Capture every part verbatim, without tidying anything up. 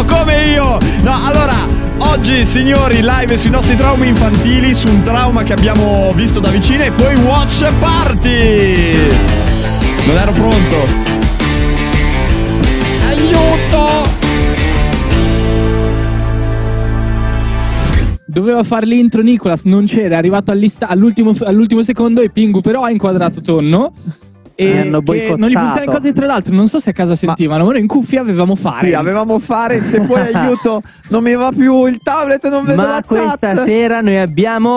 come io. No, allora, oggi signori, live sui nostri traumi infantili, su un trauma che abbiamo visto da vicino, e poi watch party. Non ero pronto. Aiuto. Doveva fare l'intro Nicolas, non c'era, è arrivato all'ultimo, all'ultimo secondo e Pingu però ha inquadrato tonno. E eh, hanno che non gli funziona in cose, tra l'altro non so se a casa sentivano, ma noi in cuffia avevamo Fare. Sì, avevamo Fare, se poi aiuto, non mi va più il tablet, non vedo ma la questa chat. sera noi abbiamo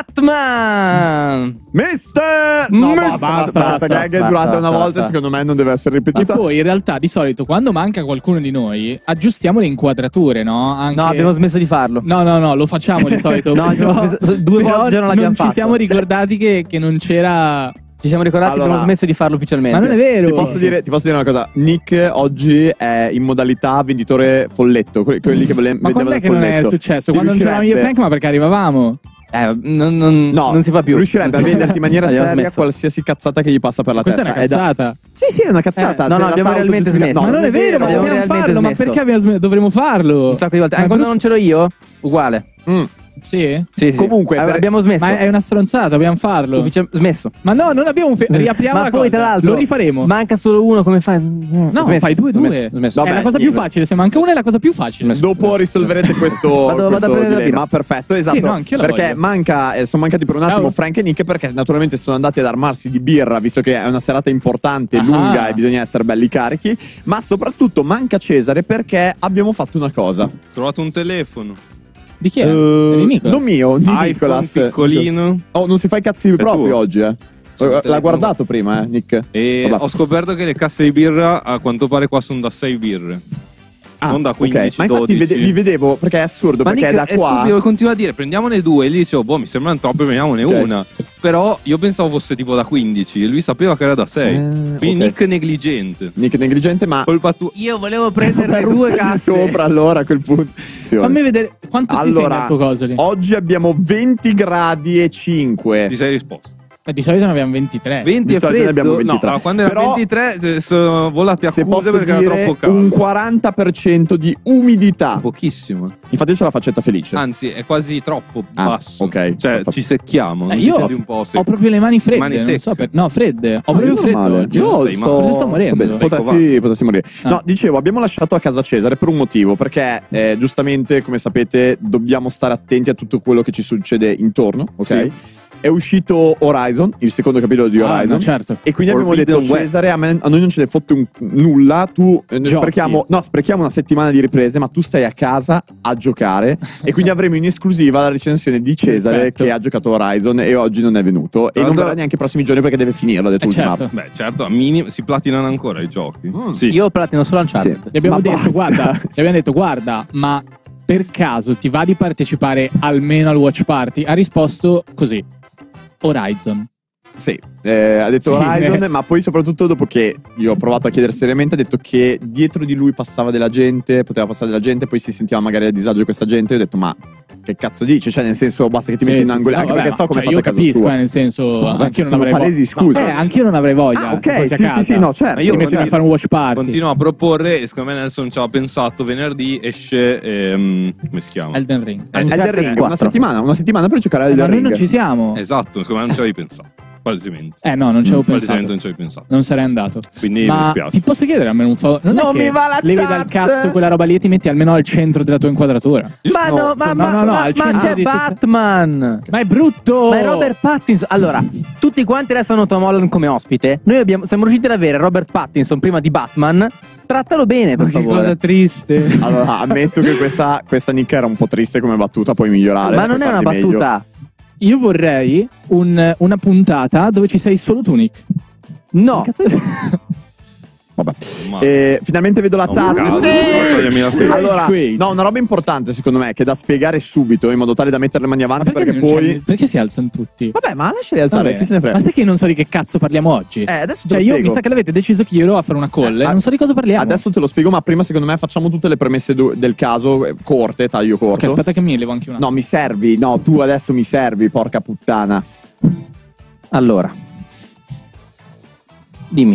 Batman. Mister! No, Mister! ma basta, basta, che è durata una volta, secondo me non deve essere ripetuta. E poi in realtà di solito quando manca qualcuno di noi aggiustiamo le inquadrature, no? Anche... No, abbiamo smesso di farlo. No, no, no, lo facciamo di solito. No, però, smesso, due però volte non l'abbiamo non fatto. ci siamo ricordati che, che non c'era... Ci siamo ricordati allora, che abbiamo smesso di farlo ufficialmente. Ma non è vero. Ti posso, dire, ti posso dire una cosa. Nick oggi è in modalità venditore folletto. Quelli, quelli che vole- ma quando è che folletto. non è successo? Ti Quando non c'eravamo io e Frank, ma perché arrivavamo? Eh, non, non, no, non si fa più. Riuscirebbe a venderti in maniera Abbiamo seria smesso. qualsiasi cazzata che gli passa per la Questa testa. è una cazzata. Da... Sì, sì, è una cazzata. Eh, no, no, abbiamo realmente smesso. No, ma non è vero, ma abbiamo dobbiamo realmente farlo. Ma smesso. perché abbiamo smesso? Dovremmo farlo. Un sacco di volte. Ma Anche quando brut- non c'ero io, uguale. Mm. Sì? Sì, sì. Comunque, Eh, per- abbiamo smesso. Ma è una stronzata, dobbiamo farlo. Uffici- smesso. Ma no, non abbiamo un fe- riapriamo Ma la poi cosa. tra l'altro Lo rifaremo. manca solo uno, come fai? No, Smesso. fai due Smesso, due. smesso. È Vabbè, la cosa più niente. facile, se manca una è la cosa più facile. Dopo risolverete questo, Vado- vado a questo prendere la dilemma. birra. Perfetto, esatto. Sì, no, anch'io la perché voglio. manca, eh, sono mancati per un attimo Ciao. Frank e Nick, perché naturalmente sono andati ad armarsi di birra, visto che è una serata importante, Ah. lunga, e bisogna essere belli carichi. Ma soprattutto manca Cesare, perché abbiamo fatto una cosa. Ho trovato un telefono. Di chi è? Eh, È di Nicolas? non mio, di iPhone Nicolas. piccolino. Oh, non si fa i cazzi proprio tuo. oggi, eh. Sono L'ha telefono. guardato prima, eh, Nick. E Vabbè. ho scoperto che le casse di birra a quanto pare qua sono da sei birre. Ah, non da quindici, ok. Ma infatti dodici. vede- vi vedevo, perché è assurdo, Ma perché Nick da è qua... stupido, continua a dire prendiamone due. E gli dicevo, boh, mi sembrano troppe, prendiamone Ok. una. Però io pensavo fosse tipo da quindici e lui sapeva che era da sei. Eh, Quindi ok. Nick negligente. Nick negligente, ma... Colpa tua. Io volevo prenderne due casse. sopra allora a quel punto. Sì, Fammi vedere quanto ti segna il tuo coso lì. oggi abbiamo venti gradi e cinque. Ti sei risposto. Eh, di solito ne abbiamo ventitré. venti Di e solito ne freddo. abbiamo No, ventitré. allora, quando era Però- ventitré cioè, sono volate Se accuse posso perché era dire troppo caldo. un quaranta per cento di umidità. Pochissimo. Infatti c'ho la faccetta felice. Anzi, è quasi troppo Ah, basso. ok. Cioè, Fatto- ci secchiamo. Eh, non ti io senti un po' ho secco? proprio le mani fredde. Mani non secche. so per... No, fredde. Ho Ma proprio io freddo. normale. oggi. Io Stai sto... male. Forse sto morendo. bene. Ecco, Potessi, potessi morire. Ah. No, dicevo, abbiamo lasciato a casa Cesare per un motivo, perché eh, giustamente, come sapete, dobbiamo stare attenti a tutto quello che ci succede intorno, ok? Sì. È uscito Horizon, il secondo capitolo di Ah, Horizon. no, certo. E quindi abbiamo Forbidden detto, West. Cesare, a, me- a noi non ce ne fotte un- nulla. Tu eh, ne Giochi. sprechiamo, no, sprechiamo una settimana di riprese, ma tu stai a casa a giocare. E quindi avremo in esclusiva la recensione di Cesare, Perfetto. che ha giocato Horizon e oggi non è venuto. E non l'altro- verrà neanche i prossimi giorni perché deve finirlo, ha detto Eh, l'ultima. certo. Beh, certo, a minimo si platinano ancora i giochi. Mm. Sì. Io platino solo Uncharted. Sì. Gli abbiamo Ma detto, basta. guarda, gli abbiamo detto, guarda, ma per caso ti va di partecipare almeno al watch party? Ha risposto così: Horizon. Sì, eh, ha detto Sì. Horizon, ma poi soprattutto dopo che io ho provato a chiedere seriamente, ha detto che dietro di lui passava della gente, poteva passare della gente, poi si sentiva magari a disagio questa gente. Io ho detto, ma che cazzo dici? Cioè, nel senso, basta che ti Sì, metti in sì, angolo, sì. anche No, perché vabbè, so come cioè, fate io a casa capisco, sua. eh, nel senso, Vabbè, anch'io non sono avrei palesi voglia. scuse. Eh, anch'io non avrei voglia. Ah, se ok, fossi a sì, casa. sì, sì, no, certo. Ma io Ti metti a fare un watch party. continuo a proporre, e secondo me Nelson ci aveva pensato, venerdì esce, ehm, come si chiama? Elden Ring. Elden Uncharted Ring, una quattro. settimana, una settimana per giocare a Eh, Elden ma noi Ring. non ci siamo. Esatto, secondo me non ci avevi pensato. Palesemente. Eh no, non ci avevo Palesemente pensato. non ci avevi pensato. Non sarei andato. Quindi mi Ma dispiace. ti posso chiedere almeno un favore? Non, Non è che mi va la levi chat! dal cazzo quella roba lì e ti metti almeno al centro della tua inquadratura. Io Ma sono- no, ma, sono- ma, no, no, ma- al ma centro c'è di tutta- Batman. Ma è brutto! Ma è Robert Pattinson. Allora, tutti quanti adesso hanno Tom Holland come ospite. Noi abbiamo, siamo riusciti ad avere Robert Pattinson prima di Batman. Trattalo bene, per Ma che favore. cosa triste. Allora, ammetto che questa, questa Nick era un po' triste come battuta, puoi migliorare. Ma non puoi è una farti meglio. battuta. Io vorrei un- una puntata dove ci sei solo tu, Nick. No. Vabbè. Ma- Eh, finalmente vedo la Un chat. caso, Sì! toglimi la fede. Allora, Squid. no, una roba importante secondo me che è da spiegare subito in modo tale da mettere le mani Ma avanti perché, perché, non poi c'è- perché si alzano tutti? vabbè, ma lasciali alzare, Vabbè, chi se ne frega. Ma sai che io non so di che cazzo parliamo oggi? Eh, adesso te Cioè, lo io spiego. mi sa che l'avete deciso che io ero a fare una call. Eh, e non so di cosa parliamo. Adesso te lo spiego, ma prima secondo me facciamo tutte le premesse do- del caso eh, corte, taglio Ok, corto. aspetta che mi levo anche una. No, mi servi. No, tu adesso mi servi, porca puttana. Allora. Dimmi.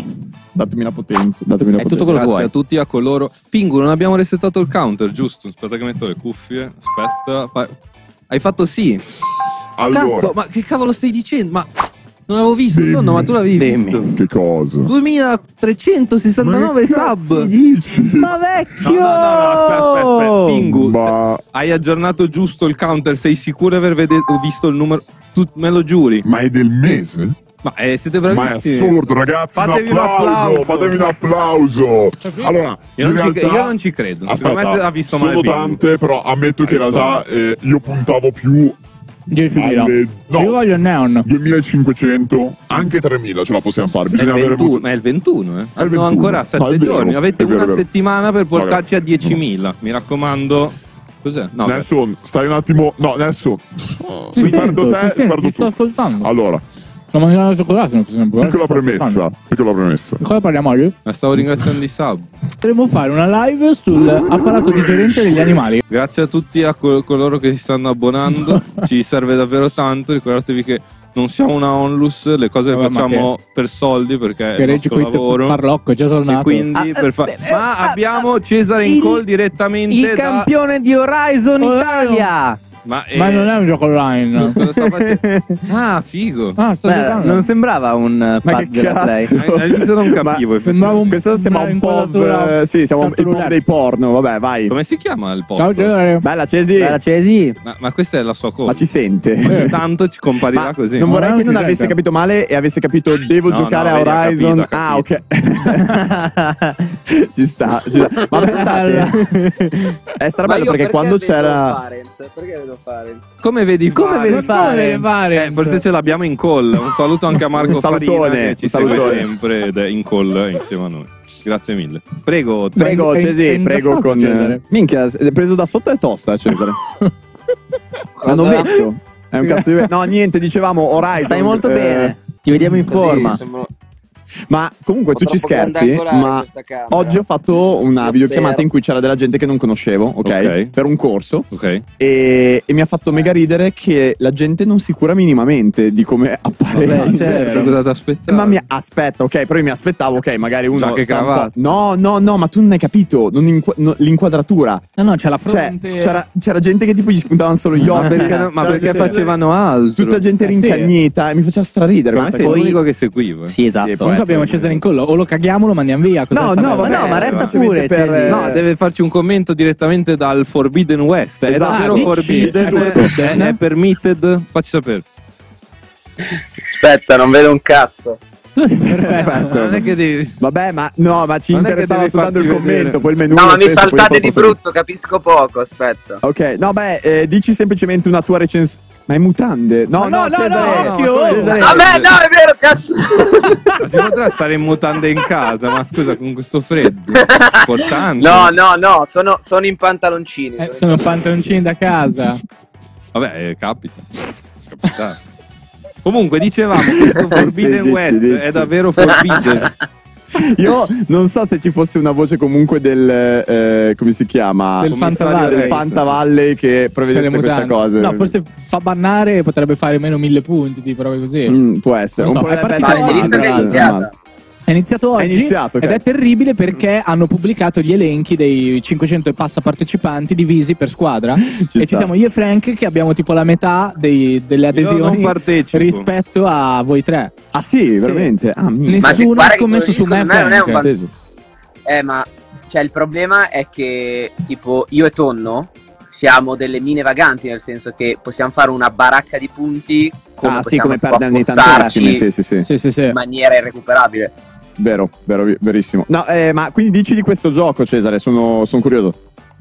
datemi la potenza. Datemi la È potenza. tutto quello che Grazie vuoi. a tutti a coloro. Pingu, non abbiamo resettato il counter, giusto? Aspetta che metto le cuffie. Aspetta. Fa... Hai fatto sì. Allora, Cazzo, ma che cavolo stai dicendo? Ma non l'avevo visto, Dimmi. nonno, ma tu l'avevi Dimmi. visto. che cosa? duemilatrecentosessantanove Ma che cazzo sub. dici? Ma No, vecchio! no, no, no, aspetta, aspetta, aspetta. Pingu, Ma- se- hai aggiornato giusto il counter? Sei sicuro di aver vede- visto il numero? Tu me lo giuri? Ma è del mese? Ma eh, siete Ma è bravissimi. assurdo, ragazzi. Fatevi un un applauso, applauso. Fatemi un applauso. Allora, Io in non, ci, realtà, io non ci credo. Secondo me Aspetta, ha visto sono male Pingu. tante, però ammetto che in Hai visto realtà eh, io puntavo più diecimila. alle... No, Io voglio il neon. duemilacinquecento, anche tremila ce la possiamo fare. È il Bisogna avere ventuno, molto- ma è il ventuno, eh. È il Hanno ventuno. ancora sette No, è vero, giorni. Avete è vero, una è vero. settimana per portarci Ragazzi, a diecimila. Mi raccomando. Cos'è? No, beh. Nelson, stai un attimo. No, Nelson. Ti Se sento, perdo ti te, sento, perdo ti sto tutto. ascoltando. Allora, Sto mangiando la cioccolata, non facciamo più. piccola premessa. Piccola premessa. Di cosa parliamo oggi? Ma stavo ringraziando i sub. Potremmo fare una live sull'apparato digerente degli animali. Grazie a tutti a col- coloro che si stanno abbonando. Ci serve davvero tanto. Ricordatevi che non siamo una onlus, le cose le Vabbè, ma facciamo per soldi perché è Che il reggi nostro qui lavoro. Farlocco, è già tornato. E quindi Ah, per fa- eh, Ma ah, abbiamo ah, Cesare in il- call direttamente Il da... campione di Horizon Horizon. Italia! Ma, Ma eh, non è un gioco online. cosa sta facendo? Ah, figo. Ah, sto Beh, giocando. non sembrava un uh, Ma pad che della Play. cazzo? All'inizio non capivo. Ma effettivamente. sembrava un Questo sembra un po'. inquadratura- eh, Sì, siamo Certo il po' roulette. dei porno. Vabbè, vai. Come si chiama il posto? Ciao Cesare. Bella Cesi. Bella Cesi. Ma, ma questa è la sua call. Ma ci sente. Ogni tanto ci comparirà Ma così. non Ma vorrei non che ci non avesse sente. capito male e avesse capito devo No, giocare no, a vedi, ha Horizon. capito, ha Ah, ok. ci sta, ci sta. Ma pensate, è strabello perché quando c'era. Perché vedo Farenz? Come vedi Come fare? vedi fare? Come deve fare? Eh, forse ce l'abbiamo in call. Un saluto anche a Marco Un salutone, Farina che ci un segue salutone. sempre ed è in call insieme a noi. Grazie mille. Prego. Prego, È- è- Cesi, è prego indossato, con. Cesare. Minchia, è preso da sotto e tosta, Cesare. Hanno Cosa? vecchio. È un cazzo di ve- No, niente, dicevamo Horizon. Stai molto eh, bene. Ti vediamo in forma. Sì, sembra- Ma comunque Ho tu ci troppo grande scherzi, angolare ma questa camera. oggi ho fatto una Davvero? videochiamata in cui c'era della gente che non conoscevo, ok? Ok. Per un corso. Ok. E, e mi ha fatto mega ridere che la gente non si cura minimamente di come appare. Vabbè, in certo, vero. cosa ti aspettavi? Ma mi aspetta, ok, però io mi aspettavo, ok, magari uno Giacca e sta un po'- cravatta. No, no, no, ma tu non hai capito, non inqu- no, l'inquadratura. No, no, c'è la Cioè, fronte. c'era, c'era gente che tipo gli spuntavano solo gli occhi. Perché no- ma Cioè, perché sì, facevano altro? tutta gente Eh, sì. rincagnita e mi faceva straridere. Ma questa sei cosa. l'unico che seguivo. eh. Sì, esatto. Sì, può Comunque essere. abbiamo Cesare in collo. O lo caghiamo o lo mandiamo via. Cosa No, sta no, bene? vabbè, no, ma resta semplicemente pure, per, Cesi. No, deve farci un commento direttamente dal Forbidden West. È Esatto. davvero Ah, dici? forbidden? È forbidden? È, è permitted? Facci sapere. Aspetta, non vedo un cazzo. Perfetto. Non è che devi... Vabbè, ma no, ma ci Non è che interessava devi soltanto il farci vedere. commento, poi il menù. No, lo ma mi stesso, poi saltate dopo di preferito. brutto, capisco poco. Aspetta. Ok, no, beh, eh, dici semplicemente una tua recensione. Ma è mutande? No, Ma no, no, no, Cesare. no, occhio. Cesare. A me, no, è vero, cazzo. Ma si potrà stare in mutande in casa? Ma scusa, con questo freddo. Importante. No, no, no, sono, sono in pantaloncini. Eh, sono pantaloncini da casa. Vabbè, eh, capita. Capita. Comunque, dicevamo, questo Sì, Forbidden sì, West dici, dici. è davvero forbidden. Io non so se ci fosse una voce comunque del. eh, come si chiama? Del Commissario Fantavalley. Del Rex. Fantavalley che Per le prevedesse queste mutande. cose. No, forse fa bannare e potrebbe fare meno mille punti, tipo robe così. Mm, può essere. Non so, un po' è le partito pezze Ma hai visto male, che è male, iniziata? male. È iniziato È oggi iniziato, ok. ed è terribile perché hanno pubblicato gli elenchi dei cinquecento e passa partecipanti divisi per squadra e sta. ci siamo io e Frank che abbiamo tipo la metà dei- delle Io non adesioni partecipo. rispetto a voi tre. Ah, sì, veramente? Ah, minchia. Ma sì, Nessuno guarda ha che scommesso su quello me lì, secondo me, non è un Frank. van- Peso. Eh, ma cioè, il problema è che, tipo, io e Tonno siamo delle mine vaganti, nel senso che possiamo fare una baracca di punti come Ah, sì, possiamo come tipo perderne affossarci tantissimi. Sì, sì, sì. Sì, sì, sì. in maniera irrecuperabile. Vero, vero, verissimo. No, eh, ma quindi dici di questo gioco, Cesare? Sono, sono curioso.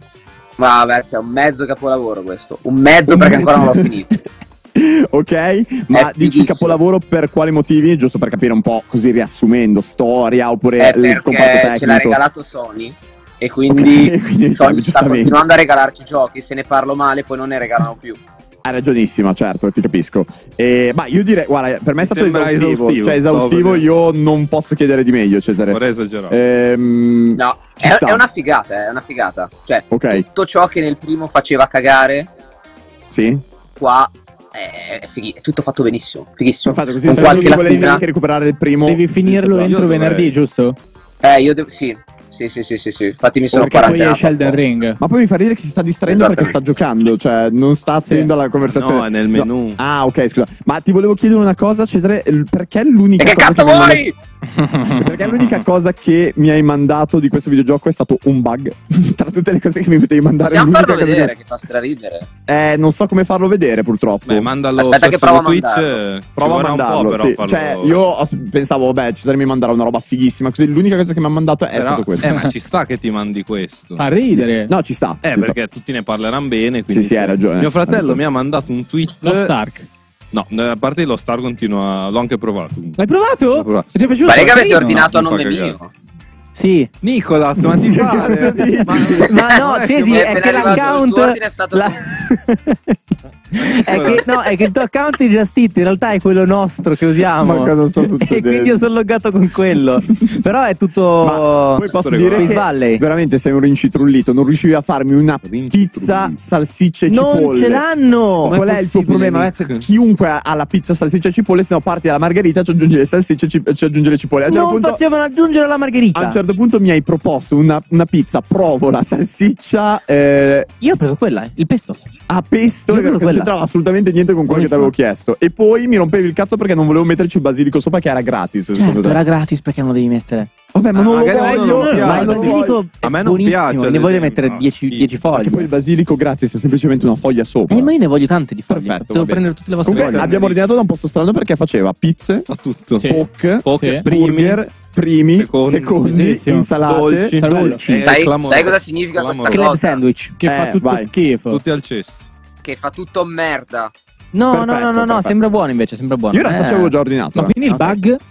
Ma vabbè, è un mezzo capolavoro questo. Un mezzo Un perché mezzo. ancora non l'ho finito. Ok, ma È dici fighissimo. capolavoro per quali motivi? Giusto per capire un po' così riassumendo, storia oppure È il comparto perché tecnico. ce l'ha regalato Sony. E quindi, Ok, quindi, Sony sta giustamente. continuando a regalarci giochi. Se ne parlo male, poi non ne regalano più. Hai ragionissima, certo, ti capisco. Eh, ma io direi, guarda, per me è Mi stato sembra esaustivo. esaustivo, Cioè, esaustivo, stavo per io non posso chiedere di meglio, Cesare. Vorrei esagerare. Ehm, No, ci è, sta. è una figata, è una figata. Cioè, Ok, tutto ciò che nel primo faceva cagare, sì. qua è, è, fighi- è tutto fatto benissimo. Fighissimo. Perfetto, così Con se qualche uno volesse latina. anche recuperare il primo. Devi finirlo sì, sì, entro io dovrei- venerdì, giusto? Eh, io devo... Sì, sì, sì, sì, sì, sì. Infatti mi sono Perché poi quarantenato. esce Elden Ring. Ma poi mi fa ridere che si sta distraendo perché sta giocando, cioè non sta attendo alla conversazione. No, è nel No. menu. Ah, ok, scusa. Ma ti volevo chiedere una cosa, Cesare, il- perché l'unica E che cosa cazzo mi hai vuoi? mandato- Perché l'unica cosa che mi hai mandato di questo videogioco è stato un bug. Tra tutte le cose che mi potevi mandare, Possiamo l'unica farlo cosa vedere, che... che fa straridere. Eh, non so come farlo vedere purtroppo. Beh, mandalo Aspetta che su provo a Twitch. mandarlo. eh, ci Prova a vorrà un po' mandarlo, però sì. farlo- Cioè, io ho- pensavo, vabbè, Cesare mi manderà una roba fighissima, così l'unica cosa che mi ha mandato è Però- stato questo. Eh, ma ci sta che ti mandi questo. Fa ridere. No, ci sta. Eh, ci sta. perché tutti ne parleranno bene. Quindi Sì, sì, hai ragione. Mio Hai fratello ragione. mi ha mandato un tweet. Lo Stark. No, a parte lo Star continua. L'ho anche provato. L'hai provato? L'ho provato. E ti è piaciuto? Ma raga, avete Carino. ordinato a mi fa nome cagare. mio. Sì. Nicolas, ma ti Che pare? cazzo dici? Ma no, è Cesi, che- è appena che arrivato il l'account. tuo ordine è stato- la- è, che, no, è che il tuo account di Just Eat in realtà è quello nostro che usiamo. Ma cosa sta E succedendo? quindi io sono loggato con quello. Però è tutto. Ma poi posso Prego. dire Space che Valley. veramente sei un rincitrullito. Non riuscivi a farmi una Rincitrullito. pizza, salsicce e Non cipolle. ce l'hanno. Com'è Qual è il tuo possibile, problema? Nick? Ragazzi, chiunque ha- ha la pizza, salsiccia e cipolle, se no parti alla margherita, ci aggiungi le salsicce e ci, ci aggiungi le cipolle. A un certo Non punto, facevano aggiungere la margherita. a un certo punto mi hai proposto una, una pizza, provola, salsiccia, eh, Io ho preso quella, eh, il pesto. a pesto, Io che non proprio quella. c'entrava assolutamente niente con quello che ti avevo chiesto. E poi mi rompevi il cazzo perché non volevo metterci il basilico sopra, che era gratis. secondo Certo, te. era gratis, perché non lo devi mettere? Vabbè, ma Ah, non lo magari a uno voglio. non piace. Ma il non lo basilico voglio. è A me non buonissimo, piace, ad ne voglio esempio. mettere No, 10 schifo. dieci foglie. Perché poi il basilico gratis è semplicemente una foglia sopra. Eh, ma io ne voglio tante di foglie. Perfetto, Devo va bene. prendere tutte le vostre Comunque foglie. abbiamo ordinato da un posto strano perché faceva pizze, Fa tutto. Sì. poke, Poche, Sì. primi, burger, primi, secondi, secondi, bellissimo. insalate, dolci, dolci. Eh, Sai, clamoroso. sai cosa significa questa Clamoroso. Club cosa? sandwich. Che fa Eh, tutto vai. schifo. Tutti al cesso. Che fa tutto merda. No, Perfetto, no, no, no, no, perfetto. sembra buono invece, sembra buono. Io in realtà Eh. ci avevo già ordinato. Ma eh. quindi il Ok. bug?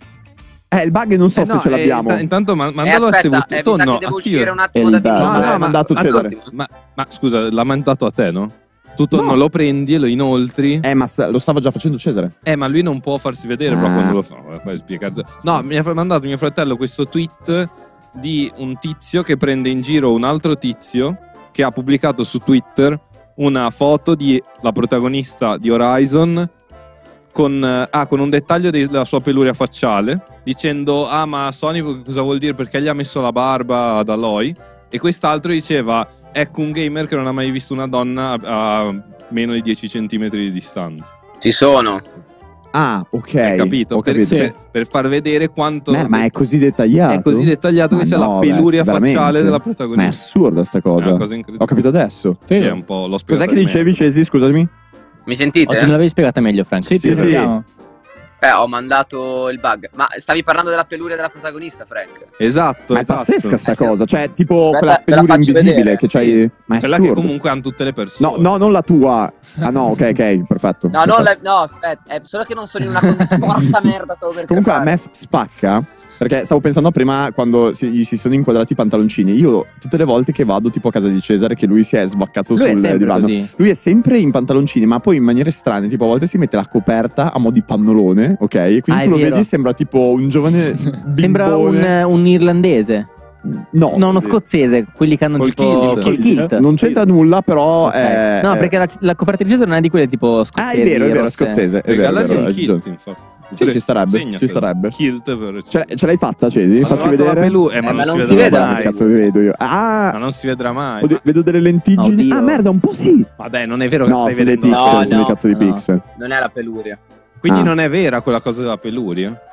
Eh, il bug non so Eh, se no, ce eh, l'abbiamo. int- intanto ma- Eh, mandalo a aspetta, Sevuto. eh, mi sa che No, devo attiva. uscire un attimo E da il di bug. No, nuovo. no, ma- ha mandato ma- Cesare. Ma, ma scusa, l'ha mandato a te, no? Tu No. non lo prendi e lo inoltri. Eh, ma s- lo stava già facendo Cesare. Eh, ma lui non può farsi vedere però Ah. quando lo fa. Vabbè, poi spiegarsi. No, mi ha fa- mandato mio fratello questo tweet di un tizio che prende in giro un altro tizio che ha pubblicato su Twitter una foto di la protagonista di Horizon con, eh, ah, con un dettaglio della sua peluria facciale dicendo ah ma Sony cosa vuol dire perché gli ha messo la barba ad Aloy, e quest'altro diceva ecco un gamer che non ha mai visto una donna a, a meno di dieci centimetri di distanza. Ci sono. Ah, ok. Hai capito? Ho Per, capito. per- per far vedere quanto Merda, ma è così dettagliato? è così dettagliato Ma che sia no, la peluria Vez, facciale veramente? della Ma è protagonista. assurda sta È cosa. una cosa incredibile. Ho capito adesso. Sì, Sì. è un po' l'ho Cos'è spiegato che di dicevi, me. Cesi? Scusami. Mi sentite? Oggi me l'avevi spiegata meglio, Frank. Sì, Sì, ti sì. sentiamo. Eh, ho mandato il bug. Ma stavi parlando della peluria della protagonista, Frank? Esatto, Ma è esatto. pazzesca sta Eh, sì. cosa. Cioè, tipo Aspetta, quella te la peluria faccio invisibile vedere. che c'hai. Sì. Ma è Quella che assurdo. comunque hanno tutte le persone. No, no, non la tua. Ah, no, ok, ok, perfetto. No, non perfetto. la, no, aspetta, è solo che non sono in una condizione. Porca merda, stavo per Comunque a crepare. me f- spacca. Perché stavo pensando a prima quando si, gli si sono inquadrati i pantaloncini. Io tutte le volte che vado tipo a casa di Cesare, che lui si è svaccato Lui è sul sempre divano. così. Lui è sempre in pantaloncini, ma poi in maniere strane. Tipo a volte si mette la coperta a mo' di pannolone, ok? E quindi Ah, è tu lo vero. vedi e sembra tipo un giovane Sembra un, bimbone. un irlandese. No, No, uno scozzese. Quelli che hanno Col tipo kilt. col kilt. non c'entra nulla, però Ok. è, No, è- perché la, la coperta di Cesare non è di quelle tipo Ah, scozzesi. è vero, è vero, è rosse. scozzese. È vero, è Regalati vero, un hai kilt, ragione. infatti. Sì, ci starebbe, Segnatelo. ci starebbe. Kilt per... Ce, ce l'hai fatta, Cesi? Hanno Facci trovato la vedere. pelu- eh, ma Eh, non, ma si non si vedrà vede. Che mai. cazzo vi vedo io? Ma Ah, non si vedrà mai. oddio, vedo delle lentiggini. Oddio. Ah, merda, un po' sì. Vabbè, non è vero che No, stai sono dei vedendo. pixel, No, sono no, dei cazzo di no. pixel. Non è la peluria. Quindi Ah. non è vera quella cosa della peluria?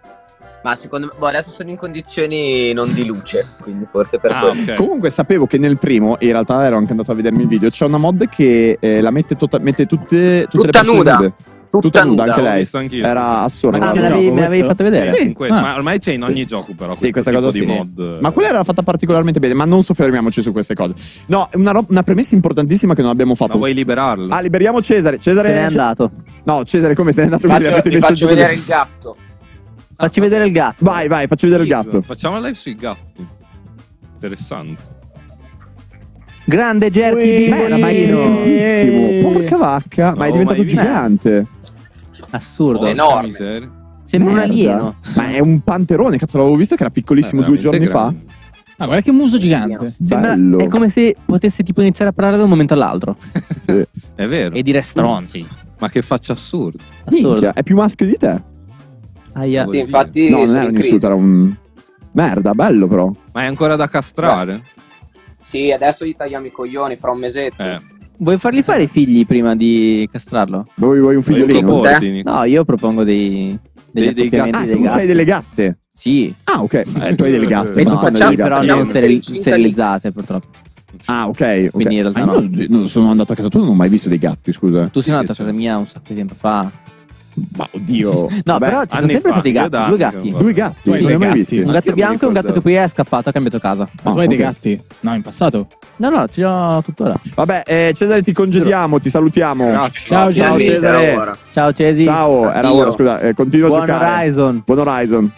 Ma secondo me, boh, adesso sono in condizioni non di luce, quindi forse per Ah, quello. ok. Comunque sapevo che nel primo, e in realtà ero anche andato a vedermi il video, c'è una mod che eh, la mette, tota- mette tutte, tutte Tutta le persone nuda. nude. Tutta, Tutta nuda, nuda. anche L'ho lei. visto anch'io. Era assurdo. Ah, Ma me che l'avevi, gioco me l'avevi questo? fatto vedere? Sì. In questo- Ah. Ma ormai c'è in Sì. ogni gioco però Sì, questo questa tipo cosa di sì. mod. Ma quella era fatta particolarmente bene, ma non soffermiamoci su queste cose. No, una, ro- una premessa importantissima che non abbiamo Ma fatto. vuoi liberarlo? Ah, liberiamo Cesare. Cesare Se n'è andato. No, Cesare, come se n'è andato così? Faccio, Avete vi messo faccio giù vedere così. il gatto. Facci vedere il gatto. Vai, vai, faccio vedere il Figo. gatto. Facciamo la live sui gatti. Interessante. Grande Gerti Ui. Beh, era Bimbolino. magnetissimo. Porca vacca, ma è No, diventato mai visto. gigante. Assurdo. Oh, enorme. Miseria. Sembra un Merda. alieno. Ma è un panterone, cazzo, l'avevo visto che era piccolissimo Eh, due giorni veramente fa. grande. Ah, guarda che muso gigante. Sembra, Bello. è come se potesse tipo iniziare a parlare da un momento all'altro. Sì. È vero. E dire stronzi. Ma che faccia assurda. Assurdo. Minchia, è più maschio di te. Aia. Sì, infatti No, non sono era in un crisi. insulto, era un. Merda, bello però. Ma è ancora da castrare? Sì, adesso gli tagliamo i coglioni fra un mesetto. Eh. Vuoi fargli fare i figli prima di castrarlo? Vuoi, vuoi un figliolino? proponi. Proponi, Nico. No, io propongo dei degli Dei- dei accoppiamenti Ah, dei tu gatti. sei delle gatte? Sì. Ah, ok. Eh, tu hai delle gatte. Eh, ma No, tu quando sì, hai le però gatte? non Facciamo steril- cinta lì. sterilizzate purtroppo. Ah, ok. ok. Quindi in realtà Ah, no. io non sono andato a casa tua, non ho mai visto dei gatti, scusa. Tu sei andato a sì. casa mia un sacco di tempo fa. Ma oddio. No, Vabbè, però ci sono anni sempre fa, stati io gatti, da due anni gatti. che- due gatti, Tu hai non li dei ho mai gatti? visti. Un Anche gatto io mi bianco e un gatto ricordavo. che poi è scappato, ha cambiato casa. Ma Ah, tu hai dei ok. gatti? No, in passato. No, no, ce l'ho tuttora. Vabbè, eh, Cesare, ti congediamo, ti salutiamo. Grazie. Ciao, Ciao, Cesare. Cesare. Era ora. Ciao Cesi. Ciao, era Addio. ora, scusa, eh, continua a Buon giocare. Horizon. Buon Horizon.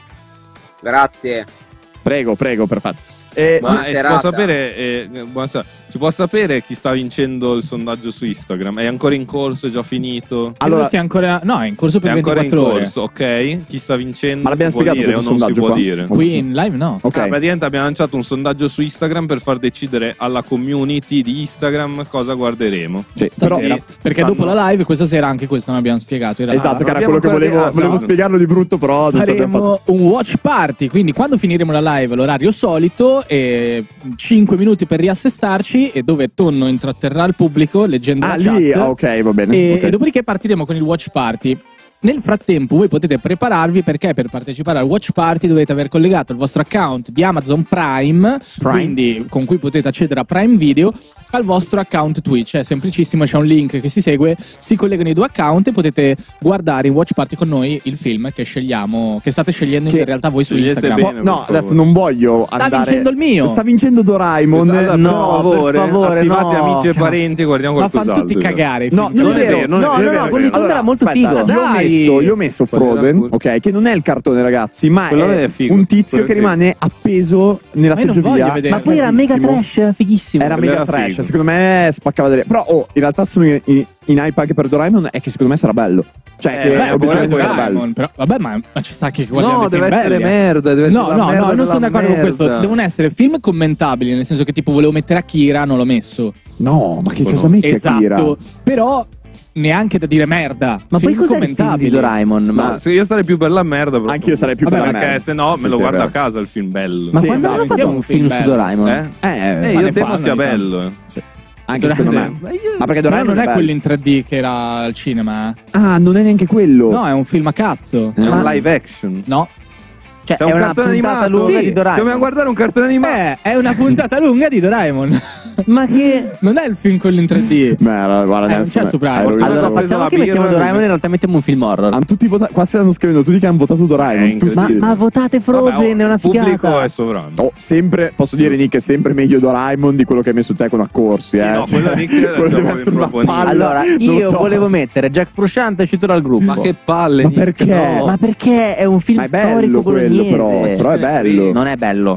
Grazie. Prego, prego, perfetto. Eh, Buona Ma eh, si, può serata. sapere, eh, buonasera. si può sapere chi sta vincendo il sondaggio su Instagram? È ancora in corso? È già finito? allora, Allora, sia ancora. No, è in corso per È ancora in ventiquattro ore. corso, ok? Chi sta vincendo? Ma l'abbiamo si può spiegato dire o questo non si sondaggio può qua? dire? Qui in live no. ok. Ah, praticamente abbiamo lanciato un sondaggio su Instagram per far decidere alla community di Instagram cosa guarderemo. Sì, Stasera. però, Perché stanno- dopo la live, questa sera anche questo non abbiamo spiegato. In realtà. esatto, che era abbiamo quello che ancora volevo, detto, volevo esatto. spiegarlo di brutto, però non ci abbiamo fatto. Faremo un watch party, quindi quando finiremo la live all'orario solito, e cinque minuti per riassestarci, e dove Tonno intratterrà il pubblico leggendo Ah, la lì, chat. ah, ok, va bene. E, ok. e dopodiché partiremo con il watch party. Nel frattempo voi potete prepararvi, perché per partecipare al watch party dovete aver collegato il vostro account di Amazon Prime, Prime. quindi con cui potete accedere a Prime Video, al vostro account Twitch. È semplicissimo, c'è un link che si segue, si collegano i due account e potete guardare in watch party con noi il film che scegliamo, che state scegliendo Che in realtà voi su scegliete Instagram. bene. Oh, no, per favore. adesso non voglio Sta andare. vincendo il mio. Sta vincendo Doraemon. Esatto, no, per favore, per favore, attivate no. amici e Cazzo. parenti e guardiamo Ma qualcos'altro. fanno tutti cagare i No, film. non è vero. non è- No, non è no, vero, no, quello di è Tonno vero. era molto Aspetta, figo. Io ho Dai. messo, io ho messo Quello era Frozen, quello. ok, che non è il cartone, ragazzi, ma Quello è, è figo, un tizio quello è che figo. rimane appeso nella Ma io non seggiovia. voglio vedere. Ma poi era mega Bellissimo. trash, era fighissimo. Era Quello mega era trash, figo. secondo me spaccava delle. Però oh, in realtà sono in, in, in hype anche per Doraemon, è che secondo me sarà bello. Cioè, Eh, che beh, Beh, obiettivamente poi sarà bello. Doraemon, però, vabbè, ma, ma ci sa che guardiamo No, i film deve essere belli, eh. merda, deve essere No, la no, merda no, non della sono d'accordo con questo. merda. Devono essere film commentabili, nel senso che tipo volevo mettere Akira, non l'ho messo. No, ma che Oh, cosa no. mette Esatto. Akira? Però neanche da dire merda. Ma poi film cos'è il film di commentabili. Doraemon? Ma Ma, se io sarei più per la merda. però. Anch'io sarei più Vabbè, per la Perché merda. se no Sì, me lo sì, è guardo a vero. casa il film bello. ma Sì, quando esatto, hanno fatto sia un un film film su bello. Doraemon? Eh? Eh, Eh, ma io ne temo fanno sia ogni tanto. bello. eh. Sì. Anche secondo me. Ma perché Però Doraemon non è bello. quello in tre D che era al cinema. eh. Ah, non è neanche quello. No, è un film a cazzo. È un Ma- live action. No. Cioè, C'è è un una cartone puntata animato. lunga Sì, di Doraemon. Dobbiamo guardare un cartone animato. Eh, è una puntata lunga di Doraemon. Ma che... Non è il film quello in tre D. Beh, guarda, guarda, Eh, non Nelson, c'è su Prime. hai Allora, rovinato- Allora, ho preso facciamo la che mettiamo birra, Doraemon, in realtà mettiamo un film horror. hanno tutti votato. Qua stanno scrivendo tutti che hanno votato Doraemon. È Tutti. incredibile. Ma, ma votate Frozen, Vabbè, oh, è una il pubblico figata. è sovrano. Oh, sempre, posso dire, Nick, è sempre meglio Doraemon di quello che hai messo te con Accorsi. Sì, eh. no, quello Nick Quello siamo deve essere una improponibili. palla. Allora, non io so. volevo mettere Jack Frusciante, è uscito dal gruppo. Ma che palle, Ma Nick, perché? no. Ma perché è un film Ma è storico bello quello, bolognese. però. Però è bello. Non è bello.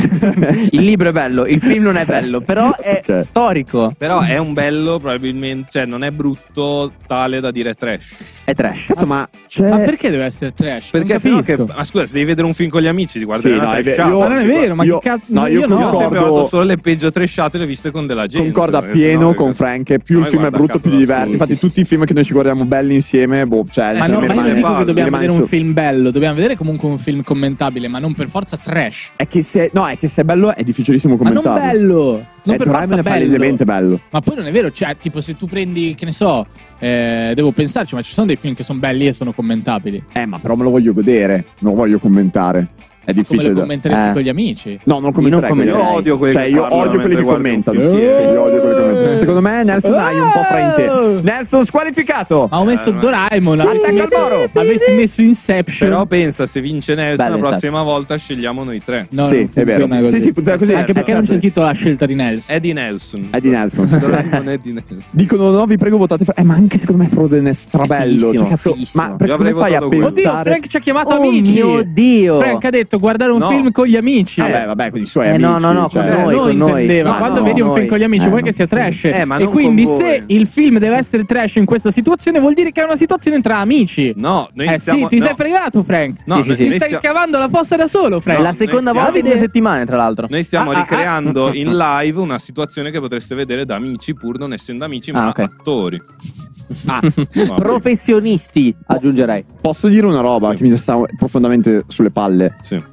Il libro è bello, il film non è bello, però è Ok. storico. Però è un bello, probabilmente, cioè non è brutto tale da dire trash. È trash. Cazzo, ma c'è. Ma perché deve essere trash? Perché non sennò che. capisco. Ma scusa, se devi vedere un film con gli amici, ti guardi Sì, una no, è trashata. vero. Ma non è vero, ma io- che cazzo? no, io io no. Io ho sempre concordo- guardato solo le peggio trashate, le ho viste con della gente. Concordo perché appieno sennò- con Frank. che Più No, il film è guarda, brutto, cazzo più ti da diverti. solo, Infatti, sì. tutti i film che noi ci guardiamo belli insieme, boh, cioè. Ma, cioè, no, mi ma io rimane- non dico che mi dobbiamo rimane vedere un su- film bello, dobbiamo vedere comunque un film commentabile, ma non per forza trash. È che se. No, è che se è bello è difficilissimo Ma non commentarlo. bello, non Eh, per Doraemon forza è bello. palesemente bello. Ma poi non è vero, cioè, tipo se tu prendi, che ne so, eh, devo pensarci, ma ci sono dei film che sono belli e sono commentabili. Eh, ma però me lo voglio godere, non lo voglio commentare. È Come difficile lo da. commenteresti Eh. con gli amici? No, non commenterei. Io non quelli- commenterei. Io odio quelli Cioè, che io parlano odio quelli che mentre guardi un commentano. film. Sì, Sì. sì, io odio quelli che commentano. Secondo me Nelson hai un po' frainte. Oh! Nelson squalificato. Ma ho messo Eh, ma- Doraemon, Attacca avessi al messo, muro. avessi messo Inception. Però pensa, se vince Nelson, Bello, la prossima volta scegliamo noi tre. No, Sì, non è vero. funziona così. Sì, sì, funziona così. Anche perché Eh, non c'è certo. scritto la scelta di Nelson. È di Nelson. È di Nelson. sì. Doraemon è di Nelson. Dicono no, vi prego votate. Fro- Eh, ma anche secondo me Frozen è strabello. fighissimo, Cioè, cazzo, fighissimo. ma perché Io come avrei fai a votato quello. Oddio, pensare? Frank ci ha chiamato Oh amici. mio Dio. Frank ha detto guardare un No. film con gli amici. Vabbè, vabbè, con i suoi Eh, amici. no, no, no, cioè- con Eh, noi, noi con noi. intendeva, Ma quando no, vedi un noi. film con gli amici Eh, vuoi no, che sia sì. trash Eh, ma e non quindi con se voi. il film deve essere trash in questa situazione vuol dire che è una situazione tra amici. No, noi Eh stiamo- sì, ti no. sei fregato Frank. No, Sì, sì, noi- sì. Ti noi stai stia- scavando la fossa da solo Frank. È la noi seconda stiamo- volta in due settimane, tra l'altro. Noi stiamo Ah, ah, ricreando ah. in live una situazione che potreste vedere da amici, pur non essendo amici, ma Ah, ok. attori. Ah, Vabbè. Professionisti, aggiungerei. posso dire una roba Sì. che mi sta profondamente sulle palle. Sì.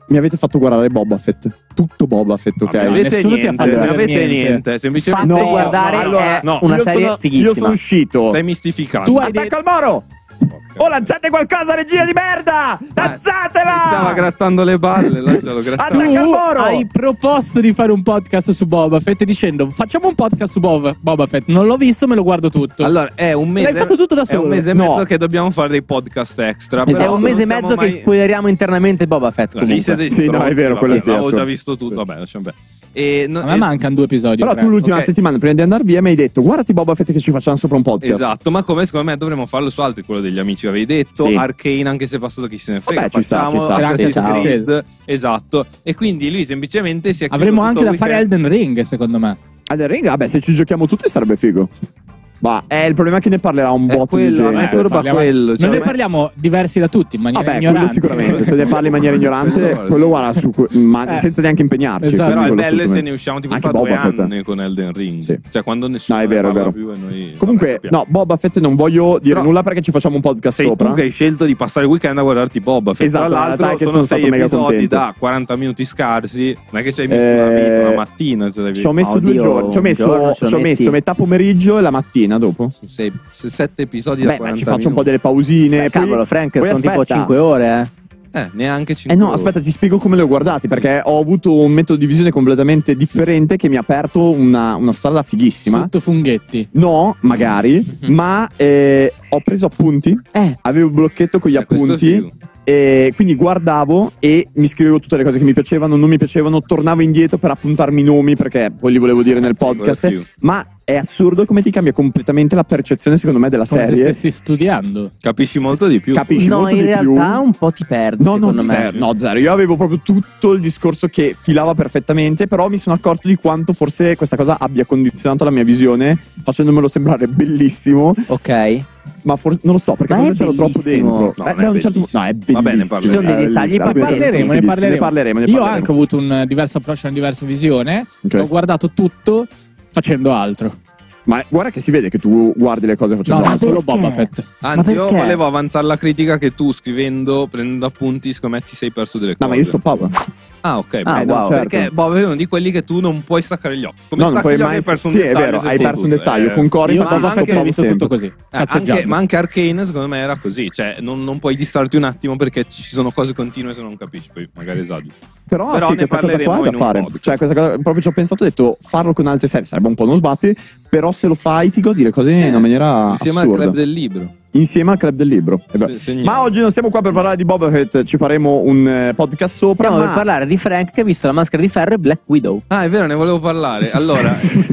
mi avete fatto guardare Boba Fett. Tutto Boba Fett, ok? Non avete Nessuno ti ha niente, fatto non vedere avete niente. niente. Semplicemente Fate No, guardare allora, è no, una io serie sono, fighissima. Io sono uscito. stai mistificando. Tu hai detto- Attacca al moro! Oh, lanciate qualcosa, regia di merda! Si stava Lanciatela! grattando le balle, lascialo grattare. Tu Attacca al moro! hai proposto di fare un podcast su Boba Fett dicendo facciamo un podcast su Boba, Boba Fett. Non l'ho visto, me lo guardo tutto. Allora, è un mese. L'hai fatto tutto da È un solo. mese e No. mezzo che dobbiamo fare dei podcast extra. È però un mese e non siamo mezzo mai- che spoileriamo internamente Boba Fett. No, lì siete Comunque. Sì, no, è stronzi, vero, vabbè, quello sì, L'avevo già assolutamente. visto tutto, Sì. vabbè, lasciamo perdere. E no- A me e- mancano due episodi. Però tre. tu l'ultima Ok. settimana prima di andare via mi hai detto guardati Boba Fett che ci facciamo sopra un podcast. Esatto, ma come secondo me dovremmo farlo su altri, quello degli amici che avevi detto, Sì. Arcane, anche se è passato chi se ne frega. Vabbè, ci sta, facciamo ci sta. C'era anche Assassin's Assassin's Creed, esatto. E quindi lui semplicemente si è chiuso Avremo tutto anche il da fare weekend. Elden Ring, secondo me. Elden Ring, vabbè, se ci giochiamo tutti sarebbe figo. Ma è il problema è che ne parlerà un È botto di quello, a me gente. turba parliamo- quello. Noi cioè, ne a me- parliamo diversi da tutti, in maniera Vabbè, quello ignorante. sicuramente. Se ne parli in maniera ignorante, Quello- quello guarda su, que- ma Eh. senza neanche impegnarci. Esatto. quindi Però è quello bello se assolutamente. ne usciamo tipo Anche fra due Boba Fett. anni con Elden Ring. Sì. Cioè quando nessuno No, è vero, ne è parla vero. più e noi Comunque, vabbè, capiamo. no, Boba Fett non voglio dire Però- nulla perché ci facciamo un podcast Sei sopra. tu che hai scelto di passare il weekend a guardarti Boba Fett. Esatto, Tra in realtà l'altro è che sono sono sei stato mega episodi contento. da quaranta minuti scarsi. Non è che ci hai messo Eh, una vita, una mattina. Cioè, devi- Ci ho messo Oddio, due giorni. Ci ho un messo, giorno ce lo ci ho metti. messo metà pomeriggio e la mattina dopo. Su sei, se- sette episodi da Beh, ma quaranta ci faccio un po' minuti. delle pausine. Eh, poi- cavolo, Frank, poi sono tipo aspetta. cinque ore, eh. Eh, neanche Eh cinque no, ore. aspetta, ti spiego come li ho guardati, perché ho avuto un metodo di visione completamente differente che mi ha aperto una, una strada fighissima. Sotto funghetti. No, magari, ma eh, ho preso appunti, Eh. avevo il blocchetto con gli Eh, questo è appunti, figo. e quindi guardavo e mi scrivevo tutte le cose che mi piacevano, non mi piacevano, tornavo indietro per appuntarmi i nomi, perché poi li volevo dire nel Sì, quello è podcast, figo. ma è assurdo come ti cambia completamente la percezione, secondo me, della Come se serie. stessi studiando. Capisci molto di più. Capisci No, molto in di più. realtà un po' ti perdi, No, no, secondo me. zero, no, zero. Io avevo proprio tutto il discorso che filava perfettamente, però mi sono accorto di quanto forse questa cosa abbia condizionato la mia visione, facendomelo sembrare bellissimo, Ok. ma forse non lo so, perché Ma forse è c'ero troppo bellissimo. dentro. No, Beh, non è da un certo bellissimo. no, è Va bene, bellissimo. parleremo. Ci sono dei È dettagli bellissimo, pazzeschi. è Ne parleremo, ne bellissimo. parleremo. Ne parleremo, ne Io ho parleremo. anche avuto un diverso approccio, una diversa visione. Ok. Ho guardato tutto facendo altro. Ma guarda che si vede che tu guardi le cose No, facendo non altro. solo perché? Boba Fett. Anzi, io perché? volevo avanzare la critica che tu scrivendo, prendendo appunti, secondo me ti sei perso delle cose. No, ma io stoppavo. Ah, ok. Ah, bene. wow. certo. Perché Bob è uno di quelli che tu non puoi staccare gli occhi. Come No, non stacchi puoi gli occhi mai. hai perso un Sì, è dettaglio. vero, se hai sei perso un tutto. dettaglio. Eh, Concordo, Io infatti Boba Fett l'ho stoppavo visto sempre. tutto così. Eh, anche, Cazzeggiando. ma anche Arcane secondo me era così. Cioè, non, non puoi distarti un attimo perché ci sono cose continue se non capisci. Poi magari esageri. Però, Però sì, ne questa cosa parleremo qua è da in un fare. podcast. Cioè, questa cosa, proprio ci ho pensato, ho detto, farlo con altre serie sarebbe un po' uno sbatti, però se lo fai ti godi le cose in una maniera Insieme assurda. al club del libro. Insieme al club del libro. È vero. Se- segniamo. Ma oggi non siamo qua per parlare di Boba Fett, ci faremo un eh, podcast sopra. Stiamo ma... per parlare di Frank che ha visto La Maschera di Ferro e Black Widow. Ah, è vero, ne volevo parlare. Allora,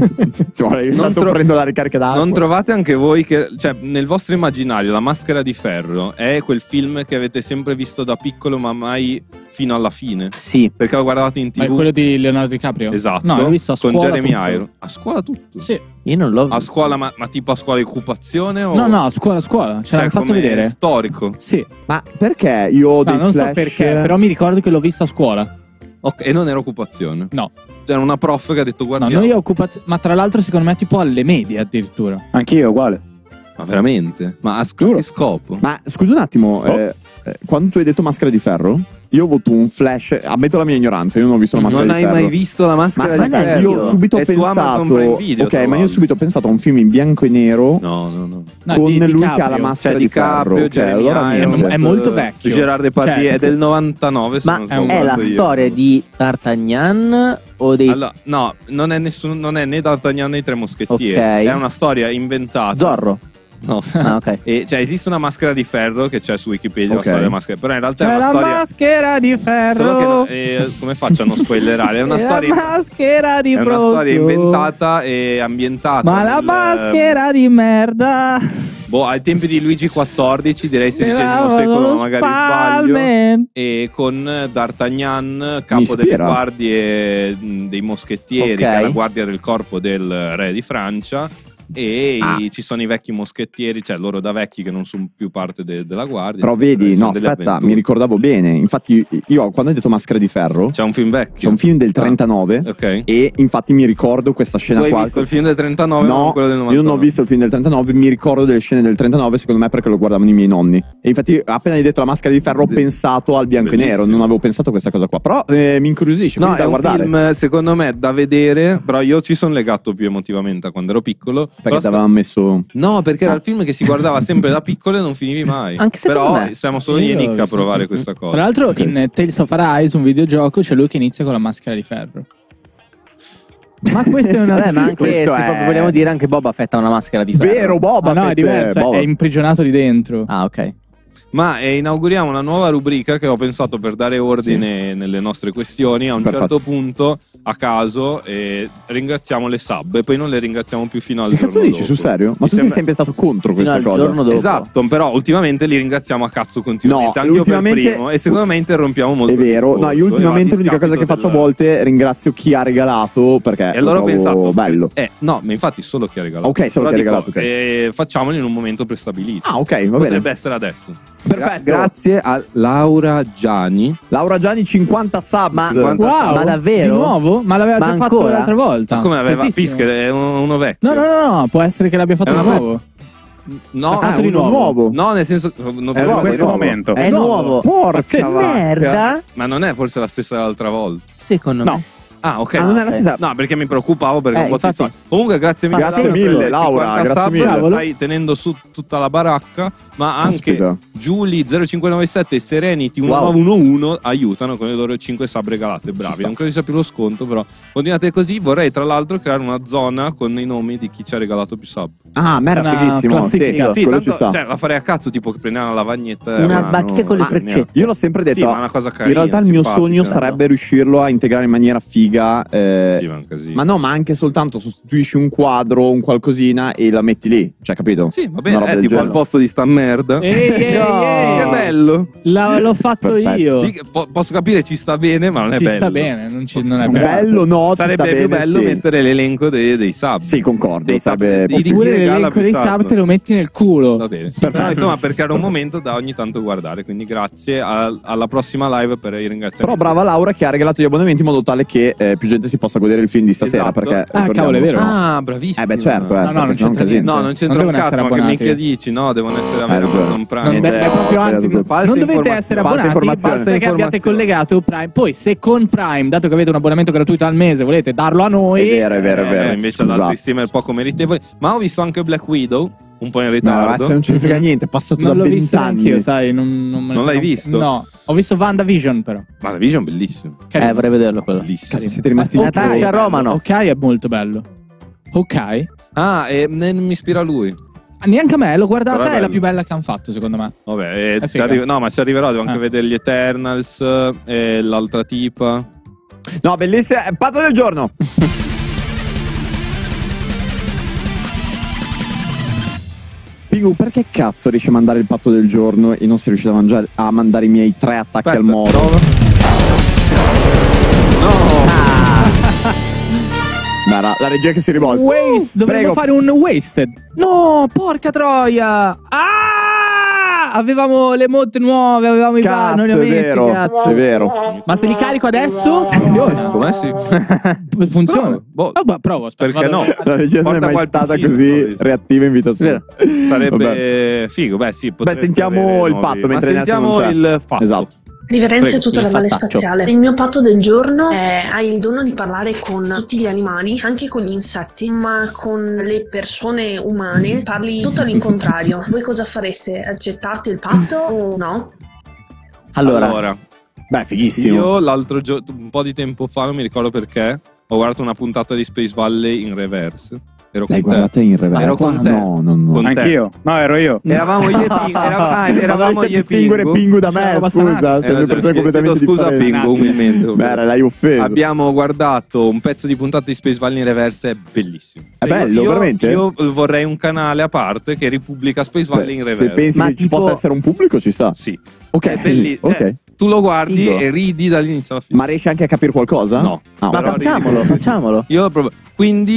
Cioè, intanto tro- prendo la ricarica d'acqua. non trovate anche voi che, cioè, nel vostro immaginario, La Maschera di Ferro è quel film che avete sempre visto da piccolo, ma mai fino alla fine? Sì. Perché lo guardavate in Ma è tivù. quello di Leonardo DiCaprio? Esatto. No, l'ho visto a con scuola. Jeremy tutto. Irons. A scuola tutto? Sì. Io non l'ho A scuola, ma, ma tipo a scuola di occupazione? O... No, no, a scuola, a scuola. Ce Cioè, l'hanno fatto come vedere. storico. Sì. Ma perché io ho No, dei non so flash... perché, però mi ricordo che l'ho visto a scuola. Ok, e non era occupazione. No. C'era una prof che ha detto No, guardiamo. noi occupato. Ma tra l'altro, secondo me, tipo alle medie addirittura. Anch'io, uguale. Ma veramente? Ma a sc- che scopo? Ma scusa un attimo, Oh. eh, eh, quando tu hai detto Maschera di Ferro, io ho avuto un flash, ammetto la mia ignoranza, io non ho visto la Maschera Non di hai Ferro. mai visto La Maschera Ma di neanche Ferro? io ho subito È su pensato, Amazon Prime Video, ok, tra ma io ho l'altro. subito pensato a un film in bianco e nero No, no, no. No, con di- lui DiCaprio. che ha la maschera C'è di ferro. DiCaprio, Ok, Jeremy allora Irons, niente. È molto vecchio. Gerard Depardieu Cioè, è del novantanove, se Ma non è un- è la sbaglio io. storia di D'Artagnan o dei Allora, no, non è, nessuno, non è né D'Artagnan né i Tre Moschettieri. Ok. È una storia inventata. Zorro? No. Ah, ok. E, cioè, esiste una maschera di ferro che c'è su Wikipedia, Ok. la storia della maschera. Però in realtà è C'è una la storia. maschera di ferro. Solo che no- eh, come faccio a non spoilerare? È una C'è storia. la maschera di È una Prozio. storia inventata e ambientata. Ma la nel- maschera di merda. Boh, ai tempi di Luigi quattordici, direi Me la sedicesimo vado secolo, allo ma magari sbaglio. spalmen. E con D'Artagnan, capo ispira. delle guardie mh, dei moschettieri, Ok. che è la guardia del corpo del re di Francia, E Ah. i- ci sono i vecchi moschettieri, cioè loro da vecchi che non sono più parte de- della guardia. Però vedi, Sono no, delle aspetta, avventure. mi ricordavo bene. Infatti, io quando hai detto Maschera di Ferro, C'è un film vecchio. c'è un film del trentanove. Ah, ok. E infatti mi ricordo questa scena Tu hai qua. visto il film del trentanove, non No, quello del io novantanove? non ho visto il film del trentanove, mi ricordo delle scene del trentanove, secondo me perché lo guardavano i miei nonni. E infatti appena hai detto La Maschera di Ferro ho pensato al bianco Bellissimo. e nero, non avevo pensato a questa cosa qua. Però eh, mi incuriosisce, No, quindi è da un guardare. film secondo me da vedere, però io ci sono legato più emotivamente a quando ero piccolo. Perché Però ti avevano messo... No, perché era il film che si guardava sempre da piccolo e non finivi mai. Anche secondo Però me. siamo solo io e Io Nick l'ho a visto. provare questa cosa. Tra l'altro Ok. in Tales of Arise, un videogioco, c'è lui che inizia con la maschera di ferro. Ma questo è una Vabbè, ma anche se Questo è- proprio vogliamo dire anche Boba Fett ha una maschera di ferro. Vero, Boba Ma no, è Fett, diverso, Boba. è imprigionato lì dentro. Ah, ok. Ma eh, inauguriamo una nuova rubrica che ho pensato per dare ordine nelle nostre questioni. A un Perfetto. certo punto, a caso, eh, ringraziamo le sub e poi non le ringraziamo più fino al Che giorno cazzo dici, dopo. sul serio? Ma Mi tu sei sembra- sempre stato contro Fino questa al cosa. giorno dopo. Esatto, però ultimamente li ringraziamo a cazzo continuamente. No, anche io per ultimamente- primo. E secondo me interrompiamo molto È il vero, discorso, no, io e va a ultimamente l'unica cosa che discapito faccio a del- volte ringrazio chi ha regalato perché E allora lo ho trovo pensato, bello. eh, no, ma infatti solo chi ha regalato. Ok, solo Però chi ha dico, regalato, ok. eh, facciamoli in un momento prestabilito. Ah, ok, va bene. Potrebbe essere adesso. Perfetto. Grazie a Laura Gianni. Laura Gianni cinquanta subs. Ma- cinquanta Wow, Ma davvero? Di nuovo? Ma l'aveva Ma già fatto ancora? l'altra volta. Come aveva Precisissimo. Pisker, è uno, uno vecchio. No, no, no, no, può essere che l'abbia fatto È di una nuovo. No, Ha fatto Ah, di uno nuovo. nuovo. no, nel senso non È però- nuovo, questo è nuovo. momento. È nuovo. Porca Pazzesco. vacca. Merda. Ma non è forse la stessa dell'altra volta? Secondo No. me. Ah, ok. Ah, non è la stessa. No, perché mi preoccupavo perché Eh, un po' ti infatti- so. Comunque, grazie mille, Grazie Laura, mille, per le Laura, cinquanta grazie sub, mille. la stai tenendo su tutta la baracca, ma anche Caspita. Giulia zero cinque nove sette e Serenity Wow. millenovecentododici aiutano con le loro cinque sub regalate. Bravi, sta. non credo sia più lo sconto, però continuate così. Vorrei tra l'altro creare una zona con i nomi di chi ci ha regalato più sub. Ah, merda, Una fighissimo. Sì, classifica. Sì, quello tanto, ci sta. cioè, la farei a cazzo, tipo che prendiamo la lavagnetta. Una a mano, bacchetta con le ma freccette. niente. Io l'ho sempre detto. Sì, ma è una cosa carina, in realtà il mio simpatica. sogno sarebbe riuscirlo a integrare in maniera figa. eh, Sì, ma è un casino. ma no, ma anche soltanto sostituisci un quadro, un qualcosina e la metti lì. Cioè, capito? Sì, va Una bene, roba è del tipo genere. al posto di sta merda. Ehi, ehi, No. ehi. Che bello. La- l'ho fatto Perfetto. io. Dica- po- posso capire ci sta bene, ma non è Ci bello. sta bene, non, ci, non è bello. Bello, no, ci Sarebbe sta più bene, bello sì. mettere l'elenco dei, dei sub. Sì, concordo. Dei sub- sarebbe di- di- Oppure chi regala l'elenco più dei sub. sub te lo metti nel culo. Va bene. No, insomma, per creare un momento da ogni tanto guardare. Quindi grazie a- alla prossima live per i ringraziamenti. Però brava Laura che ha regalato gli abbonamenti in modo tale che eh, più gente si possa godere il film di stasera. Esatto. Perché, Ah, cavolo, è vero. Ah, bravissimo. Eh beh, certo, eh, No, no, perché non sennò è un c'entra casino. niente. No, non c'entra Non un devono cazzo, essere ma che abbonati. minchia dici? No, devono essere Hai avere ragione. Amazon Prime. Non, Niente, beh, beh, ho proprio sbagliato anzi, tutto. False non dovete informa- essere false abbonati, informazioni. basta che abbiate informazioni. collegato Prime. Poi, se con Prime, dato che avete un abbonamento gratuito al mese, volete darlo a noi, È vero, è vero, è Eh, vero. invece ad altri Scusate. streamer poco meritevoli. Ma ho visto anche Black Widow, un po' in No, ritardo. ragazzi, non ce ne frega niente, è passato non da l'ho visto vent'anni. anch'io, sai. Non, non, me ne Non l'hai frega- visto? No, ho visto WandaVision, però. Ma la Vision bellissimo. Carino. Eh, vorrei vederlo quello. Bellissimo. Cazzo, siete rimasti Ok. Natasha Romano. Ok, è molto bello. Ok. Ah, e ne- mi ispira lui. Ah, neanche a me, l'ho guardata, Però è è la bello. più bella che hanno fatto, secondo me. Vabbè, eh, È ci figa. arri- no, ma ci arriverò. Devo anche Ah. vedere gli Eternals eh, e l'altra tipa. No, bellissimo. eh, Patto del giorno. Pingu, perché cazzo riesci a mandare il patto del giorno e non sei riuscito a, mangiare, a mandare i miei tre attacchi Aspetta, al moro? prova. No! Beh, la, la regia che si rivolge. Waste, dovremmo Prego. fare un wasted. No, porca troia. Ah! Avevamo le mod nuove, avevamo i bar, non li Cazzo, ho è messi, vero, cazzo. è vero. Ma se li carico adesso, funziona. Com'è sì? Funziona. Prova. Boh. Ah, beh, provo, aspetta. Perché vado- no? La regia non è Porta mai qua il stata P C, così lo dici. reattiva in vita sua. Vabbè. Sarebbe figo, beh sì. potreste sentiamo avere il nuovi- patto Ma mentre Nelson sentiamo non c'è. il fatto. Esatto. Riverenza Prego, a tutta il la Valle fattaccio. Spaziale. Il mio patto del giorno è hai il dono di parlare con tutti gli animali, anche con gli insetti, ma con le persone umane parli tutto all'incontrario. Voi cosa fareste? Accettate il patto o no? Allora, Allora, Beh, fighissimo. io l'altro giorno, un po' di tempo fa, non mi ricordo perché, ho guardato una puntata di Space Valley in reverse. Ero L'hai con te. guardata in reverse? Ero con te. No, no, no. Con te. Anch'io. No, ero io. Eravamo io e Pingu. Eravamo, ah, Ma eravamo sai io e distinguere Pingu. Pingu da Cioè, me, abbastanza. scusa, Eh, sei due persone chiedo completamente scusa differenti. Pingu, umilmente. Beh, l'hai offeso. Abbiamo guardato un pezzo di puntata di Space Valley in reverse, è bellissimo. È Cioè, bello, io, veramente? Io vorrei un canale a parte che ripubblica Space Beh, Valley in se reverse. pensi Ma che ci tipo- possa essere un pubblico, ci sta. Sì. Ok, È belli- ok. cioè, tu lo guardi Figo. e ridi dall'inizio alla fine. Ma riesci anche a capire qualcosa? No. Ah, ma però facciamolo, ridi. facciamolo. Io proprio. Quindi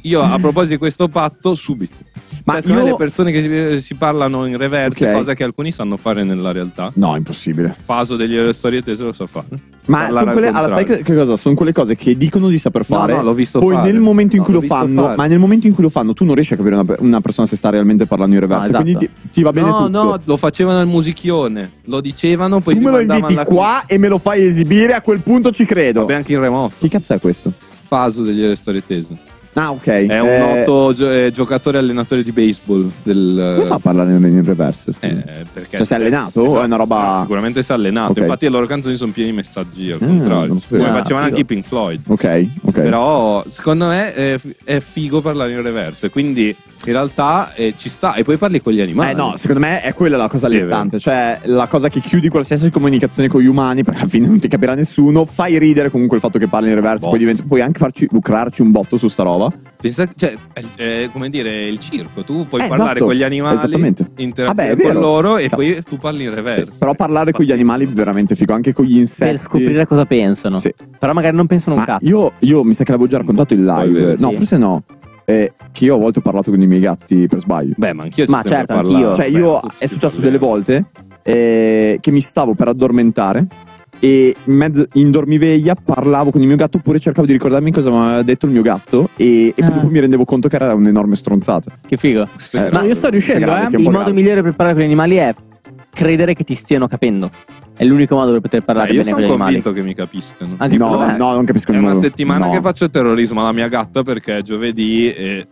io a proposito di questo patto, subito. Ma Ma secondo me io- le persone che si, si parlano in reverse, Ok. cosa che alcuni sanno fare nella realtà. No, impossibile. Faso degli storie tese lo sa fare. Ma Parlare sono al quelle, allora, sai contrario. che, che cosa? Sono quelle cose che dicono di saper No, fare. no, l'ho visto poi fare. nel momento in No, cui l'ho lo visto fanno, fare. ma nel momento in cui lo fanno, tu non riesci a capire una, una persona se sta realmente parlando in reverse. No, esatto. Quindi ti, ti va bene No, tutto. no, lo facevano al musichione. Lo dicevano, poi tu mi me lo mandavano inviti alla qua e me lo fai esibire, a quel punto ci credo. Vabbè, anche in remoto. Che cazzo è questo? Faso degli storie tese. Ah, ok. È un Eh, noto gio- eh, giocatore allenatore di baseball. Del, Come fa a parlare in in reverse? scusa? Eh, perché Cioè, si è allenato o è una roba- No, sicuramente si è allenato. Ok. Infatti, le loro canzoni sono piene di messaggi al Ah, contrario. non sapevo. Come Ah, facevano figo. anche i Pink Floyd. Ok, ok. Però, secondo me, è, è figo parlare in reverse. Quindi, in realtà, eh, ci sta. E poi parli con gli animali. Eh no, secondo me è quella la cosa Sì, è allettante, cioè la cosa che chiudi qualsiasi comunicazione con gli umani, perché alla fine non ti capirà nessuno, fai ridere comunque il fatto che parli in reverse, Boh. poi diventa- puoi anche farci lucrarci un botto su sta roba. Pensa, cioè, è, è come dire, il circo. Tu puoi Eh, parlare esatto, con gli animali, esattamente. interagire Vabbè, è con vero. loro e Cazzo. poi tu parli in reverse. Sì, però parlare con gli Pazzesco. animali è veramente figo, anche con gli insetti. Per scoprire cosa pensano. Sì. Però magari non pensano un Ma cazzo. io, io mi sa che l'avevo già raccontato in Poi live. vero, No, sì. forse no. Eh, che io a volte ho parlato con i miei gatti per sbaglio. Beh, ma anch'io ci Ma ho sempre certo, parlato. anch'io. Cioè, Beh, io tutti è si successo parla. delle volte eh, che mi stavo per addormentare e in, mezzo, in dormiveglia parlavo con il mio gatto oppure cercavo di ricordarmi cosa mi aveva detto il mio gatto e, e poi Ah. dopo mi rendevo conto che era un'enorme stronzata. Che figo. Questo è Eh, Ma grave. io sto riuscendo, grande, eh. siamo Il un po' modo gravi. migliore per parlare con gli animali è credere che ti stiano capendo. È l'unico modo per poter parlare Beh, io bene con sono gli animali. convinto che mi capiscano. Anche No, secondo me. no, non capisco È una nemmeno. settimana No. che faccio terrorismo alla mia gatta perché è giovedì e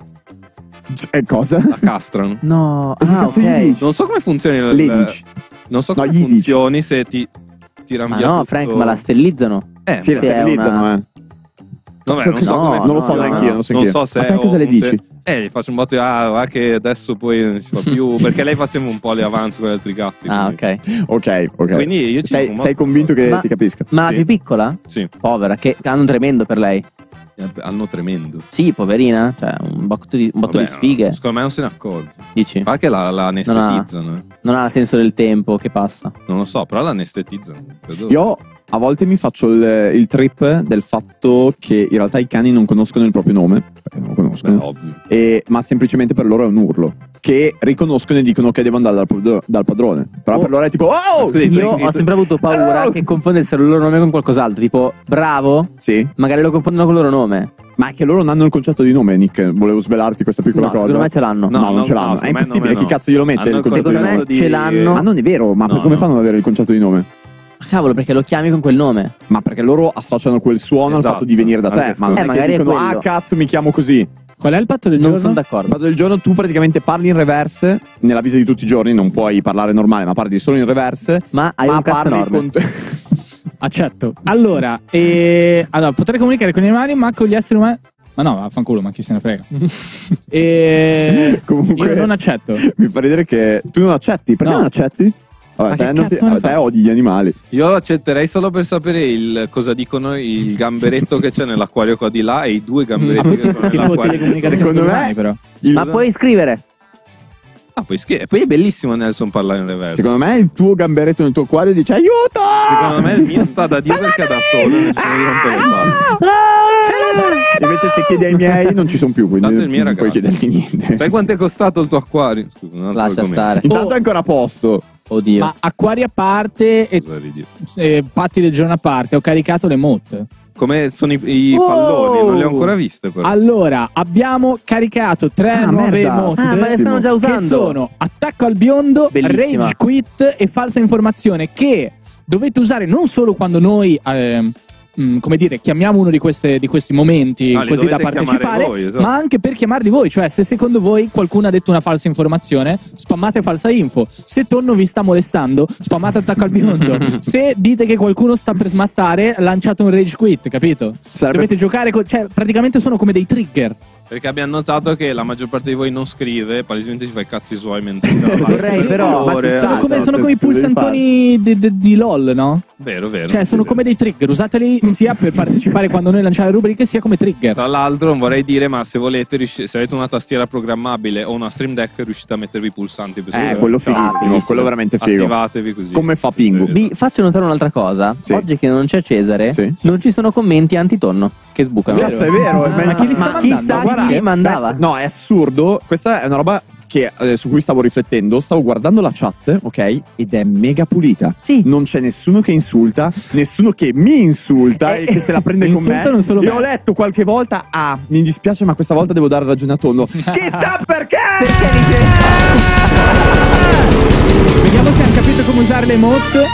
Eh, cosa? la castrano. No, Che ah, cazzo gli ok. dici? Non so come funzioni il- Le dici. Non so No, come gli dici. funzioni se ti tirano Ma via no, tutto- Frank, ma la sterilizzano. Eh, Sì, la Sì, è sterilizzano, una- eh. vabbè, non so no, come non Non lo so no, neanche no. io, non so Non anch'io. so se A te o- cosa le se- dici? Eh, gli faccio un botto di ah, va che adesso poi non si fa più perché lei fa sempre un po' le avanze con gli altri gatti. Ah, quindi- ok. Ok, ok. Quindi io ci sei, sono sei molto convinto che Ma- ti capisca? Ma la Sì. più piccola? Sì, Povera, che hanno un tremendo per lei. eh, hanno tremendo. Sì, poverina. Cioè, un botto di, un botto Vabbè, di sfighe. no, secondo me non se ne accorge. Dici? Ma che la, la anestetizzano, eh. Non ha senso del tempo che passa. Non lo so, però l'anestetizzano. credo. Io a volte mi faccio il, il trip del fatto che in realtà i cani non conoscono il proprio nome, perché non lo Beh, conoscono, ovvio. e- ma semplicemente per loro è un urlo. Che riconoscono e dicono che devo andare dal, padro- dal padrone. Però Oh. per loro è tipo, oh! Scusi, Io quindi- ho sempre avuto paura Oh! che confondessero il loro nome con qualcos'altro. Tipo, bravo, Sì, magari lo confondono con il loro nome. ma è che loro non hanno il concetto di nome, Nick. Volevo svelarti questa piccola No, cosa. secondo me ce l'hanno. No, No, non no, ce no, l'hanno. È secondo me impossibile, no, chi no. cazzo glielo mette Hanno il il concetto di Secondo me nome? di- ce l'hanno. Ma non è vero, ma per- No, come no. fanno ad avere il concetto di nome? Ma cavolo, perché lo chiami con quel nome. Ma perché loro associano quel suono al Esatto. fatto di venire da te. Anche Ma non Eh, è che magari è dicono, quello. ah cazzo mi chiamo così. Qual è il patto del Non giorno? sono Il d'accordo. fatto del giorno tu praticamente parli in reverse nella vita di tutti i giorni, non puoi parlare normale, ma parli solo in reverse. Ma hai ma un cazzo parli enorme. con Accetto. Allora, eh, allora, potrei comunicare con gli animali, ma con gli esseri umani. Ma no, vaffanculo, ma chi se ne frega. e... Comunque Io non accetto. mi fa ridere che tu non accetti, perché No. non accetti? Vabbè, Ma te, che non ti- cazzo ne te faccio? odi gli animali. Io lo accetterei solo per sapere il, cosa dicono il gamberetto che c'è nell'acquario qua di là e i due gamberetti che sono Tipo nell'acquario. telecomunicazioni Secondo con gli me- umani, però. Il- Ma puoi scrivere. Ah, poi, schi- poi è bellissimo Nelson parlare in reverse. Secondo me il tuo gamberetto nel tuo acquario dice aiuto! Secondo me il mio sta da Dio perché è da solo, nessuno gli rompe le palle. Invece se chiedi ai miei non ci sono più, quindi Tanto il mio non puoi ragazzo. chiedergli niente. Sai quanto è costato il tuo acquario? Scusa, un altro Lascia argomento. stare. Intanto Oh. è ancora a posto. Oddio. Ma acquari a parte e Cosa ridi? eh, patti del giorno a parte, ho caricato le motte. Come sono i, i Oh! palloni? Non le ho ancora viste però. Allora, abbiamo caricato tre Ah, nuove merda. motte. Ah, ma le stanno già che usando. sono attacco al biondo, Bellissima. rage quit e falsa informazione, che dovete usare non solo quando noi ehm, mm, come dire, chiamiamo uno di, queste, di questi momenti No, li così da dovete chiamare partecipare, voi, esatto. ma anche per chiamarli voi. Cioè, se secondo voi qualcuno ha detto una falsa informazione, spammate falsa info. Se Tonno vi sta molestando, spammate attacco al biondo. Se dite che qualcuno sta per smattare, lanciate un rage quit, capito? Sarebbe- Dovete giocare, con, cioè, praticamente sono come dei trigger. Perché abbiamo notato che la maggior parte di voi non scrive, palesemente si fa i cazzi suoi mentre Vorrei però- Sono Esatto, come, sono se- come i se devi pulsantoni di, di- di LOL, no? Vero, vero. Cioè, sì, sono vero. come dei trigger, usateli sia per partecipare quando noi lanciamo le rubriche, sia come trigger. Tra l'altro non vorrei dire, ma se volete, riusci- se avete una tastiera programmabile o una Stream Deck, riuscite a mettervi i pulsanti per Eh, quello fighissimo, quello veramente figo. Attivatevi così. Come fa Pingu. Vi faccio notare un'altra cosa. Sì. Oggi che non c'è Cesare, Sì. non ci sono commenti antitonno che sbucano. Cazzo, è vero. Ah, ma chi li sta Ma chissà mandando? chi Guarda, li mandava. Pezzo- No, è assurdo. Questa è una roba che, eh, su cui stavo riflettendo. Stavo guardando la chat, ok? Ed è mega pulita. Sì. Non c'è nessuno che insulta, nessuno che mi insulta e che se la prende con me. Insultano solo E me. ho letto qualche volta, ah, mi dispiace, ma questa volta devo dare ragione a Tondo. Chissà perché! Perché dice- Vediamo se hanno capito come usare le emote.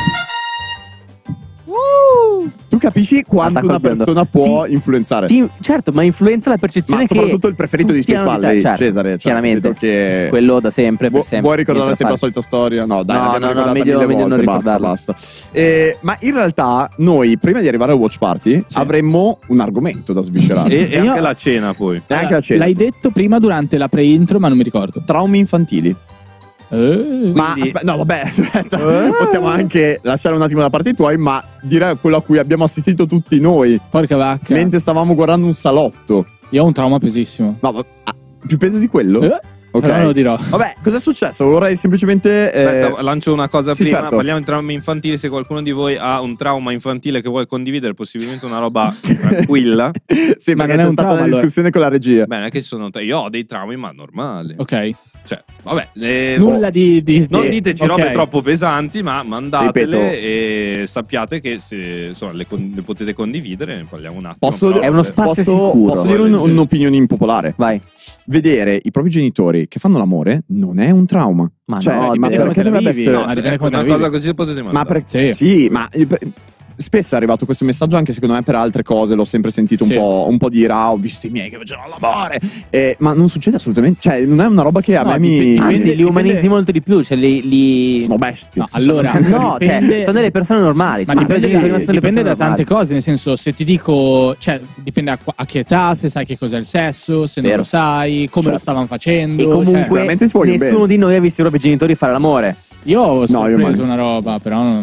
Tu capisci quanto sta una colpendo. persona può Ti- influenzare? Ti- certo, ma influenza la percezione Ma che soprattutto il preferito di tutti Space hanno Valley, certo, Cesare. Cioè, chiaramente. credo che... Quello da sempre, per Vu- sempre. Vuoi ricordare Niente da sempre la fare. solita storia? No, dai, No, l'abbiamo no, no, ricordata meglio- mille meglio non volte, basta, ricordarla. basta. Eh, ma in realtà noi, prima di arrivare al Watch Party, avremmo un argomento da sviscerare. E, e Io- anche la cena poi. E anche la cena, L'hai sì. detto prima durante la pre-intro, ma non mi ricordo. Traumi infantili. Eh. Ma Quindi- aspetta, no, vabbè, aspetta. Possiamo anche lasciare un attimo da parte i tuoi, ma dire quello a cui abbiamo assistito tutti noi Porca vacca. mentre stavamo guardando un salotto. Io ho un trauma pesissimo. No, ma- ah, più peso di quello? Eh? Ok. Allora lo dirò. Vabbè, cos'è successo? Vorrei semplicemente. eh, Aspetta, lancio una cosa sì, prima. certo. Parliamo di traumi infantili. Se qualcuno di voi ha un trauma infantile che vuole condividere, possibilmente una roba tranquilla. sì, Ma ma non è c'è un stata trauma, una allora. discussione con la regia. Bene, che sono te. Io ho dei traumi, ma normali. Ok. Cioè, vabbè, eh, Nulla di, di- non di- diteci ok. robe troppo pesanti, ma mandatele Ripeto. e sappiate che se insomma, le, con- le potete condividere. Ne parliamo un attimo. Posso, però, È uno eh, spazio posso, sicuro. posso dire un- un'opinione impopolare? Vai. Vedere i propri genitori che fanno l'amore non è un trauma. Ma Cioè, no, ma dipende perché come te la dovrebbe vivi, essere. no? se- dipende come te una la cosa vivi. così potete Ma mandare. per... Sì. sì, ma eh, per- spesso è arrivato questo messaggio anche secondo me per altre cose. L'ho sempre sentito un, Sì. po', un po' dire, ah, ho visto i miei che facevano l'amore. Eh, ma non succede assolutamente. Cioè, non è una roba che a No, me dip- mi. dipende- Anzi, li umanizzi dipende- molto di più. Cioè, li, li- Sono bestie. No, allora, No, cioè, dipende- sono delle persone normali. Ma Cioè, dipende, sono da, delle persone dipende da normali. tante cose, nel senso, se ti dico, cioè, dipende a, qua- a che età, se sai che cos'è il sesso, se non Vero. lo sai, come Certo. lo stavano facendo. E cioè, comunque sicuramente si vogliono nessuno bene. di noi ha visto i propri genitori fare l'amore. io ho io sorpreso mai. una roba, però non,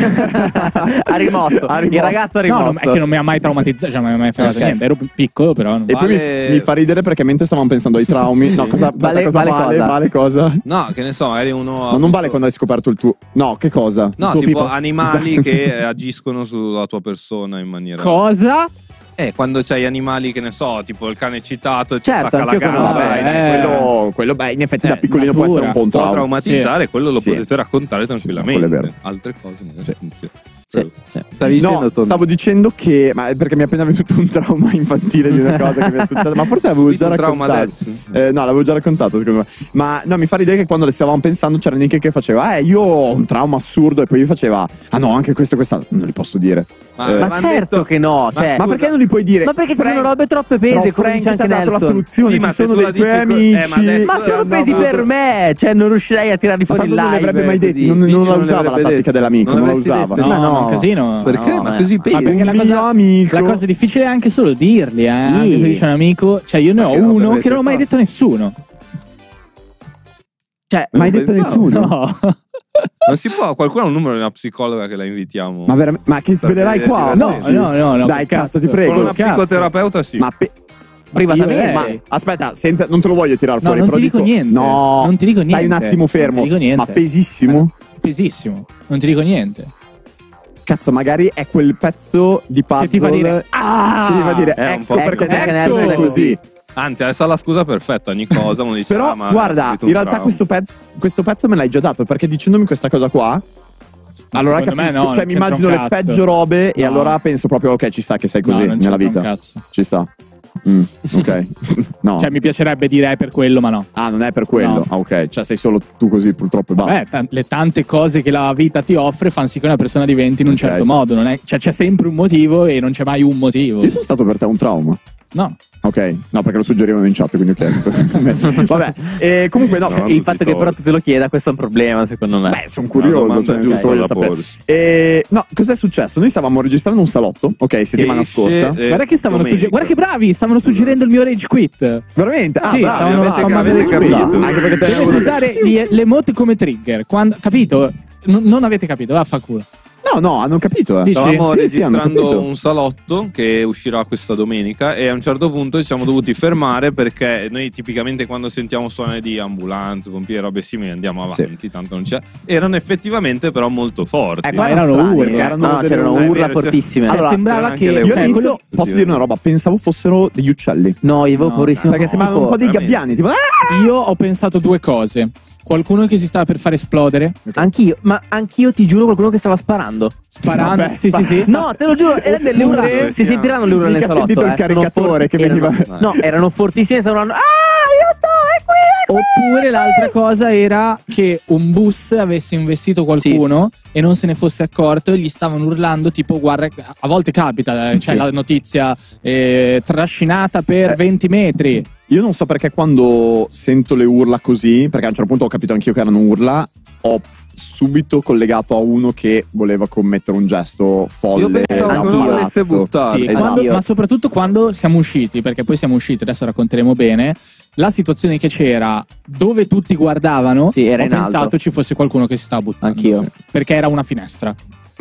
ha rimosso. Ha rimosso. Il ragazzo ha no, rimosso. non- è che non mi ha mai traumatizzato, cioè non mi ha mai fregato Ok. niente, ero piccolo, però non- E poi Vale- mi, mi fa ridere perché mentre stavamo pensando ai traumi, no, cosa Vale- cosa vale vale, cosa? vale cosa? No, che ne so, magari uno. Ma non vale quando hai scoperto il tuo. No, che cosa? No, tuo tipo pipo. animali Esatto. che agiscono sulla tua persona in maniera. Cosa? Eh, quando c'hai animali che ne so, tipo il cane citato e ti Certo, attacca la anch'io gamba. conosco. Vabbè, eh. quello, quello, beh, in effetti da Eh, piccolino può natura. essere un po' un Può trauma. traumatizzare, quello lo Sì. potete raccontare tranquillamente. quello è vero. Altre cose, magari, Sì. attenzione. Sì, sì. Stavi dicendo, No, Tony? stavo dicendo che. Ma è perché mi è appena venuto un trauma infantile di una cosa che mi è successa. Ma forse l'avevo Subito già un trauma raccontato. adesso. Eh, no, l'avevo già raccontato, secondo me. Ma no, mi fa ridere che quando le stavamo pensando c'era Nick che faceva, eh, io ho un trauma assurdo. E poi gli faceva, ah no, anche questo e quest'altro. Non li posso dire. Ma, Eh, Ma avevano certo detto- che no. Ma Cioè, Ma perché non li puoi dire? ma perché ci Frank- sono robe troppe pese, Però come Frank dice ti anche ha dato la Nelson. soluzione. Sì, ma ci se sono tu dei la tuoi dici co- amici. eh, ma adesso- Ma sono no, pesi no, per no. me. Cioè, non riuscirei a tirarli Ma fuori tanto in non li live. avrebbe mai detti. così. Non, non Dici, la non li usava la avrebbe tattica detto. dell'amico. Non Non la avresti usava. detto. No, Ma no. ma un casino. Perché? No, ma eh. così Ma pesi? perché la Un cosa, mio amico. la cosa difficile è anche solo dirli, eh. Sì. Anche se dice un amico. Cioè, io ne ho che roba uno avete che non ho mai fatto? detto a nessuno. Cioè, Mai Non detto pensavo. nessuno. No. Non si può, qualcuno ha un numero di una psicologa che la invitiamo. Ma, veramente- ma che svelerai qua? No, no, no, no, Dai, che cazzo, ti cazzo. prego. Con una cazzo. psicoterapeuta sì. Ma pe- privatamente. Io- Ma Eh. aspetta, senza, non te lo voglio tirare No, fuori. non però ti dico dico- niente. No, Non ti dico stai un niente. attimo fermo. Non ti dico niente. Ma pesissimo. Pesissimo. Non ti dico niente. Cazzo, magari è quel pezzo di puzzle Che ti fa dire, ah, che ti fa dire È un ecco po' perché ecco perché Nelson Nelson è è così. Anzi, adesso ha la scusa perfetta. Ogni cosa uno dice. Però ah, ma guarda, ho subito in un realtà trauma. questo pezzo, questo pezzo me l'hai già dato perché dicendomi questa cosa qua. Allora secondo me capisco, no, cioè non mi c'entra immagino un le cazzo. peggio robe e No. allora penso proprio ok, ci sta che sei così No, non nella c'entra vita. un cazzo. Ci sta. Mm, ok. No. Cioè, mi piacerebbe dire è per quello, ma no. Ah, non è per quello. No. Ah, ok. Cioè sei solo tu così purtroppo e basta. Vabbè, tan- le tante cose che la vita ti offre fanno sì che una persona diventi in un Ok. certo modo. Non è, cioè, c'è sempre un motivo e non c'è mai un motivo. Io sono stato per te un trauma. No. Ok, no, perché lo suggerivano in chat, quindi ho chiesto. Vabbè, e comunque no. No, Il tutti fatto che torti. però tu te lo chieda, questo è un problema, secondo me. Beh, sono Una curioso, domanda cioè, nel giusta senso, voglio da sapere. porsi. E, no, cos'è successo? Noi stavamo registrando un salotto, ok, settimana esce, scorsa. eh, Guarda che stavano domenica. sugge- guarda che bravi, stavano suggerendo il mio rage quit. Veramente? Ah, Sì, bravi, stavano- avete- stavano avete avendo capito. capito. Anche perché te Dovete usare gli- le emote come trigger. Quando, capito? N- non avete capito, vaffanculo. No, no, hanno capito. Eh. Dici? Stavamo Sì, sì, hanno registrando capito. un salotto che uscirà questa domenica e a un certo punto ci siamo dovuti fermare perché noi tipicamente quando sentiamo suoni di ambulanze, pompieri, robe simili andiamo avanti, Sì. tanto non c'è. Erano effettivamente però molto forti. Eh, qua erano strani, urla, eh. erano No, delle- c'erano è urla vero, fortissime. Cioè, Allora, sembrava c'erano che anche le Io cioè, all'inizio, quello- posso dire una roba, pensavo fossero degli uccelli. No, io avevo No, paurissimo. Perché sembravano un po' dei veramente. gabbiani, tipo... "Ah!" Io ho pensato due cose. Qualcuno che si stava per far esplodere, Anch'io, ma anch'io ti giuro qualcuno che stava sparando. sparando. Vabbè, sì, sì, sì. No, te lo giuro, erano delle urla. Oppure- Si sentiranno le urla nel Mica salotto. sentito il eh, sono caricatore forti- che veniva- erano- No, erano fortissime, stavano urlando. Ah, aiuto, è qui, è qui. Oppure l'altra cosa era che un bus avesse investito qualcuno e non se ne fosse accorto e gli stavano urlando tipo guarda, a volte capita, c'è Sì. la notizia eh, trascinata per Eh. venti metri. Io non so perché quando sento le urla così, perché a un certo punto ho capito anch'io che erano urla, ho subito collegato a uno che voleva commettere un gesto folle. Io pensavo un che uno volesse pazzo. buttare. Sì, esatto. quando- ma soprattutto quando siamo usciti, perché poi siamo usciti, adesso racconteremo bene. La situazione che c'era dove tutti guardavano, Sì, era ho in alto. pensato ci fosse qualcuno che si stava buttando. Anch'io. Sì. Perché era una finestra.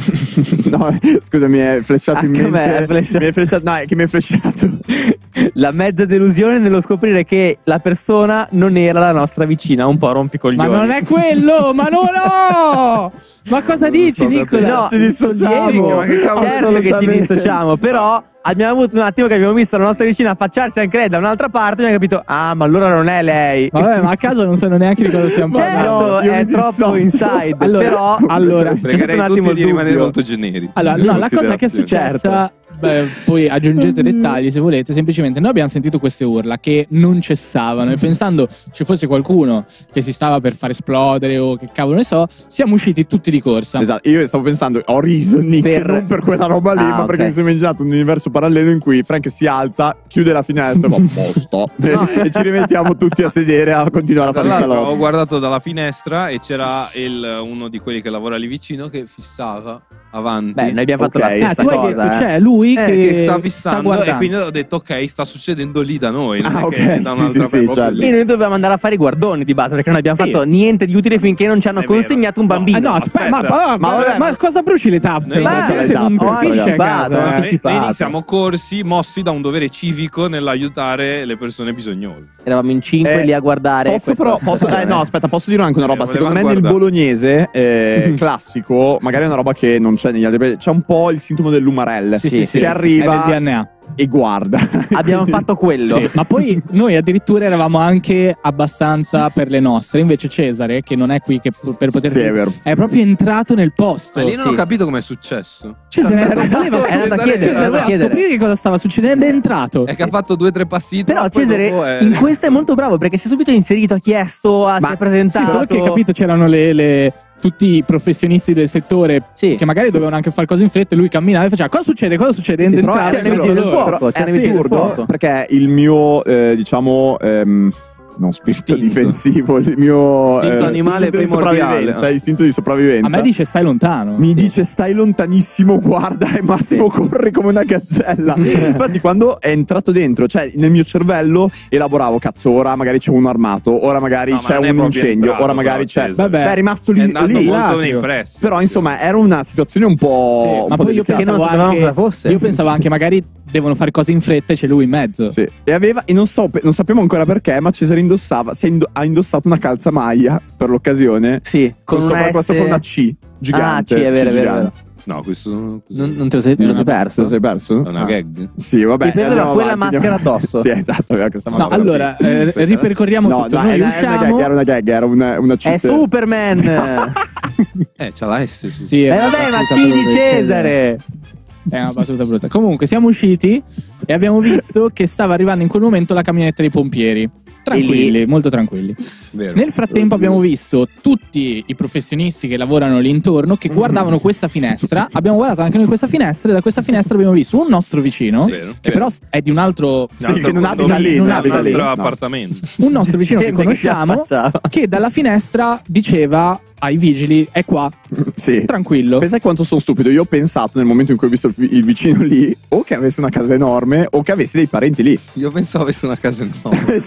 No, scusa, mi è flashato in Anche a me mente. è flashato. Mi è flashato, no, è che mi è flashato. La mezza delusione nello scoprire che la persona non era la nostra vicina, un po' rompicoglioni. Ma non è quello, ma no, no! Ma cosa dici, so Nicola? No, ci dissociamo. Diego, ma che cavolo, certo che ci assolutamente. dissociamo, però abbiamo avuto un attimo che abbiamo visto la nostra vicina affacciarsi anche lei da un'altra parte e abbiamo capito, ah, ma allora non è lei. Vabbè, ma a caso non sanno neanche di cosa stiamo Certo, parlando. no, io è mi troppo dissocio. inside, Allora, però allora, c'è stato Pregherei un attimo tutti il di rimanere dubbio. molto generici. Allora, no, la cosa che è Considerazioni. successa, beh, poi aggiungete dettagli se volete, semplicemente noi abbiamo sentito queste urla che non cessavano e pensando ci fosse qualcuno che si stava per far esplodere o che cavolo ne so, siamo usciti tutti di corsa. Esatto, io stavo pensando, ho riso Nick, Per- non per quella roba lì, Ah, ma perché ok. mi sono immaginato un universo parallelo in cui Frank si alza, chiude la finestra e va a posto. E ci rimettiamo tutti a sedere a continuare a Tra fare il l'altro ho salotto. guardato dalla finestra e c'era il- uno di quelli che lavora lì vicino che fissava avanti. Beh, noi abbiamo fatto Ok. la Ah, stessa tu hai cosa, detto, eh. c'è lui Eh, che, che sta sta fissando e guardando. quindi ho detto ok, sta succedendo lì da noi, non Ah, è ok, che è da sì, un'altra sì, sì, proprio certo. lì. E noi dovevamo andare a fare i guardoni di base perché non abbiamo Sì. fatto niente di utile finché non ci hanno È vero. consegnato un No, bambino. Ah, no, aspetta, Aspetta. ma, ma, Ma vabbè, ma ma- cosa bruci le tappe? Noi- Ma Ma la gente le non tappe, capisce a anticipato, casa. eh. Noi, anticipato. noi siamo corsi, mossi da un dovere civico nell'aiutare le persone bisognose. Eravamo in cinque Eh, lì a guardare. Posso questa però, posso, situazione. eh, no, aspetta, posso dire anche una roba. Eh, Secondo me volevamo nel guardare. bolognese eh, classico, magari è una roba che non c'è negli altri. C'è un po' il sintomo dell'umarelle Sì, sì, che sì, sì, arriva è del D N A. e guarda. Abbiamo Quindi- fatto quello. Sì, ma poi noi addirittura eravamo anche abbastanza per le nostre. Invece Cesare, che non è qui che per poter Sì, è vero. è proprio entrato nel posto. Ma lì non sì. ho capito com'è successo. Cesare È voleva andato- è andato a chiedere, Cesare è andato a voleva chiedere. scoprire che cosa stava succedendo ed è entrato. È che ha fatto due o tre passi. Però poi Cesare dopo è- in questo è molto bravo perché si è subito inserito, ha chiesto, ha, si Ma- è Sì, presentato. solo che capito c'erano le, le- tutti i professionisti del settore Sì. che magari dovevano anche fare cose in fretta e lui camminava e faceva cosa succede, cosa succede Sì, ed però entrava c'erano in i mezzo vigili a del loro. fuoco. Però è c'erano i vigili del assurdo fuoco. perché il mio, eh, diciamo, ehm, non spirito Istinto. difensivo, il mio Istinto eh, animale istinto di primordiale. sopravvivenza, istinto di sopravvivenza. A me dice stai lontano. Mi Sì. dice stai lontanissimo, guarda e Massimo corri come una gazzella. Infatti quando è entrato dentro, cioè nel mio cervello elaboravo cazzo, ora magari c'è uno armato, ora magari No, ma c'è non è un proprio incendio, entrato, ora magari però, c'è... Cesare. Vabbè. Beh, è rimasto lì, È andato lì. molto là, nei tio. pressi. Però insomma era una situazione un po', Sì, un ma po' poi io delicata. Che non pensavo, sapevamo anche, cosa fosse. io pensavo anche magari devono fare cose in fretta e c'è lui in mezzo. Sì. E aveva, e non so, non sappiamo ancora perché, ma Cesare indossava, si è indo- ha indossato una calzamaglia per l'occasione. Sì, con, Con una sopra, S. sopra una C gigante. Ah, sì, è vero, C è vero, è gigante. vero. No, questo Non, non te lo sei, te lo sei Te perso? lo sei perso? è una Ah. gag. Sì, vabbè. Ti prendeva andiamo quella avanti, maschera andiamo- addosso. Sì, esatto, aveva questa No, maschera. allora, eh, ripercorriamo No, tutto. no, Noi era, era usciamo. una gag, era una gag, era una, una È cheat. Superman! Eh, c'ha la S su. Sì, Eh è una vabbè, ma battuta sì di brutta, Cesare! È una battuta brutta. Comunque, siamo usciti e abbiamo visto che stava arrivando in quel momento la camionetta dei pompieri. Tranquilli, molto tranquilli. Vero. Nel frattempo abbiamo visto tutti i professionisti che lavorano lì intorno che guardavano questa finestra. Abbiamo guardato anche noi questa finestra e da questa finestra abbiamo visto un nostro vicino Sì, vero. che però è di un altro Sì, che non abita condominio, lì, non un abita lì, altro no. appartamento. un nostro vicino che Gente che si conosciamo affacciava. che dalla finestra diceva ai vigili è qua, Sì. tranquillo. Pensai quanto sono stupido. Io ho pensato nel momento in cui ho visto il, vi- il vicino lì, o che avesse una casa enorme, o che avesse dei parenti lì. Io pensavo avesse una casa enorme. Una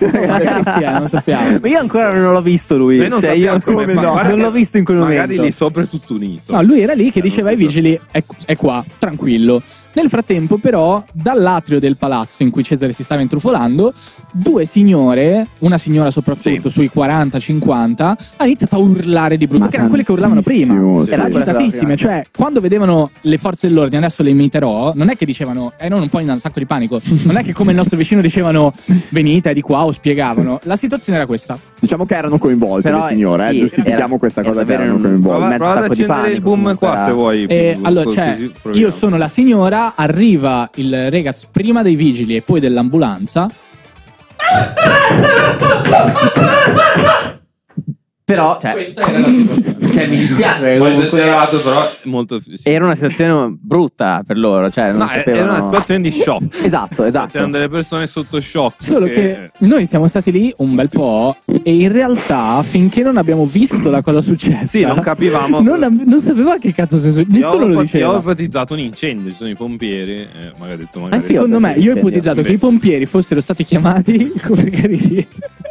magari sì, eh, non sappiamo. Ma io ancora non l'ho visto lui. Noi non Cioè, io sappiamo come come fa, no, guarda non che l'ho visto in quel Magari momento. lì sopra è tutto unito. No, lui era lì che Eh, diceva ai non si sa. vigili è, è qua, tranquillo. Nel frattempo però dall'atrio del palazzo in cui Cesare si stava intrufolando, due signore, una signora soprattutto sui quaranta cinquanta, ha iniziato a urlare di brutto, Ma che erano quelle che urlavano prima. tantissimo, sì. Erano agitatissime, cioè quando vedevano le forze dell'ordine, adesso le imiterò, non è che dicevano, eh non un po' in attacco di panico, non è che come il nostro vicino dicevano venite di qua o spiegavano, la situazione era questa. Diciamo che erano coinvolte Però, le signore, eh, sì, giustifichiamo era- questa era cosa che davvero erano un- coinvolte. Prova, mezzo prova ad attacco di accendere il panico, boom comunque, qua era- se vuoi. E Così allora, cioè, proviamo. io sono la signora, arriva il ragazzo prima dei vigili e poi dell'ambulanza. Però, cioè, Questa era la situazione. cioè, mi dispiace perché Poi comunque esagerato, però molto. sì. era una situazione brutta per loro, cioè non No, sapevano. era una situazione di shock. Esatto, esatto. C'erano delle persone sotto shock. Solo che noi siamo stati lì un bel po' e in realtà finché non abbiamo visto la cosa successa, Sì, non capivamo. non, ab- non sapeva che cazzo sia successo. Io Nessuno ho, lo io ho diceva. ipotizzato un incendio, ci sono i pompieri. Eh, magari ho detto Ah, magari. sì, secondo me, penso io ho che ipotizzato invece- che i pompieri fossero stati chiamati come magari sì.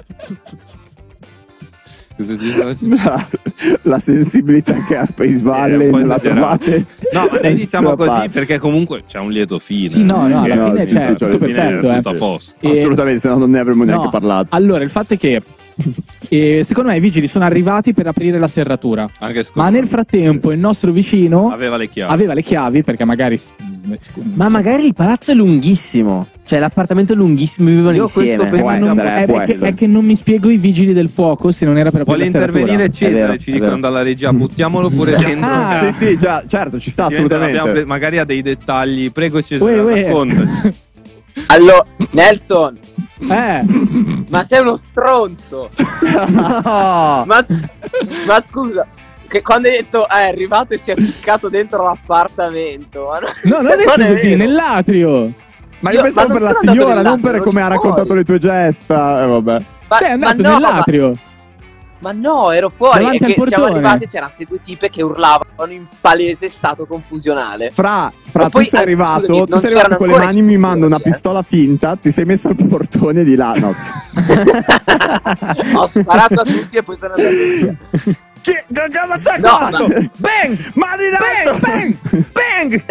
Cosa ci sarà? La, la sensibilità che ha Space È Valley un po' la esagerato. trovate. No, ma noi diciamo nessuna così parte. perché comunque c'è un lieto fine. Sì, no, no, alla No, fine sì, c'è sì, tutto alla fine perfetto. è eh. tutto a posto. E- Assolutamente, se no non ne avremmo neanche no, parlato. Allora, il fatto è che eh, secondo me i vigili sono arrivati per aprire la serratura. Anche Ma nel frattempo il nostro vicino aveva le chiavi. aveva le chiavi perché magari. Ma magari il palazzo è lunghissimo. Cioè l'appartamento è lunghissimo, vivevano Io insieme. questo penso Può non- essere, è, può è che, essere. è che non mi spiego i vigili del fuoco se non era per aprire Vuole la serratura. intervenire Cesare, vero, ci è dicono vero. dalla regia, buttiamolo pure dentro. Ah. Sì, sì, già, certo, ci sta Diventa- abbiamo assolutamente. pre- magari ha dei dettagli. Prego Cesare, Uè, uè. raccontaci. Allora, Nelson, Eh, ma sei uno stronzo. No! Ma, ma scusa, che quando hai detto "Ah, è arrivato e si è ficcato dentro l'appartamento. Ma no, no, non è detto è così, vero. nell'atrio. Ma io Io- pensavo ma per non la sono andato signora, non nell'altro, per come ha ero raccontato fuori. le tue gesta. Eh, vabbè. Ma, Sei andato ma no, nell'atrio. Ma, ma no, ero fuori. Davanti e al che siamo portone. arrivati, c'erano queste due tipe che urlavano in palese stato confusionale. Fra, fra Ma tu poi, sei eh, arrivato, scusami, tu non sei arrivato c'erano con le ancora mani, mi manda una esplosi, eh. pistola finta, ti sei messo al portone di là. No, scherzo. Ho sparato a tutti e poi sono andato via. Che che cosa c'è No, qua? ma- Bang! Mani Bang! Bang!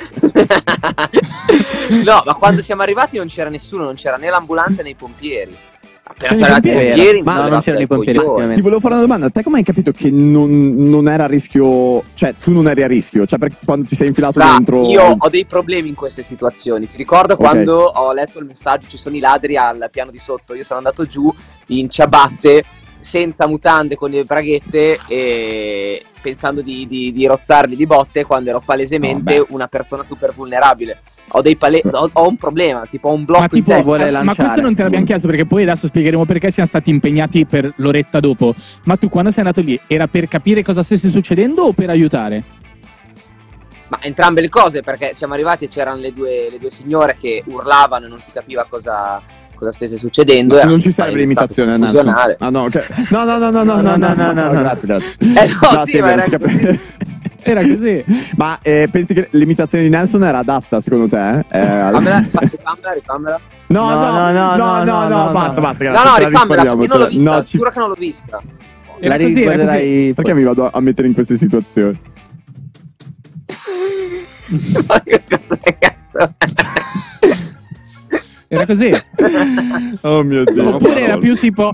Bang! No, ma quando siamo arrivati non c'era nessuno, non c'era né l'ambulanza né i pompieri. Appena C'erano sono arrivati i i pompieri? pompieri, Ma mi no, sono non c'erano i levato dai pompieri, coglioni. effettivamente. Ti volevo fare una domanda, te come hai capito che non, non era a rischio, cioè tu non eri a rischio, cioè perché quando ti sei infilato Fra, dentro... io ho dei problemi in queste situazioni. Ti ricordo Ok. quando ho letto il messaggio ci sono i ladri al piano di sotto, io sono andato giù in ciabatte, senza mutande, con le braghette e pensando di, di, di rozzarli di botte quando ero palesemente Oh, una persona super vulnerabile. Ho dei pale- ho, ho un problema, tipo ho un blocco Ma in tipo, testa. vuole ma lanciare, questo non te l'abbiamo sì. chiesto perché poi adesso spiegheremo perché siamo stati impegnati per l'oretta dopo. Ma tu quando sei andato lì era per capire cosa stesse succedendo o per aiutare? Ma entrambe le cose, perché siamo arrivati e c'erano le due, le due signore che urlavano e non si capiva cosa, cosa stesse succedendo. Non erano ci in serve palese l'imitazione, stato Nelson. confusionale. Ah no, ok. No, no, no, no, no, no, no, no, no, no, grazie, grazie. Eh, no, sì, è ma vero, era si capi- Era così. Ma eh, pensi che l'imitazione di Nelson era adatta secondo te? Eh, al- Fammela, rifammela, rifammela. No, no, No, no, no, no, no, no, no, basta, no. basta, No, grazie. no, ce la rifammela, risparmiamo, perché non l'ho ce la- vista, no, ci- giuro che non l'ho vista. Era La così, era così. riguarderai Perché mi vado a mettere in queste situazioni? Ma che cosa che cazzo è? Era così. Oh mio Dio. Oppure era più tipo.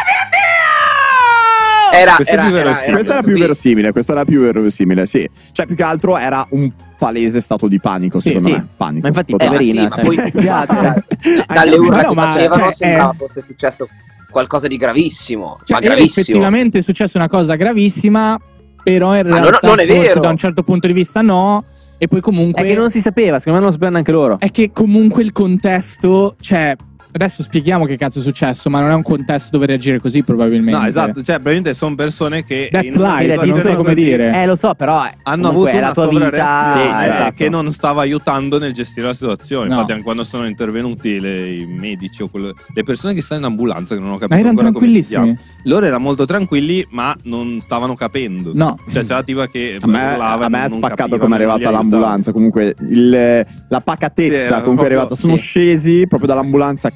Era, Questo è era, più era, verosimile. era Questa era più così. verosimile, questa era più verosimile, sì. Cioè, più che altro era un palese stato di panico, Sì, secondo sì. me. Panico. Ma infatti, totale. Eh, ma poverina, sì, ma cioè, poi mi spiace. da- dalle Anche- urla Ma no, che ma, facevano cioè, sembrava eh. fosse successo qualcosa di gravissimo. Cioè, ma era gravissimo. effettivamente è successa una cosa gravissima, però in Ma non- realtà non è forse vero. da un certo punto di vista no. E poi comunque È che non si sapeva, secondo me non lo sapevano neanche loro. è che comunque il contesto, cioè adesso spieghiamo che cazzo è successo, ma non è un contesto dove reagire così probabilmente. No, esatto, cioè probabilmente sono persone che That's in una life, non situazione so come così dire. Eh, lo so, però eh, hanno comunque avuto è la una tua vita, sovrareazione sì, esatto. che non stava aiutando nel gestire la situazione. No. Infatti, anche quando sono intervenuti le- i medici o quello- le persone che stanno in ambulanza, che non ho capito Ma erano ancora come si tranquillissimi. chiama, loro erano molto tranquilli, ma non stavano capendo. No. Cioè, c'era la tipa che A me, urlava, a me non è spaccato capiva, come è non arrivata gli aiutava. l'ambulanza. Comunque il- la Sì, pacatezza era con cui è proprio- arrivata. Sono sì. scesi proprio dall'ambulanza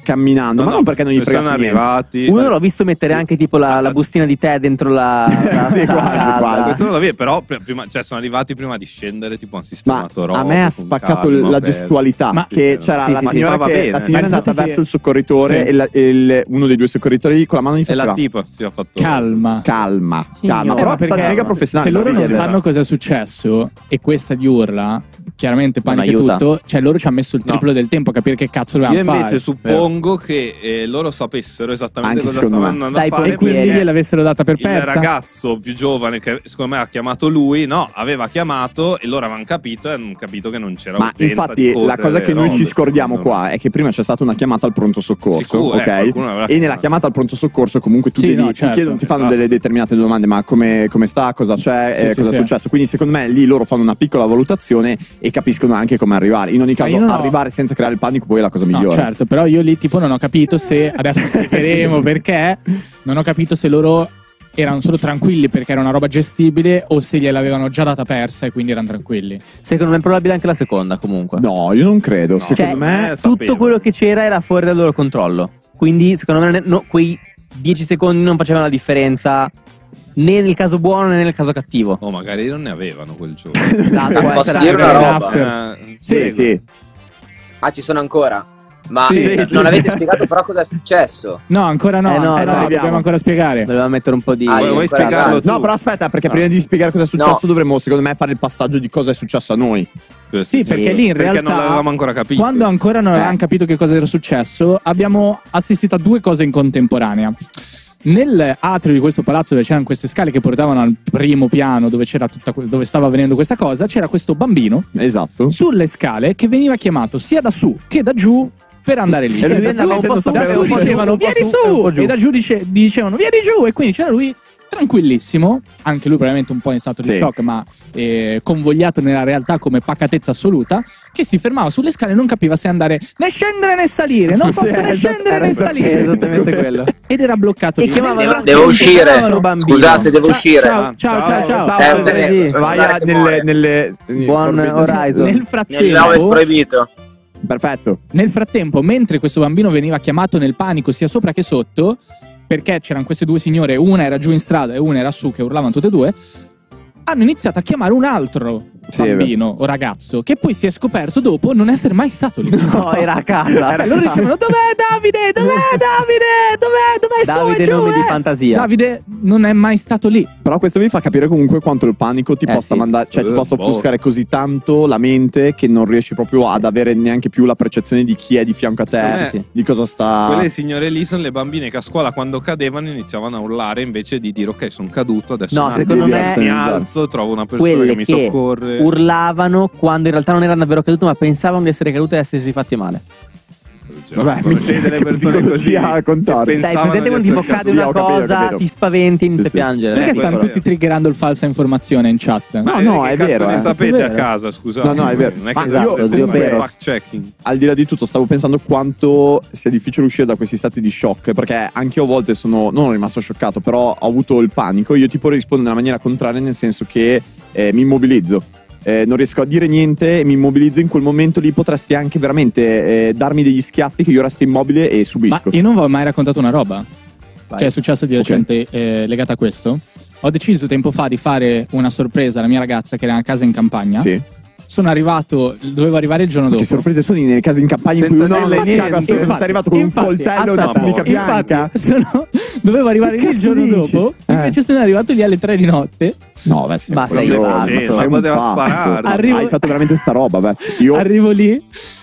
camminando, No, ma no, non perché non gli sono frega niente. arrivati. Uno l'ho visto mettere anche tipo la, la bustina di tè dentro la, la Sì, sala. quasi, quasi. Questo non lo vedo, però pr- prima, cioè, sono arrivati prima di scendere, tipo hanno Ma sistemato roba. a me ha con spaccato calma, la per- gestualità. Ma- che Sì, c'era sì, la sì, signora sì, ma va che bene. la signora è Ma andata infatti verso che- il soccorritore Sì. e, la- e il- uno dei due soccorritori con la mano gli E faceva la tipa si ha fatto. Calma. calma, Signora. calma. Eh, Però ma è stata perché- mega professionale. Se loro non Davide. sanno cosa è successo e questa gli urla, chiaramente Non panico e aiuta. tutto, cioè loro ci hanno messo il No. triplo del tempo a capire che cazzo Io dovevano fare. invece suppongo che eh, loro sapessero esattamente Anche cosa secondo stavano me. andando Dai a fare. E quindi perché gliel'avessero data per il persa. ragazzo più giovane che secondo me ha chiamato lui, no, aveva chiamato e loro avevano capito e hanno capito che non c'era Ma urgenza di infatti la correre, cosa che noi no, ci scordiamo secondo me. qua è che prima c'è stata una chiamata al pronto soccorso, Sicuro, eh, ok? qualcuno avrà E nella chiamato. chiamata al pronto soccorso comunque tu Sì, devi, no, ti, certo, chiedono, ti fanno esatto. delle determinate domande, ma come, come sta, cosa c'è, Sì, eh, sì, cosa sì. è successo. Quindi secondo me lì loro fanno una piccola valutazione e capiscono anche come arrivare. In ogni caso io non ho- arrivare senza creare il panico poi è la cosa No, migliore. certo, però io lì tipo non ho capito se, adesso spiegheremo perché, non ho capito se loro erano solo tranquilli perché era una roba gestibile o se gliel'avevano già data persa e quindi erano tranquilli. Secondo me è probabile anche la seconda comunque. No, io non credo. Secondo Cioè, me eh, tutto sapevo. quello che c'era era fuori dal loro controllo. Quindi secondo me non è- no, quei dieci secondi non facevano la differenza né nel caso buono né nel caso cattivo. Oh, magari non ne avevano quel giorno. Esatto, può Posso essere dire una anche- roba? After. Eh, sì, prego. sì. Ah, ci sono ancora? Ma Sì, non sì, avete sì. spiegato però cosa è successo? No, ancora no, Eh no, eh ci no, arriviamo. dobbiamo ancora spiegare. Doveva mettere un po' di... Ah, io Vuoi ancora spiegarlo avanti. tu? No, però aspetta, perché No. prima di spiegare cosa è successo No. dovremmo, secondo me, fare il passaggio di cosa è successo a noi. Sì, perché lì in Perché realtà non l'avevamo ancora capito. quando ancora non Eh. avevamo capito che cosa era successo, abbiamo assistito a due cose in contemporanea. Nell'atrio di questo palazzo dove c'erano queste scale che portavano al primo piano dove, c'era tutta que- dove stava avvenendo questa cosa, c'era questo bambino Esatto. sulle scale che veniva chiamato sia da su che da giù per andare lì. E lui Da andava su- un po' su, da un su po' giù, dicevano un po' vieni su e un po' su giù. e da giù dice- dicevano vieni giù e quindi c'era lui tranquillissimo, anche lui probabilmente un po' in stato di Sì. shock ma eh, convogliato nella realtà come pacatezza assoluta, che si fermava sulle scale e non capiva se andare né scendere né salire, non Sì, posso né esatto, scendere era né esatto- salire. È esattamente quello. Ed era bloccato E lì. chiamava- Nel Devo, frattempo devo uscire. chiamavano- bambino. Scusate, devo Ciao, uscire. ciao, ciao, ciao, ciao. Ciao, Eh, Federico. sì. Vai Guardate a- che nelle, muore. nelle Buon Forbidden- Horizon. Nel Nel frattempo Ovest proibito. Perfetto. Nel frattempo, mentre questo bambino veniva chiamato nel panico sia sopra che sotto, perché c'erano queste due signore, una era giù in strada e una era su, che urlavano tutte e due, hanno iniziato a chiamare un altro Sì, è bambino o ragazzo, che poi si è scoperto dopo non essere mai stato lì. No, era a casa. E loro dicevano: dov'è Davide? Dov'è Davide? Dov'è? Dov'è su Davide e giù? nomi di eh?" fantasia. Davide non è mai stato lì. Però questo mi fa capire comunque quanto il panico ti Eh, possa sì. mandare, cioè ti Eh, possa boh. offuscare così tanto la mente che non riesci proprio ad avere neanche più la percezione di chi è di fianco a te, Sì, sì, sì. di cosa sta. Quelle signore lì sono le bambine che a scuola quando cadevano iniziavano a urlare invece di dire ok sono caduto adesso No, mi- secondo devi me mi alzare. alzo, trovo una persona Quelle che mi che soccorre. urlavano quando in realtà non erano davvero cadute, ma pensavano di essere cadute e essersi fatti male. Cioè, Vabbè, conoscete mica delle che persone così psicologia a contare. che Dai, pensavano presente di quando tipo essere cade Sì, una ho capito, ho cosa, capito. ti spaventi e inizi Sì, a sì. piangere. Perché Eh, stanno quello. tutti triggerando il falsa informazione in chat? No, Eh, no, che è cazzo vero, ne eh. sapete Tutto a vero. casa, scusate. No, no, è vero. Non è Ma che io- fate zio fare Pero. fact checking. Al di là di tutto, stavo pensando quanto sia difficile uscire da questi stati di shock. Perché anche io a volte sono. Non rimasto scioccato, però ho avuto il panico. Io tipo rispondo nella maniera contraria, nel senso che eh, mi immobilizzo. Eh, non riesco a dire niente, mi immobilizzo in quel momento lì. Potresti anche veramente eh, darmi degli schiaffi che io resto immobile e Ma subisco. io non vi ho mai raccontato una roba Vai. che è successa di Ok. recente eh, legata a questo. Ho deciso tempo fa di fare una sorpresa alla mia ragazza che era a casa in campagna. Sì. Sono arrivato, dovevo arrivare il giorno dopo. Che sorprese sono nelle case in campagna in cui Senza uno dirle non niente. sei Infatti, arrivato con infatti, un coltello e aspetta, una tunica bianca. Infatti, sono- dovevo arrivare Che lì il cazzo giorno dici? dopo. Eh. Invece sono arrivato lì alle tre di notte. No, beh, Ma sei proprio- pazzo. sei Ma un poteva pazzo. sparare. Arrivo- Hai fatto veramente sta roba, beh. Io Arrivo lì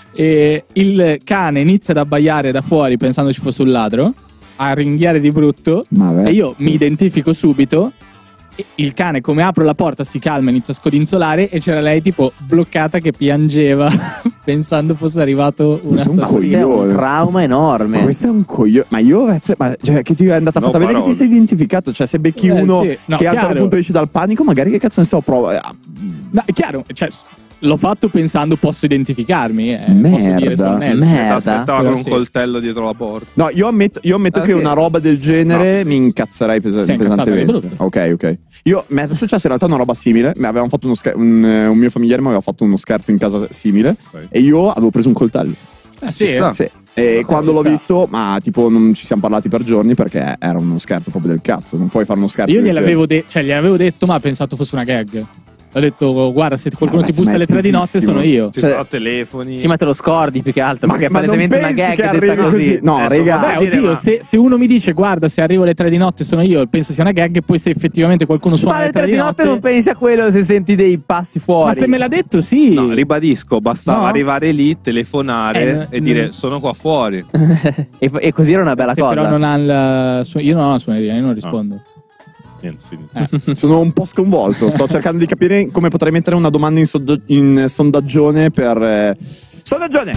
e il cane inizia ad abbaiare da fuori pensando ci fosse un ladro, a ringhiare di brutto. Ma beh, E io sì. mi identifico subito. E il cane, come apro la porta, si calma, inizia a scodinzolare. E c'era lei, tipo, bloccata che piangeva, pensando fosse arrivato un Ma sono Ma questo è assassino. un coglione. trauma Ma enorme. questo è un coglione. Ma io, vezze, ma cioè, che ti è andata No, fatta vedere che parole. ti sei identificato. Cioè, se becchi Eh, uno sì. No, che a un certo chiaro. punto esce dal panico, magari che cazzo ne so, prova. ah, No, è chiaro, cioè, s- l'ho fatto pensando posso identificarmi. Eh, posso Merda, dire sono onesto. merda. Aspettava Però con un sì. coltello dietro la porta. No, io ammetto, io ammetto Ok. che una roba del genere No, mi incazzerei pesa- Sei incazzato pesantemente. anche Ok, ok. Io mi è successo in realtà una roba simile. Mi avevano fatto uno scher- un, eh, un mio familiare mi aveva fatto uno scherzo in casa simile. Ok. E io avevo preso un coltello. Eh, sì, Ci sta. Sì. E Ma quando ci l'ho sta. visto, ma tipo non ci siamo parlati per giorni perché era uno scherzo proprio del cazzo. Non puoi fare uno scherzo. Io del gliel'avevo, genere. de- cioè, gliel'avevo detto, ma ho pensato fosse una gag. Ho detto, guarda, se qualcuno Vabbè, ti bussa ma è alle tre di notte pesissimo. sono io. Sì, Cioè- però telefoni. Sì, ma te lo scordi più che altro. Ma, perché è ma non palesemente una pensi gag che detta arrivi così. così? No, Adesso raga. va Beh, dire, oddio, ma- se, se uno mi dice, guarda, se arrivo alle tre di notte sono io, penso sia una gag, e poi se effettivamente qualcuno Ma suona alle alle tre tre di di notte notte... non pensi a quello se senti dei passi fuori. Ma se me l'ha detto, sì. No, ribadisco, bastava No? arrivare lì, telefonare Eh, e dire mm. sono qua fuori. e, e così era una bella se cosa. però non ha il... su- Io non ho la suoneria, io non rispondo. Niente, finito. Eh. Sono un po' sconvolto. Sto cercando di capire come potrei mettere una domanda in, sonda- in sondaggione per. Eh... Sondaggione!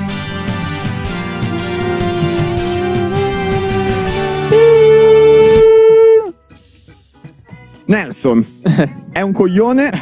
Nelson è un coglione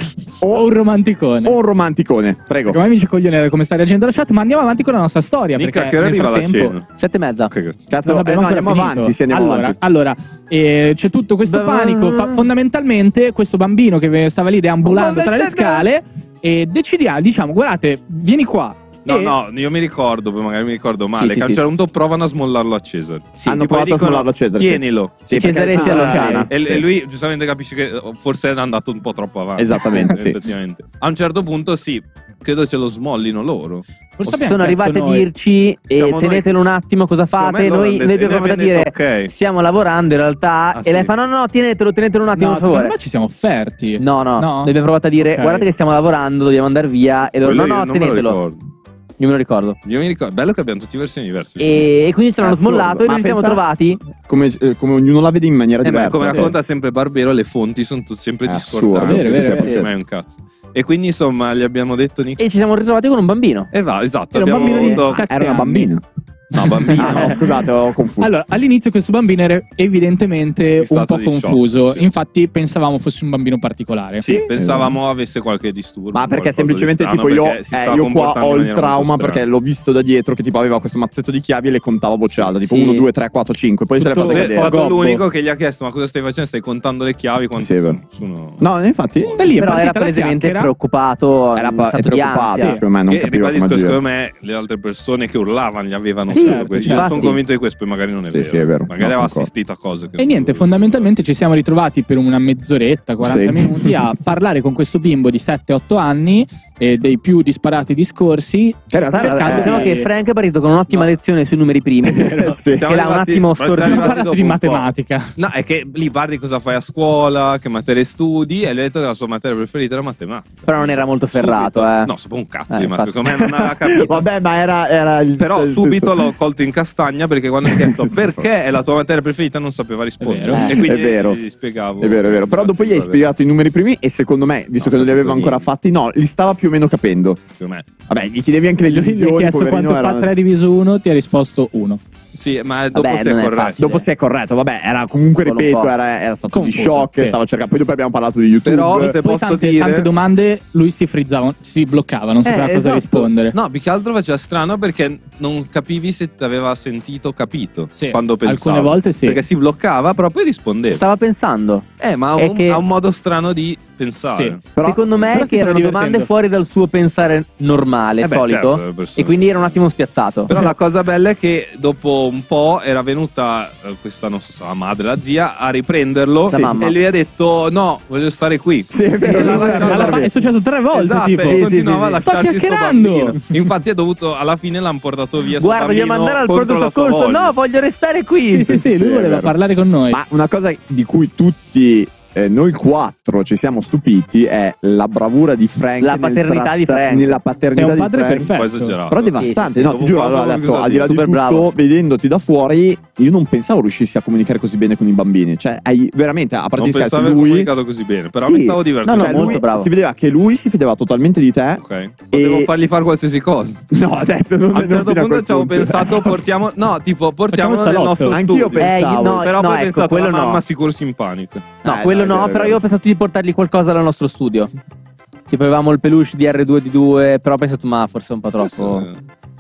O o, un romanticone. o un romanticone? Prego. Come mi dice coglione come sta reagendo la chat, ma andiamo avanti con la nostra storia. Mica, perché che ora nel arriva la frattempo... cena. Sette e mezza. Che cazzo. Cazzo, Non eh, abbiamo no, ancora andiamo finito. avanti. Sì, andiamo allora, avanti. allora eh, c'è tutto questo panico. Fa- fondamentalmente, questo bambino che stava lì deambulando tra le scale, e decidiamo, diciamo, guardate, vieni qua. No, E- no, io mi ricordo, poi magari mi ricordo male, Sì, sì, che a un sì. certo punto provano a smollarlo a Cesare. Sì, hanno Tipo, gli provato a dicono, smollarlo a Cesare, sì. Tienilo. Sì, Cesare perché- si ah, allontana. E, sì. e lui giustamente capisce che oh, forse è andato un po' troppo avanti. Esattamente, sì. Effettivamente. A un certo punto sì, credo ce lo smollino loro. Forse abbiamo Sono chiesto arrivati a noi. dirci e Siamo noi- tenetelo un attimo cosa Secondo fate. me loro Noi, hanno noi detto- abbiamo noi provato a dire abbiamo detto, ok. stiamo lavorando in realtà. Ah, e lei sì. fa no no no tenetelo tenetelo un attimo No, per secondo favore. me ci siamo offerti. No no, No? noi abbiamo provato a dire Ok. guardate che stiamo lavorando, dobbiamo andare via. E loro Quello no io no non me lo tenetelo. ricordo. Io me lo ricordo. Io mi ricordo, bello che abbiamo tutte versioni diverse. E, e quindi ce l'hanno Assurdo. smollato e Ma noi ci siamo pensa- trovati. Come, eh, come ognuno la vede in maniera Eh, ma diversa. come Sì. racconta sempre Barbero, le fonti sono tutte sempre È discordanti. assurdo, Vero, vero, Sì, sì, vero. ma è un cazzo. E quindi insomma gli abbiamo detto Nick. E ci siamo ritrovati con un bambino. E va, esatto. Era un abbiamo bambino di avuto... sette Era una anni. bambina. No, bambino. Ah, no, scusate, ho confuso. Allora, all'inizio questo bambino era evidentemente In un stato po' di shock, confuso. sì. Infatti pensavamo fosse un bambino particolare. Sì, pensavamo avesse qualche disturbo. Ma perché qualcosa semplicemente di strano, tipo io, perché si eh, sta io qua comportando ho in il maniera trauma molto perché strana. l'ho visto da dietro che tipo aveva questo mazzetto di chiavi e le contava a bocciata, tipo Sì. uno, due, tre, quattro, cinque, poi se le Tutto- fate Sei vedere. stato Gobbo. l'unico che gli ha chiesto: ma cosa stai facendo? Stai contando le chiavi? Quante Sì, è sono? vero. sono... No, infatti Da lì è Però era partita la palesemente chiacchiera. preoccupato. era in pa- è stato di preoccupato, ansia. secondo me non Che capiva come ribadisco, agire. secondo me le altre persone che urlavano gli avevano Sì, ucciso certo, questo. Io infatti. sono convinto di questo, poi magari non è Sì, vero. sì, è vero. Magari No, aveva concordo. assistito a cose che E niente, fondamentalmente ci siamo ritrovati per una mezz'oretta, quaranta Sì. minuti a parlare con questo bimbo di sette otto anni e dei più disparati discorsi. Che in realtà era- cercando eh, Diciamo di- che Frank è partito con un'ottima No. lezione sui numeri primi. Sì. Siamo che l'ha un arrivati- attimo ma siamo stordito. Abbiamo arrivati parlato dopo di un po'. matematica. No, è che lì parli cosa fai a scuola, che materie studi, e lui ha detto che la sua materia preferita era matematica. Però non era molto ferrato, Subito- eh. No, sapevo un cazzo Eh, di infatti. matematica, secondo me non aveva capito. Vabbè, ma era, era il Però cioè, il subito senso- l'ho colto in castagna perché quando mi ha chiesto perché è la tua materia preferita non sapeva rispondere. È vero. E quindi È vero. gli spiegavo. È vero, è vero. Però dopo gli hai Vabbè, spiegato i numeri primi e secondo me, visto No, che non li aveva capito ancora niente. fatti, no, li stava più o meno capendo. Secondo me. Vabbè, gli chiedevi anche le Gli ho divisioni, chiesto poverino, quanto fa era- tre diviso uno, ti ha risposto uno. Sì, ma dopo Vabbè, si è non è corretto. facile. Dopo si è corretto, vabbè, era comunque, Quello un ripeto, po'. era, era stato di Confuso, shock, sì. stava cercando. Poi dopo abbiamo parlato di YouTube. Però, se Poi posso tante, dire... tante domande lui si frizzava, si bloccava, non sapeva Eh, cosa esatto. rispondere. No, più che altro faceva strano perché non capivi se ti aveva sentito o capito Sì, quando pensava. alcune volte sì. Perché si bloccava, però poi rispondeva. Stava pensando. Eh, ma ha È un, che- ha un modo strano di pensare. Sì. Però- Secondo me però si che stava erano divertendo. domande fuori dal suo pensare normale, Eh beh, solito. certo, le persone- E quindi era un attimo spiazzato. Però la cosa bella è che dopo un po' era venuta eh, questa, non so se la madre, la zia, a riprenderlo. La mamma. E lui ha detto: no, voglio stare qui. Sì, è vero, Sì, no, alla- no, no, Alla no, fine no. è successo tre volte, Esatto, tipo. e Sì, sì, continuava sì, a sì. Sto lasciarci sto chiacchierando. bambino. Infatti ha dovuto, alla fine l'hanno portato via sto Guarda, dobbiamo bambino andare al contro pronto la sua soccorso. voglia. No, voglio restare qui. Sì, sì, sì, lui è voleva vero. parlare con noi. Ma una cosa di cui tutti, eh, noi quattro, ci siamo stupiti è la bravura di Frank. La nel paternità tratta- di Frank. Nella paternità Sei un di padre Frank. perfetto. Un po' esagerato. Però devastante, Sì, sì, no, sì. ti giuro, Dopo un po' allora, sono adesso al di là di super tutto, bravo. vedendoti da fuori, io non pensavo riuscissi a comunicare così bene con i bambini. Cioè, hai veramente, a parte Non gli scherzi, pensavo aver lui... comunicato così bene, però Sì. mi stavo divertendo. No, Cioè, no, lui- molto bravo. si vedeva che lui si fidava totalmente di te. Ok. Potevo E- fargli fare qualsiasi cosa. No, adesso non A un non certo fino a punto quel ci avevo punto. pensato, portiamo. No, tipo, portiamolo Facciamo il nel salotto. nostro Anch'io studio. pensavo. Eh, no, Però no, poi ho ecco, pensato quello alla no. mamma sicuro si impanica. No, Eh, quello dai, no, dai, però dai. io ho pensato di portargli qualcosa dal nostro studio. Tipo avevamo il peluche di erre due D due, però ho pensato ma forse è un po' troppo. Questo- E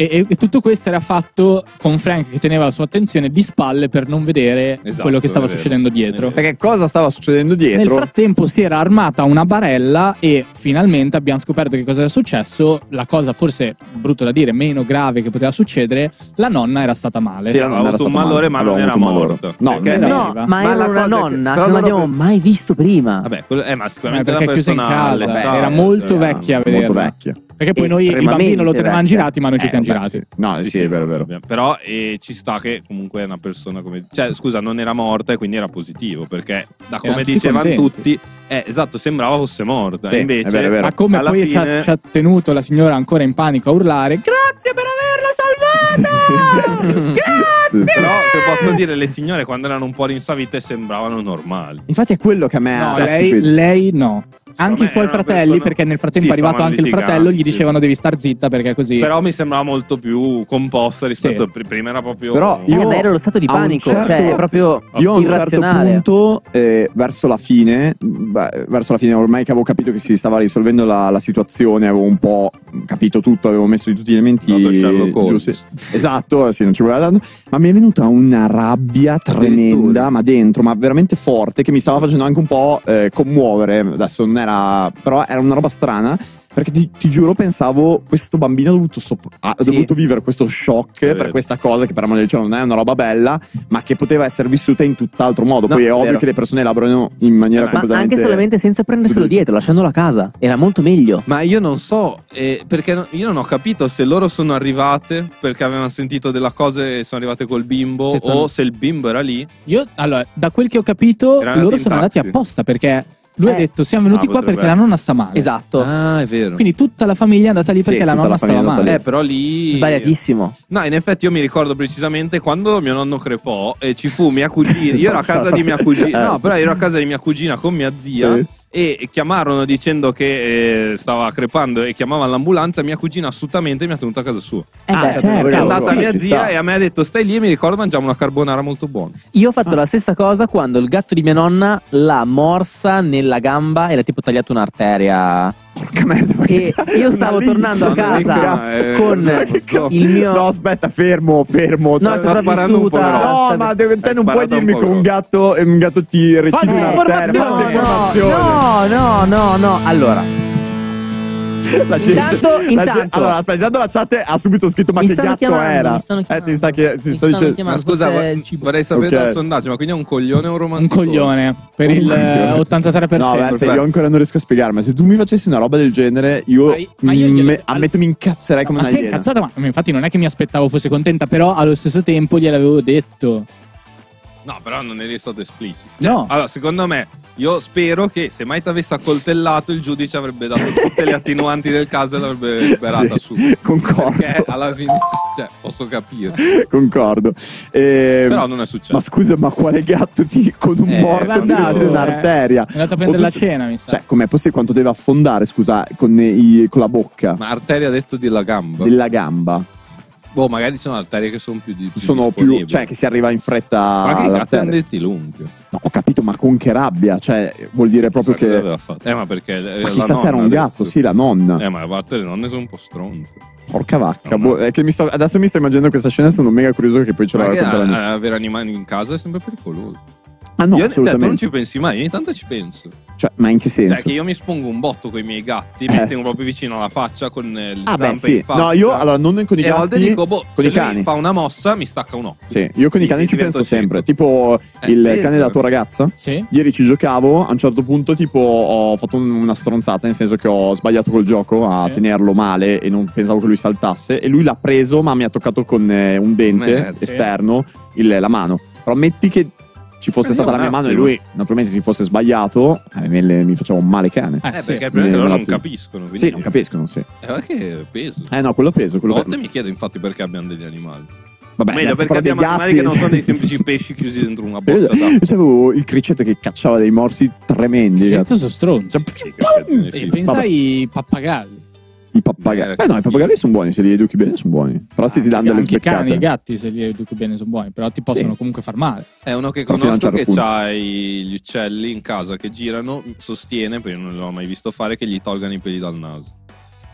E, e tutto questo era fatto con Frank che teneva la sua attenzione di spalle per non vedere Esatto, quello che stava è vero. succedendo dietro. È Perché cosa stava succedendo dietro? Nel frattempo si era armata una barella e finalmente abbiamo scoperto che cosa era successo. La cosa forse, brutto da dire, meno grave che poteva succedere, la nonna era stata male. Sì, la Aveva nonna era avuto un stata malore, male. ma non Aveva era avuto un malore. morta. No, Perché- non era- No, viva. ma Ma era la una cosa è che- nonna che, però non loro- abbiamo mai visto prima. Vabbè, quello- eh, ma Eh, sicuramente perché la è chiusa in personale. casa, dai, era eh, molto sì, vecchia a molto vederla. vecchia. Perché poi noi il Estremamente bambino lo tenevamo vecchia. girati, ma non ci Eh, siamo vabbè, girati. sì. No, sì, è vero, è vero. Però eh, ci sta che comunque è una persona come... Cioè, scusa, non era morta e quindi era positivo, perché da come tutti dicevano contenti. tutti, eh, esatto, sembrava fosse morta. Sì, Invece, è vero, è vero. Ma come alla poi ci, ha, fine- ci ha tenuto la signora ancora in panico a urlare grazie per averla salvata! Sì, sì. Però, se posso dire, le signore quando erano un po' rinsavite sembravano normali. Infatti è quello che a me No, ha lei, stupito. lei no. Anche me i suoi era una fratelli, persona- perché nel frattempo Sì, è arrivato stavano anche il litigando, fratello, gli sì. dicevano devi star zitta perché così... Però mi sembrava molto più composta rispetto Sì. a pr- prima era proprio... Però Eh, io- ma era lo stato di a un panico, certo- cioè è proprio Io a un certo irrazionale. punto, eh, verso la fine, beh, verso la fine, ormai che avevo capito che si stava risolvendo la, la situazione, avevo un po' capito tutto, avevo messo di tutti gli elementi Dato Sherlock Holmes. giusti. Esatto, sì, non ci voleva tanto. Ma mi è venuta una rabbia tremenda, ma dentro, ma veramente forte, che mi stava facendo anche un po' eh, commuovere. Adesso non era, però era una roba strana. Perché ti, ti giuro, pensavo, questo bambino ha dovuto, sop- ha Sì. dovuto vivere questo shock È per vero. questa cosa che per amore del cielo non è una roba bella, ma che poteva essere vissuta in tutt'altro modo. No, Poi è è ovvio vero. che le persone elaborano in maniera Eh, ma Ma completamente... anche solamente senza prenderselo dietro, lasciandolo a casa. Era molto meglio. Ma io non so, eh, perché no- io non ho capito se loro sono arrivate perché avevano sentito della cosa e sono arrivate col bimbo Secondo- o se il bimbo era lì. Io, allora, da quel che ho capito, Erano loro andati in sono andati taxi. apposta perché lui ha Eh. detto siamo venuti Ah, qua potrebbe perché la essere. nonna sta male. Esatto. Ah, è vero. Quindi tutta la famiglia è andata lì Sì, perché la tutta nonna la famiglia stava è andata male. Eh, però lì... Sbagliatissimo. No, in effetti io mi ricordo precisamente quando mio nonno crepò e ci fu mia cugina. Io ero a casa di mia cugina. Eh, No, sì. però ero a casa di mia cugina con mia zia. Sì. E chiamarono dicendo che eh, stava crepando e chiamavano l'ambulanza. Mia cugina assolutamente mi ha tenuto a casa sua. Eh Ah, beh, certo, certo. È Cavolo, andata sì, mia ci zia sta. e a me ha detto stai lì e mi ricordo mangiamo una carbonara molto buona. Io ho fatto la stessa cosa quando il gatto di mia nonna l'ha morsa nella gamba e l'ha tipo tagliato un'arteria. Porca merda, ma che E cazzo- io stavo una tornando a lizza, casa ma eh, con che cazzo. il mio... No, aspetta, fermo, fermo. No, è sta sparando un po' sopravvissuta. grosso. No, ma te, te Hai non puoi sparato un dirmi po' che un grosso. gatto, un gatto ti recita False un'arteria. informazioni. False No, informazioni. no, no, no, no. Allora, La gente- Intanto- la gente- intanto- allora, aspetta, intanto la chat ha subito scritto: ma Mi che stanno gatto chiamando, era? mi stanno eh, ti chiamando. sta, che, ti Mi sto stanno dicendo. chiamando. Ma scusa, forse vo- è il cibo. vorrei sapere Ok. dal sondaggio, ma quindi è un coglione o un Un romanticone? coglione per il eh, ottantatré per No, cento. Venza, io perfetto. ancora non riesco a spiegarmi. Se tu mi facessi una roba del genere, io, Ma io- ma io me- glielo- ammetto mi incazzerei come ma una sei iena. incazzata, ma infatti non è che mi aspettavo fosse contenta, però allo stesso tempo gliel'avevo detto. No, però non eri stato esplicito. No. Allora, secondo me, io spero che se mai ti avesse accoltellato, il giudice avrebbe dato tutte le attenuanti del caso e l'avrebbe liberata Sì, subito. concordo. Perché alla fine, cioè, posso capire. Concordo. Ehm, Però non è successo. ma scusa, ma quale gatto ti con un Eh, morso ti andato, uccide eh. un'arteria? È andato a O prendere tu- la cena, mi sa. Cioè, com'è possibile quanto deve affondare, scusa, con, i- con la bocca Ma arteria ha detto della gamba. della gamba? Boh, magari sono arterie che sono più di più Sono più, disponibili. cioè, che si arriva in fretta. Ma che i gatti all'arteria. hanno detti lunghi. No, ho capito, ma con che rabbia? Cioè, vuol dire proprio Chissà cosa che. aveva fatto. Eh, ma perché eh, Ma la chissà se era nonna un ha gatto, detto- sì, la nonna. Eh, ma a parte le nonne sono un po' stronze. Porca vacca. No, boh, no. è che mi sto- adesso mi sto immaginando questa scena e sono mega curioso che poi ce la Ma che racconteranno. a- avere animali in casa è sempre pericoloso. Ah, no, Io, cioè, tu non assolutamente. ci pensi mai, ogni tanto ci penso. Cioè, ma in che senso? Cioè, che io mi spongo un botto con i miei gatti, Eh. mi tengo proprio vicino alla faccia con eh, le Ah, beh, zampe sì. in faccia. No, io allora non con i e a volte gatti. dico, boh, con se i cani. lui fa una mossa mi stacca un occhio. Sì, io con i Mi cani ci divento penso sempre. cieco. Tipo Eh, il penso. cane della tua ragazza. Sì? Ieri ci giocavo, a un certo punto tipo ho fatto un- una stronzata, nel senso che ho sbagliato col gioco a Sì. tenerlo male e non pensavo che lui saltasse e lui l'ha preso ma mi ha toccato con eh, un dente Merda, sì. esterno il- la mano. Però metti che ci fosse Eh, stata un la mia mano e attimo. lui naturalmente si fosse sbagliato, eh, me le- mi faceva un male cane. Eh, Eh, sì. perché il problema è che Me- loro me non la- capiscono. Quindi... Sì, non capiscono, sì. Eh, ma che peso. Eh no, quello peso, A quello volte pe- mi chiedo infatti perché abbiamo degli animali. Vabbè, Meglio adesso perché però dei abbiamo animali che non sono dei gatti- semplici pesci chiusi dentro una Io bossa d'acqua. io avevo il criceto che cacciava dei morsi tremendi. Cazzo cazzo. sono stronzi. Cioè, Sì, che freddo nei E figli. pensa Vabbè. ai pappagalli. I pappagalli. Eh, Eh no, i pappagalli sono buoni, se li educhi bene sono buoni. Però se ti danno delle Anche i cani e i sbeccate. gatti, se li educhi bene, sono buoni. Però ti possono Sì. comunque far male. È uno che Però fino a un conosco certo che punto. ha gli uccelli in casa che girano, sostiene, poi non l'ho mai visto fare, che gli tolgano i peli dal naso.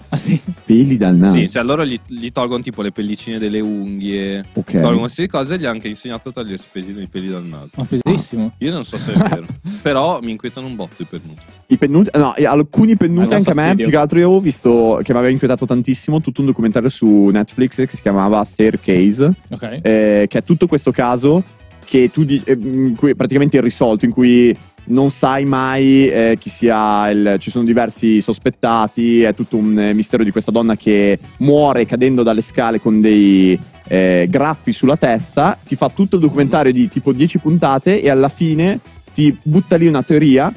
Ah sì? Peli dal naso. Sì, cioè loro gli, gli tolgono tipo le pellicine delle unghie, Ok. tolgono queste cose e gli ha anche insegnato a togliersi i pesi- i peli dal naso. Ma pesissimo. Io non so se è vero, però mi inquietano un botto i pennuti. I pennuti, no, e alcuni pennuti Ah, anche a me, fastidio. più che altro io avevo visto che mi aveva inquietato tantissimo tutto un documentario su Netflix che si chiamava Staircase, Ok. eh, che è tutto questo caso che tu di- eh, in cui praticamente irrisolto, in cui non sai mai eh, chi sia il, ci sono diversi sospettati, è tutto un eh, mistero di questa donna che muore cadendo dalle scale con dei eh, graffi sulla testa. Ti fa tutto il documentario di tipo dieci puntate e alla fine ti butta lì una teoria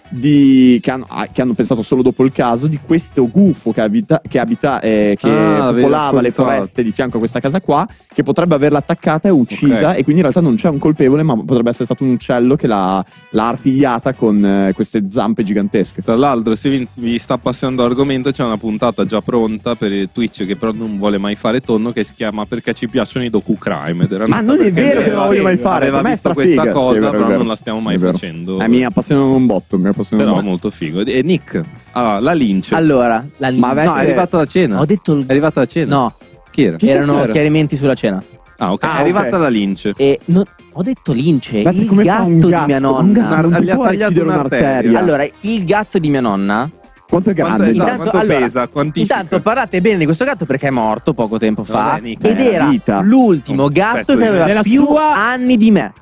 di, che, hanno, ah, che hanno pensato solo dopo il caso, di questo gufo che abita, che, abita, eh, che Ah, l'avevi popolava le raccontato. foreste di fianco a questa casa qua, che potrebbe averla attaccata e uccisa, Ok. e quindi in realtà non c'è un colpevole, ma potrebbe essere stato un uccello che l'ha, l'ha artigliata con eh, queste zampe gigantesche. Tra l'altro, se vi, vi sta appassionando l'argomento, c'è una puntata già pronta per Twitch che però non vuole mai fare tonno, che si chiama Perché ci piacciono i docu-crime. Ed era Ma nata non è perché vero che non la voglio mai fare, Aveva per me è visto strafiga. questa Sì, cosa, è vero, è però vero. non la stiamo mai È vero. facendo. Eh, mi appassionano un botto, mi appassionano Però un botto. molto figo. E Nick, allora, la Lynch. Allora, la Ma no, Vezze- è arrivato da cena. Ho detto il... È arrivata da cena? No, Chi era? Chi cazzo erano era? chiarimenti sulla cena. Ah, ok. Ah, è arrivata ok. la Lynch. E non- ho detto lince, Vezze, il come fa gatto, un di gatto? mia Un nonna. gatto non Gli ti ha può tagliato recidere un'arteria. un'arteria. Allora, il gatto di mia nonna. Quanto è Quanto- grande? esatto, quanto allora, pesa? Quantifica? intanto parlate bene di questo gatto perché è morto poco tempo fa. Vabbè, Nick, ed è la era vita. l'ultimo Un gatto pezzo che di aveva Della più sua- anni di me.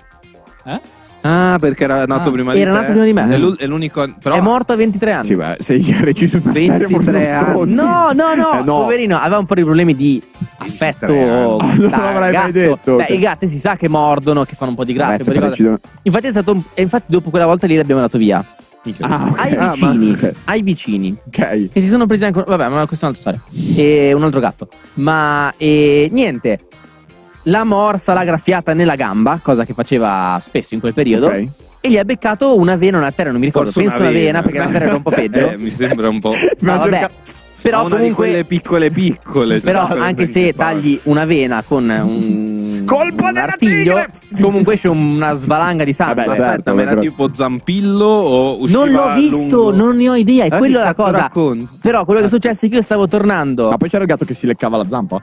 Eh? Ah, perché era nato Ah, prima di te. era nato prima di me. È l'u- è l'unico. Però È morto a ventitré anni. Sì, beh, se gli hai reciso un'arteria forse ventitré uno stronzo. No, no, no, Eh, no. poverino, aveva un po' di problemi di affetto. Ah, non da l'avrei mai gatto. detto. Beh, i gatti si sa che mordono, che fanno un po' di graffi. Vezze, un po' di per cose. recidere- Infatti è stato un- e infatti dopo quella volta lì l'abbiamo dato via. Ah, ok. Ai Ah, vicini, ma- ai vicini. Ok. Che si sono presi anche. Vabbè, ma questa è un'altra storia. E un altro gatto. Ma e, niente. L'ha morsa, l'ha graffiata nella gamba, cosa che faceva spesso in quel periodo. Ok. E gli ha beccato una vena, una terra, non mi ricordo. Forse Penso una vena, perché la terra era un po' peggio. Eh, mi sembra un po'. Ma No, vabbè. cerca- Però Ma una di comunque. quelle piccole piccole. cioè, Però quelle anche se che tagli una vena con un. Colpo un della artiglio, tigre! comunque esce una svalanga di sangue. Vabbè, Aspetta, certo, ma era però- tipo zampillo o usciva Non l'ho visto, lungo? non ne ho idea. È Eh, quello che la cazzo cosa. racconti? Però quello che è successo è che io stavo tornando. Ma poi c'era il gatto che si leccava la zampa?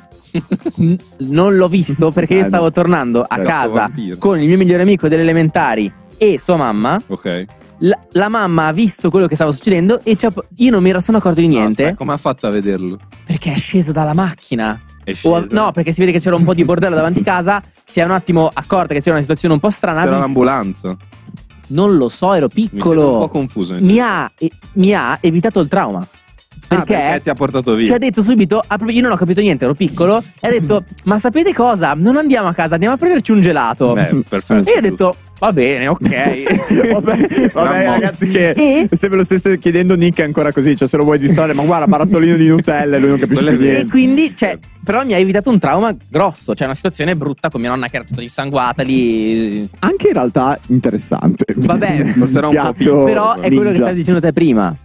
N- non l'ho visto perché io Eh, stavo no. tornando a Gatto casa vampiro. con il mio migliore amico delle elementari e sua mamma. Ok. La, la mamma ha visto quello che stava succedendo e ci ha- io non mi ero sono accorto di No, niente aspetta, come ha fatto a vederlo? perché è sceso dalla macchina. È O- sceso? no, perché si vede che c'era un po' di bordello davanti casa. Si è un attimo accorta che c'era una situazione un po' strana. ha C'era visto- l'ambulanza. Non lo so, ero Mi sembra un piccolo. po' confuso. Mi ha, e- mi ha evitato il trauma. Ah, Perché, perché ti ha portato via. ci ha detto subito, ah, proprio- io non ho capito niente, ero piccolo, e ha detto, ma sapete cosa? Non andiamo a casa, andiamo a prenderci un gelato. Beh, perfetto. E io ho detto, va bene, ok. vabbè, vabbè ragazzi, che E? se ve lo stesse chiedendo Nick è ancora così, cioè se lo vuoi distrarre, ma guarda, barattolino di Nutella e lui non capisce Quello più è vero. E niente. quindi, cioè, però mi ha evitato un trauma grosso, cioè una situazione brutta con mia nonna che era tutta dissanguata lì. Anche in realtà interessante. Vabbè, forse era un po' Gatto piccolo. Però è quello che ninja. stavi dicendo te prima.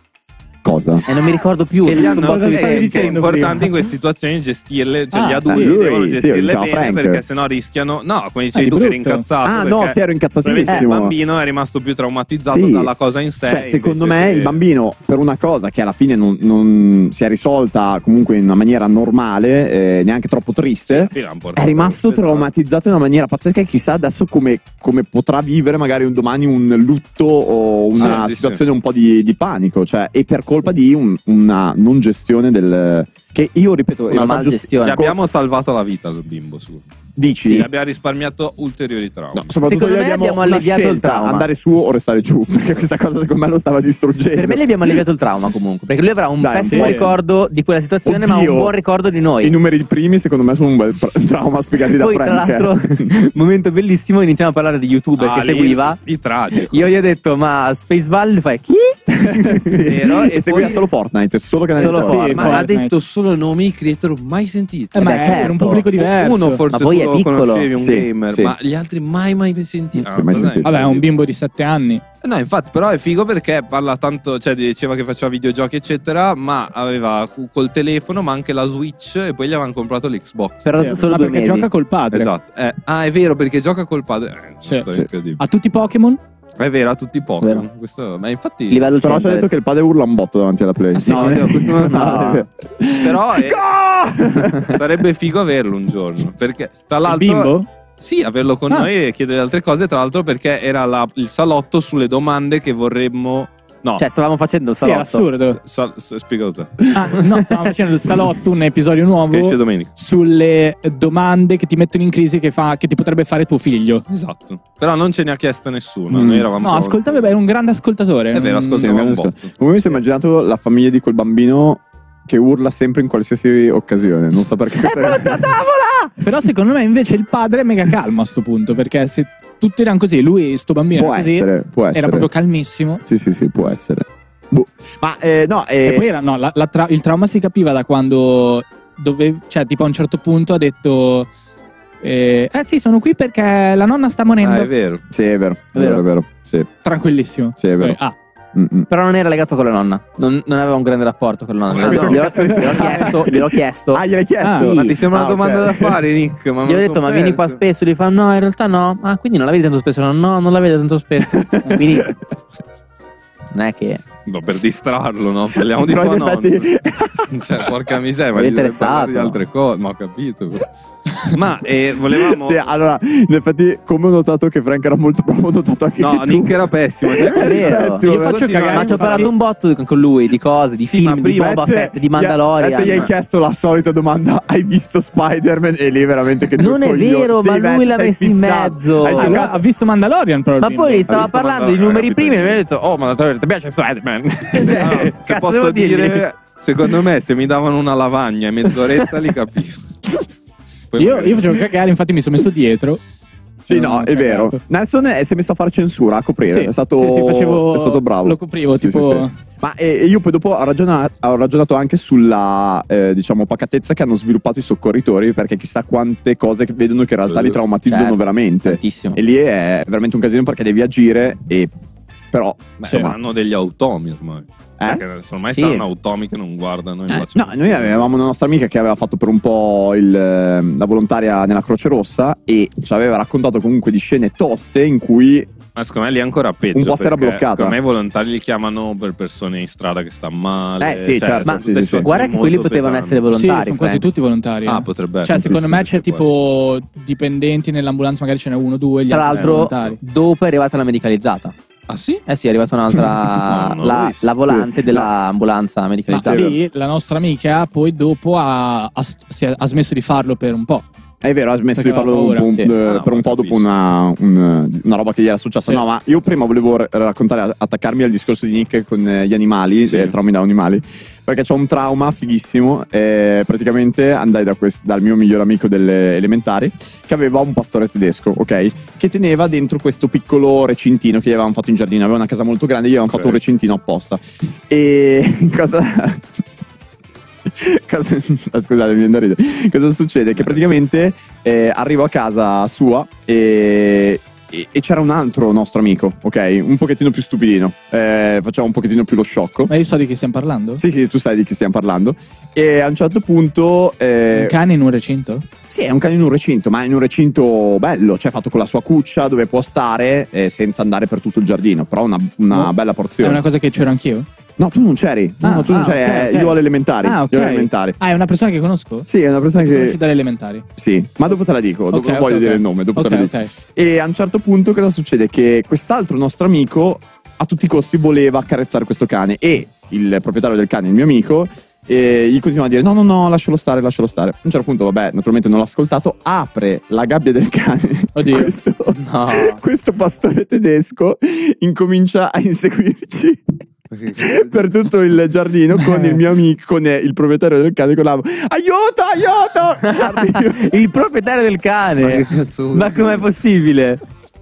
Cosa? E non mi ricordo più. Che gli hanno Cosa che, stavi che è dicendo importante prima? in queste situazioni gestirle, cioè Ah, gli adulti sì, lui, devono sì, gestirle diciamo bene Frank. perché sennò rischiano. No, come dicevi Ah, tu di che eri brutto. incazzato. Ah, no, perché sì, ero incazzatissimo. Il bambino è rimasto più traumatizzato Sì. dalla cosa in sé. Cioè, secondo invece me che- il bambino, per una cosa che alla fine non, non si è risolta comunque in una maniera normale, eh, neanche troppo triste, Sì, l'hanno portato è rimasto all'ospedale. traumatizzato in una maniera pazzesca e chissà adesso come, come potrà vivere magari un domani un lutto o una Sì, sì, situazione un po' di, di panico, cioè, e per colpa di un- una non gestione del... che io ripeto... in Una realtà giusti- malgestione. Gli abbiamo salvato la vita al bimbo, su. Dici? Sì, abbiamo risparmiato ulteriori traumi. No, soprattutto Secondo noi me abbiamo una alleviato il scelta, trauma. andare su o restare giù, perché questa cosa secondo me lo stava distruggendo. Per me gli abbiamo alleviato il trauma comunque, perché lui avrà un Dai, pessimo sì. ricordo di quella situazione, ma Oddio. un buon ricordo di noi. I numeri primi secondo me sono un bel tra- trauma spiegati da Poi, tra Frank. l'altro, momento bellissimo, iniziamo a parlare di youtuber Ah, che lì- seguiva. Di tragico. Io gli ho detto, ma Space Valley fai chi? Sì. Vero? E E seguiva poi- solo Fortnite, solo canale Solo Fortnite. Fortnite. Ma ha Fortnite. detto solo nomi di creator mai sentiti. Eh, ma beh, è certo. per un pubblico diverso. Uno forse Ma poi tu è lo piccolo. conoscevi, un Sì, gamer, sì. ma gli altri mai mai sentiti. Sì, mai sentiti. Vabbè, è un bimbo di sette anni. No, infatti, però è figo perché parla tanto, cioè diceva che faceva videogiochi eccetera, ma aveva col telefono, ma anche la Switch e poi gli avevano comprato l'Xbox. Però Sì, solo ma due perché mesi. gioca col padre. Esatto. Eh, ah, è vero, perché gioca col padre. Eh, non Sì, so, sì. incredibile. Ha tutti i Pokémon? È vero, a tutti i Pokémon. Vero. Questo, ma infatti. Livello Però ci ha cento. detto che il padre urla un botto davanti alla Play. Ah, sì? No, No, questo non lo so. no. Però è- sarebbe figo averlo un giorno. Perché tra Il l'altro. bimbo? Sì, averlo con Ah. noi e chiedere altre cose. Tra l'altro, perché era la- il salotto sulle domande che vorremmo. No, Cioè, stavamo facendo il Sì, era salotto. assurdo. Sa- sa- spiegalo te. Ah, no, stavamo facendo il salotto, un episodio nuovo Che esce domenica. sulle domande che ti mettono in crisi che, fa, che ti potrebbe fare tuo figlio. Esatto. Però non ce ne ha chiesto nessuno. Mm. Noi eravamo No, ascoltava, era un grande ascoltatore. È vero, Mm, ascoltava Sì, un un botto. Come mi sono immaginato la famiglia di quel bambino che urla sempre in qualsiasi occasione. Non so perché. questa- Però secondo me invece il padre è mega calmo a sto punto, perché se tutti erano così, lui, sto bambino, Può era così, essere, può essere. era proprio calmissimo. Sì, sì, sì, può essere. Boh. Ma eh, no, eh, E poi era, no, la- la tra- il trauma si capiva da quando dove, cioè tipo a un certo punto ha detto eh, eh sì, sono qui perché la nonna sta morendo. Ah, è vero. sì, è vero, è vero. vero, è vero. Sì. Tranquillissimo. Sì, è vero. Poi, ah, Mm-mm. Però non era legato con la nonna. Non, non aveva un grande rapporto con la nonna. Ma questo Glielo, cazzo di gliel'ho senso? chiesto, gliel'ho chiesto. Ah, gliel'hai chiesto? Ah, sì. Ma ti sembra Ah, una domanda ok. da fare, Nick? Ma me Gli ho lo detto, son ma vieni qua perso. spesso? Gli fa, no, in realtà no. Ah, quindi non la vedi tanto spesso? No, no, non la vedo tanto spesso. Quindi non è che. No, per distrarlo, no? Parliamo di Però tua in nonna. effetti- Cioè, porca miseria, ma Ero gli dovrei interessato. parlare di altre cose. Ma ho capito. Ma eh, volevamo. Sì, allora, in effetti, come ho notato che Frank era molto bravo, ho notato anche No, che tu. Nick era pessimo. Cioè, È vero. pessimo, io faccio Continua- cagare. Ma ci ho infatti. parlato un botto con lui di cose, di Sì, ma film, di prima- Boba Adesso- Fett, di gli- Mandalorian. Adesso gli hai chiesto la solita domanda: hai visto Spider-Man? E lì veramente che Non due è coglioni. vero, Sì, ma beh, lui l'ha sei messo in fissato. mezzo. Hai Ah, giocato- ha visto Mandalorian però il Ma bimbo. poi stava visto parlando dei Mandalorian, numeri capito? primi e mi ha detto, oh, ma ti piace Spider-Man? Cioè, No, se cazzo posso devo dirgli? dire, secondo me, se mi davano una lavagna e mezz'oretta li capivo. Poi Io, magari- io facevo cagare, infatti mi sono messo dietro. Sì, Non no, ho è vero. cagato. Nelson è- si è messo a fare censura, a coprire. Sì, è, stato, sì, sì, facevo- è stato bravo. lo coprivo, Sì, tipo- sì, sì. Ma e, e io poi dopo ho ragionato, ho ragionato anche sulla, eh, diciamo, pacatezza che hanno sviluppato i soccorritori, perché chissà quante cose che vedono che in realtà li traumatizzano Certo, veramente. tantissimo. E lì è veramente un casino perché devi agire e però Beh, insomma, hanno degli automi ormai. Eh? Perché ormai Sì. saranno automi che non guardano. e Eh, facciano- no, noi avevamo una nostra amica che aveva fatto per un po' il, ehm, la volontaria nella Croce Rossa e ci aveva raccontato comunque di scene toste in cui Ma secondo me lì è ancora peggio. Un po' si era perché bloccata. Secondo me i volontari li chiamano per persone in strada che stanno male. Eh, sì, cioè, certo, sono sì, tutte sì, sì. situazioni Guarda che quelli molto potevano pesanti. essere Sì, volontari. sono quasi Frank. tutti volontari. Ah, potrebbe Cioè, essere. secondo me c'è Sì, può tipo dipendenti nell'ambulanza, magari ce n'è uno o due. Gli Tra altri sono l'altro, volontari. dopo è arrivata la medicalizzata. Ah sì? Eh sì, è arrivata un'altra. No, non l'ho la, visto. la volante Sì. dell'ambulanza Ma medicalizzata. sì, la nostra amica poi dopo ha, ha- si è- ha smesso di farlo per un po'. è vero, ha smesso Perché di farlo aveva un po', paura, eh, sì. Ah, no, per un ma po' dopo capisco. una, un- una roba che gli era successa. Sì. No, ma io prima volevo r- raccontare, attaccarmi al discorso di Nick con eh, gli animali, Sì. eh, traumi da animali, perché c'ho un trauma fighissimo. Eh, praticamente andai da quest- dal mio migliore amico delle elementari che aveva un pastore tedesco, ok? Che teneva dentro questo piccolo recintino che gli avevamo fatto in giardino. Aveva una casa molto grande, gli avevamo Ok. fatto un recintino apposta. E cosa... Cosa, scusate, mi viene da ridere. Cosa succede? Che praticamente eh, arrivo a casa sua e, e- e c'era un altro nostro amico, ok? Un pochettino più stupidino. Eh, faceva un pochettino più lo sciocco. Ma io so di chi stiamo parlando? Sì, sì, tu sai di chi stiamo parlando. E a un certo punto. eh, Un cane in un recinto? sì, è un cane in un recinto, ma in un recinto bello, cioè fatto con la sua cuccia dove può stare eh, senza andare per tutto il giardino. Però una, una Oh. bella È porzione. una cosa che c'ero anch'io? No, tu non c'eri. No, Ah, no, tu non ah, c'eri. ok, eh, ok. Io alle elementari. Ah, ok. Io alle elementari. Ah, è una persona che conosco? Sì, è una persona Che conosci che. dalle elementari? Sì, ma dopo te la dico, dopo Ok, non ok, voglio ok. dire il nome, dopo Ok, te la dico. ok. E a un certo punto cosa succede? Che quest'altro nostro amico a tutti i costi voleva accarezzare questo cane e il proprietario del cane, il mio amico, e gli continua a dire no no no lascialo stare, lascialo stare. A un certo punto, vabbè, naturalmente non l'ha ascoltato, apre la gabbia del cane. Oddio. Questo, No. questo pastore tedesco incomincia a inseguirci per tutto il giardino con il mio amico, con eh, il proprietario del cane, con la aiuto, aiuto. Arriva, Il proprietario del cane. Ma che cazzo vuol Ma dire? com'è possibile?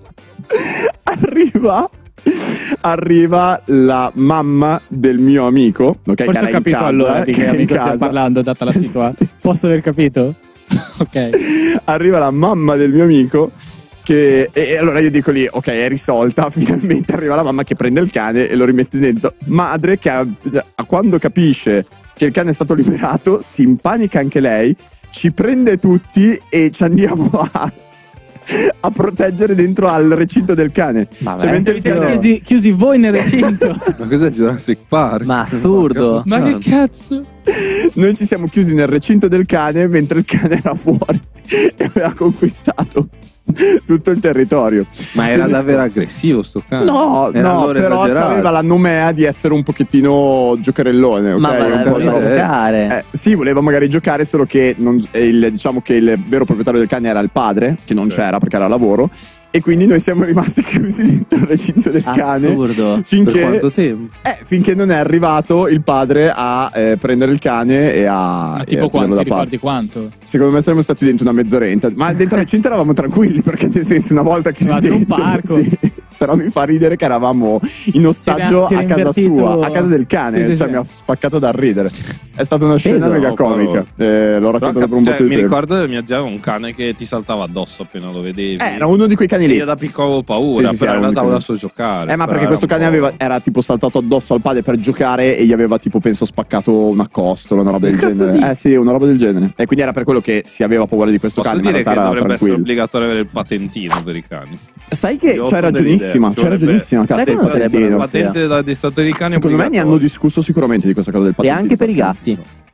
arriva arriva la mamma del mio amico, ok? Forse che ho era in capito casa, allora di che era in amico stiamo casa. parlando, data la situa. Sì. Posso aver capito? Ok. Arriva la mamma del mio amico che e, e allora io dico lì, ok, è risolta, finalmente arriva la mamma che prende il cane e lo rimette dentro. Madre che a, a quando capisce che il cane è stato liberato si impanica anche lei, ci prende tutti e ci andiamo a a proteggere dentro al recinto del cane. Vabbè. Cioè, mentre il Siete cane- chiusi, chiusi voi nel recinto. Ma cos'è Jurassic Park? Ma assurdo. Ma che cazzo? Noi ci siamo chiusi nel recinto del cane mentre il cane era fuori e aveva conquistato tutto il territorio. Ma era davvero aggressivo sto cane? No, Era no, allora però esagerato. aveva la nomea di essere un pochettino giocherellone, ok? Ma Un po' voleva troppo. giocare. Eh, sì, voleva magari giocare, solo che non- eh, il- diciamo che il vero proprietario del cane era il padre, che non c'era perché era a lavoro, e quindi noi siamo rimasti chiusi dentro il recinto del cane. Assurdo. Per Finché, quanto tempo? eh, finché non è arrivato il padre a eh, prendere il cane e a. Ma e tipo a tenerlo quanto? da Ti parte. ricordi quanto? Secondo me saremmo stati dentro una mezz'oretta. Ma dentro il recinto eravamo tranquilli, perché nel senso, una volta chiusi Eravate in un dentro. parco. Sì. Però mi fa ridere che eravamo in ostaggio Si era- a si era casa invertito- sua, a casa del cane. Sì, sì, cioè, sì. mi ha spaccato da ridere. È stata una scena Peso, mega no, comica. però- Eh, l'ho raccontato Però, per un cioè, po' di mi tempo. ricordo che mia zia aveva un cane che ti saltava addosso appena lo vedevi. Eh, era uno di quei cani E lì. io da piccolo avevo paura, Sì, sì, sì, però era in uno di realtà quelli. voleva solo giocare. Eh, ma però perché era questo un cane po'- aveva, era tipo saltato addosso al padre per giocare e gli aveva tipo, penso, spaccato una costola, una roba del Che cazzo genere. dici? Eh sì, una roba del genere. E quindi era per quello che si aveva paura di questo Posso cane, ma in dire che realtà era dovrebbe essere tranquillo. obbligatorio avere il patentino per i cani. Sai che Io ho c'hai delle ragionissima, idee. c'hai Dovrebbe- ragionissima, cazzo, Sai il cosa sarebbe patentino. una Patente da addestratori di cani Secondo me ne hanno obbligatorio. discusso sicuramente di questa cosa del E patentino. anche per i gatti.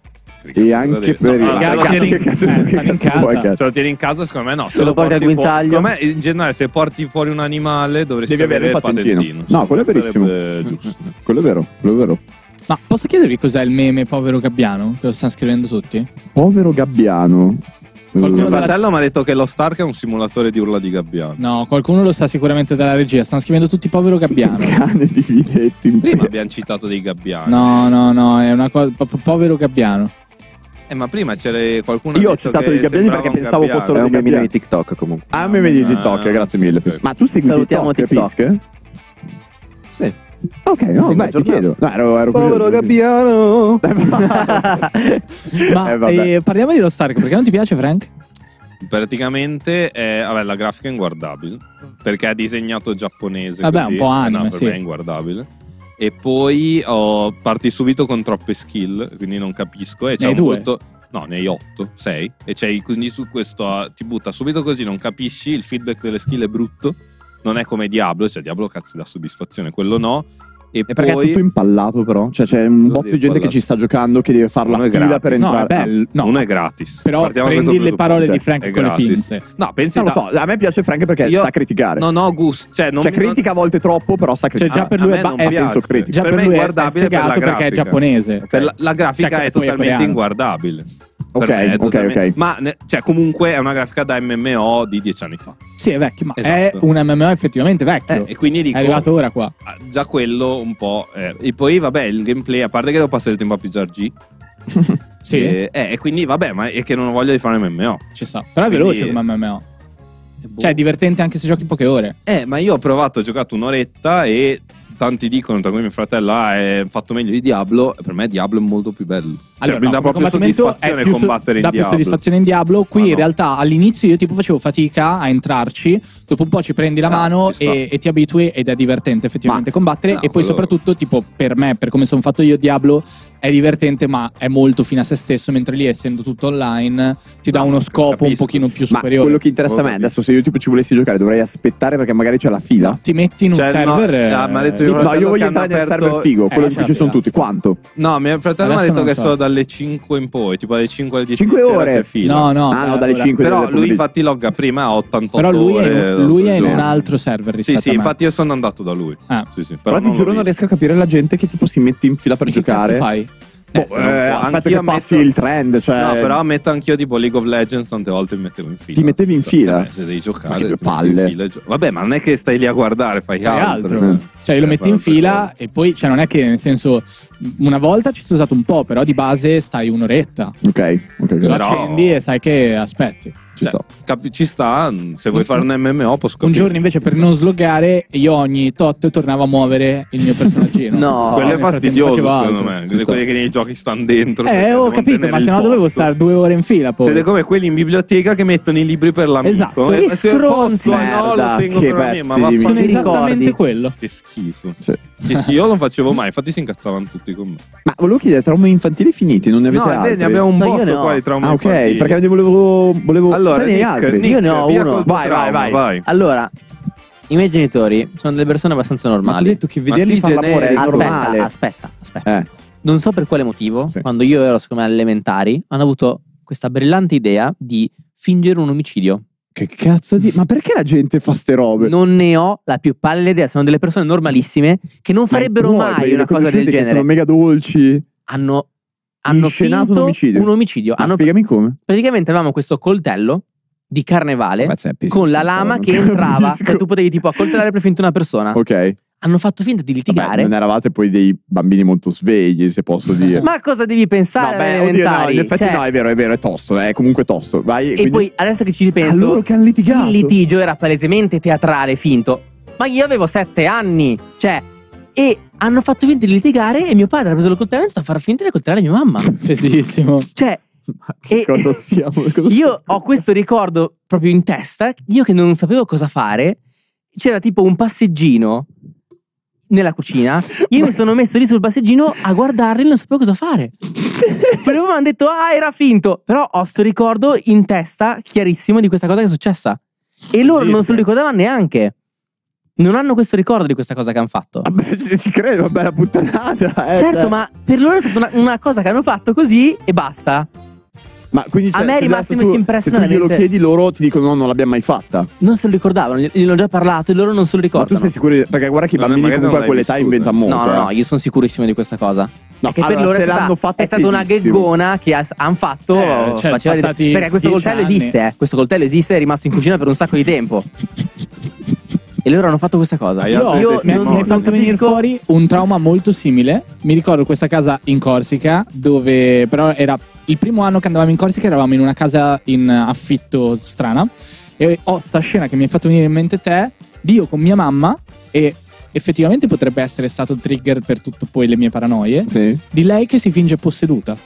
E anche per i No, se lo gatti. tieni- Che cazzo, eh, che stanno in cazzo casa. vuoi, cazzo? Se lo tieni in casa, secondo me no. Se lo porti al fuori- guinzaglio. Secondo me, in generale, se porti fuori un animale, dovresti Devi avere il patentino. patentino. No, quello è verissimo. Sarebbe giusto. Quello è vero, quello è vero. Ma posso chiedervi cos'è il meme povero gabbiano? Che lo stanno scrivendo tutti? Povero gabbiano. Qualcuno Mio della- fratello mi ha detto che lo Stark è un simulatore di urla di gabbiano. No, qualcuno lo sa sicuramente dalla regia. Stanno scrivendo tutti povero gabbiano. Cane di videtti. in Prima piedi. abbiamo citato dei gabbiani. No, no, no, è una cosa. po- povero gabbiano. Eh, ma prima c'era qualcuno. Io ha ho detto citato che i gabbiani sembrava perché un pensavo gabbiano. fossero È un dei meme di gabbiani. TikTok comunque. Ah, me vedi Ah, TikTok, grazie mille. ok. Ma tu segui Salutiamo TikTok, TikTok. Pisk? Sì. Ok, no, beh, ti chiedo. No, ero, ero Povero curioso. gabbiano. Ma Eh, vabbè. eh, parliamo di Lost Ark, perché non ti piace, Frank? Praticamente è, vabbè, la grafica è inguardabile perché è disegnato giapponese. Vabbè, così. un po' Eh, anime, no, per sì. me è inguardabile. E poi oh, parti subito con troppe skill, quindi non capisco. E c'è Ne hai un due? botto. No, ne hai otto, sei. E c'hai quindi su questo ah, ti butta subito così, non capisci. Il feedback delle skill è brutto. Non è come Diablo, cioè Diablo cazzo dà soddisfazione, quello no. E, E perché poi è tutto impallato, però? Cioè, c'è un Cosa botto di dire gente che impallato? ci sta giocando che deve fare la Uno è fila per gratis. No, entrare. è bello. No, uno è gratis. però Partiamo da prendi questo le parole di presupposto. Frank È con le gratis. pinze. No, pensi Non lo da- so, a me piace Frank perché Io sa criticare. Non ho gusto, cioè, non Cioè, mi- non- critica a volte troppo, però sa Cioè, criticare. già per a lui me è, ba- non è- senso piace. critico. già Per per me è lui è, è inguardabile per segato la perché è grafica. giapponese. Per la, la grafica Cioè, che è poi è totalmente coreano. inguardabile. Ok, Per me è ok, totalmente- ok. Ma ne- cioè, comunque è una grafica da M M O di dieci anni fa. Sì, è vecchio, ma Esatto. è un M M O effettivamente vecchio. Eh, e quindi dico, è arrivato ora qua. ah, già quello un po'. eh. E poi, vabbè, il gameplay, a parte che devo passare il tempo a pigiare G. Sì, E, eh, e quindi, vabbè, ma è che non ho voglia di fare un M M O. ci sta. Però è Quindi- veloce come M M O. Cioè, è divertente anche se giochi poche ore. Eh, ma io ho provato, ho giocato un'oretta e tanti dicono, tra cui mio fratello, ah, è fatto meglio di Diablo. E per me Diablo è molto più bello. Allora, cioè, mi no, dà come proprio combattimento soddisfazione è più so- combattere in dà più Diablo. soddisfazione in Diablo. Qui Ah, in no. realtà all'inizio io tipo facevo fatica a entrarci, dopo un po' ci prendi la Ah, mano ci sta. e, e ti abitui ed è divertente effettivamente combattere. no, e poi quello- soprattutto tipo per me, per come sono fatto io Diablo, è divertente ma è molto fine a se stesso, mentre lì essendo tutto online ti dà No, uno scopo un capisco. pochino più Ma superiore. quello che interessa a me, Ho adesso se io tipo ci volessi giocare dovrei aspettare perché magari c'è la fila. Ti metti in un Cioè, no, server. ah, mi ha detto eh, mio No, fratello io voglio che hanno entrare nel aperto- server figo, Eh, quello la in cui ci fila. sono tutti. Quanto? No, mio fratello mi ha Adesso detto non che so. sono dalle cinque in poi, tipo dalle cinque alle dieci cinque di sera ore? si fila. No, no. Ah, no, eh, dalle ora- cinque Però del lui pomeriggio. infatti logga prima a ottantotto Però lui ore. è, in- lui è in giorno. un altro server rispetto Sì, sì, a me. infatti io sono andato da lui. Ah. Sì, sì, Però però ti non giuro l'ho non visto. riesco a capire la gente che tipo si mette in fila per E che giocare. cazzo fai? Boh, Eh, se non eh, può. aspetta Anch'io che passi metto- il trend, cioè No, però metto anch'io tipo League of Legends, tante volte mi mettevo in fila. Ti mettevi in fila? Eh, se devi giocare, Ma che due ti metti palle. in fila e gio- Vabbè, ma non è che stai lì a guardare, fai, Fai altro. altro. Cioè, lo Eh, metti in fai altre fila e poi, cioè, non è che nel senso, una volta ci sono stato un po', però di base stai un'oretta. Ok, ok, Lo ok. Però- accendi e sai che aspetti. Ci Cioè, sto. capi- ci sta, se vuoi fare un M M O posso Un capire. giorno invece per non sloggare, io ogni tot tornavo a muovere il mio personaggino. No. Quello è Nel frattempo fastidioso, facevo secondo altro. me. Ci sta. Quelli che nei giochi stanno dentro. perché Eh, ho devono capito, tenere ma il se no dovevo posto. stare due ore in fila poi. Siete come quelli in biblioteca che mettono i libri per l'amico. Esatto. Eh, Che se stronzi. posso, no, lo Merda, tengo che per me, pezzi ma di vaffanculo. Sono Ti esattamente ricordi? quello. Che schifo. Sì. Che schifo. Io non facevo mai, infatti si incazzavano tutti con me. Ma volevo chiedere, traumi infantili finiti, non ne avete No, altri? beh, ne abbiamo un No, io botto ne ho. qua di traumi Ah, ok, infantili. perché ne volevo, volevo Allora, Allora, Te ne hai Nick, altri? Nick, Io ne ho via uno. col tuo Vai, vai, trauma, vai. Allora, i miei genitori sono delle persone abbastanza Ma ti ho normali. detto che vederli sì, fare l'amore è generico. normale. Aspetta, aspetta, aspetta. Eh, Non so per quale motivo, Sì. quando io ero secondo me alle elementari, hanno avuto questa brillante idea di fingere un omicidio. che cazzo di... Ma perché la gente fa ste robe? Non ne ho la più pallida idea. Sono delle persone normalissime che non Ma farebbero tuoi, mai quelli una cosa del conosciuti che genere. sono mega dolci. Hanno, hanno Inscenato finto un omicidio. un omicidio. Ma Hanno- spiegami come. praticamente avevamo questo coltello di carnevale Vabbè, è pesissimo, con la però, lama non che entrava. capisco. Cioè tu potevi tipo accoltellare per finto una persona. Ok. Hanno fatto finta di Vabbè, litigare. non eravate poi dei bambini molto svegli, se posso dire. Ma cosa devi pensare No, beh, alle oddio, no, elementari? in effetti Cioè, no, è vero, è vero, è tosto, è comunque tosto. Vai, E quindi- poi adesso che ci ripenso, Ah, loro che hanno litigato. il litigio era palesemente teatrale, finto. Ma io avevo sette anni, cioè, e hanno fatto finta di litigare e mio padre ha preso il coltello e è andato a far finta di coltellare mia mamma. Pesissimo. Cioè, Ma che e- cosa stiamo? cosa io stiamo- ho questo ricordo proprio in testa, io che non sapevo cosa fare, c'era tipo un passeggino nella cucina, io mi sono messo lì sul passeggino a guardarli e non sapevo cosa fare. Però mi hanno detto, ah, era finto. Però ho sto ricordo in testa chiarissimo di questa cosa che è successa. E loro non se lo ricordavano neanche. Non hanno questo ricordo di questa cosa che hanno fatto. Vabbè, ci, ci credo, vabbè, la puttanata. eh, Certo, cioè. ma per loro è stata una, una cosa che hanno fatto così e basta. Ma quindi, a cioè, me è se rimasto adesso tu- impresso Se tu nella glielo mente. chiedi loro, ti dicono no, non l'abbiamo mai fatta. Non se lo ricordavano, gli- gliel'ho già parlato e loro non se lo Ma ricordano. tu sei sicuro? di- Perché guarda che i Non è- bambini magari comunque a non l'hai quell'età vissuta. inventano molto. No, no, no, eh. io sono sicurissimo di questa cosa. No, Perché per allora, loro è se stata, l'hanno fatta è stata una pesissimo. gaggona che hanno fatto. Eh, cioè, faceva passati ridere. Perché questo dieci coltello anni. esiste, eh. Questo coltello esiste, è rimasto in cucina per un sacco di tempo. E loro hanno fatto questa cosa. Hai Io, altri io mi, testimoni? mi hai fatto venire capisco- fuori un trauma molto simile. Mi ricordo questa casa in Corsica, dove però era il primo anno che andavamo in Corsica, eravamo in una casa in affitto strana. E ho sta scena che mi hai fatto venire in mente te, di io con mia mamma, e effettivamente potrebbe essere stato il trigger per tutto poi le mie paranoie, Sì. di lei che si finge posseduta.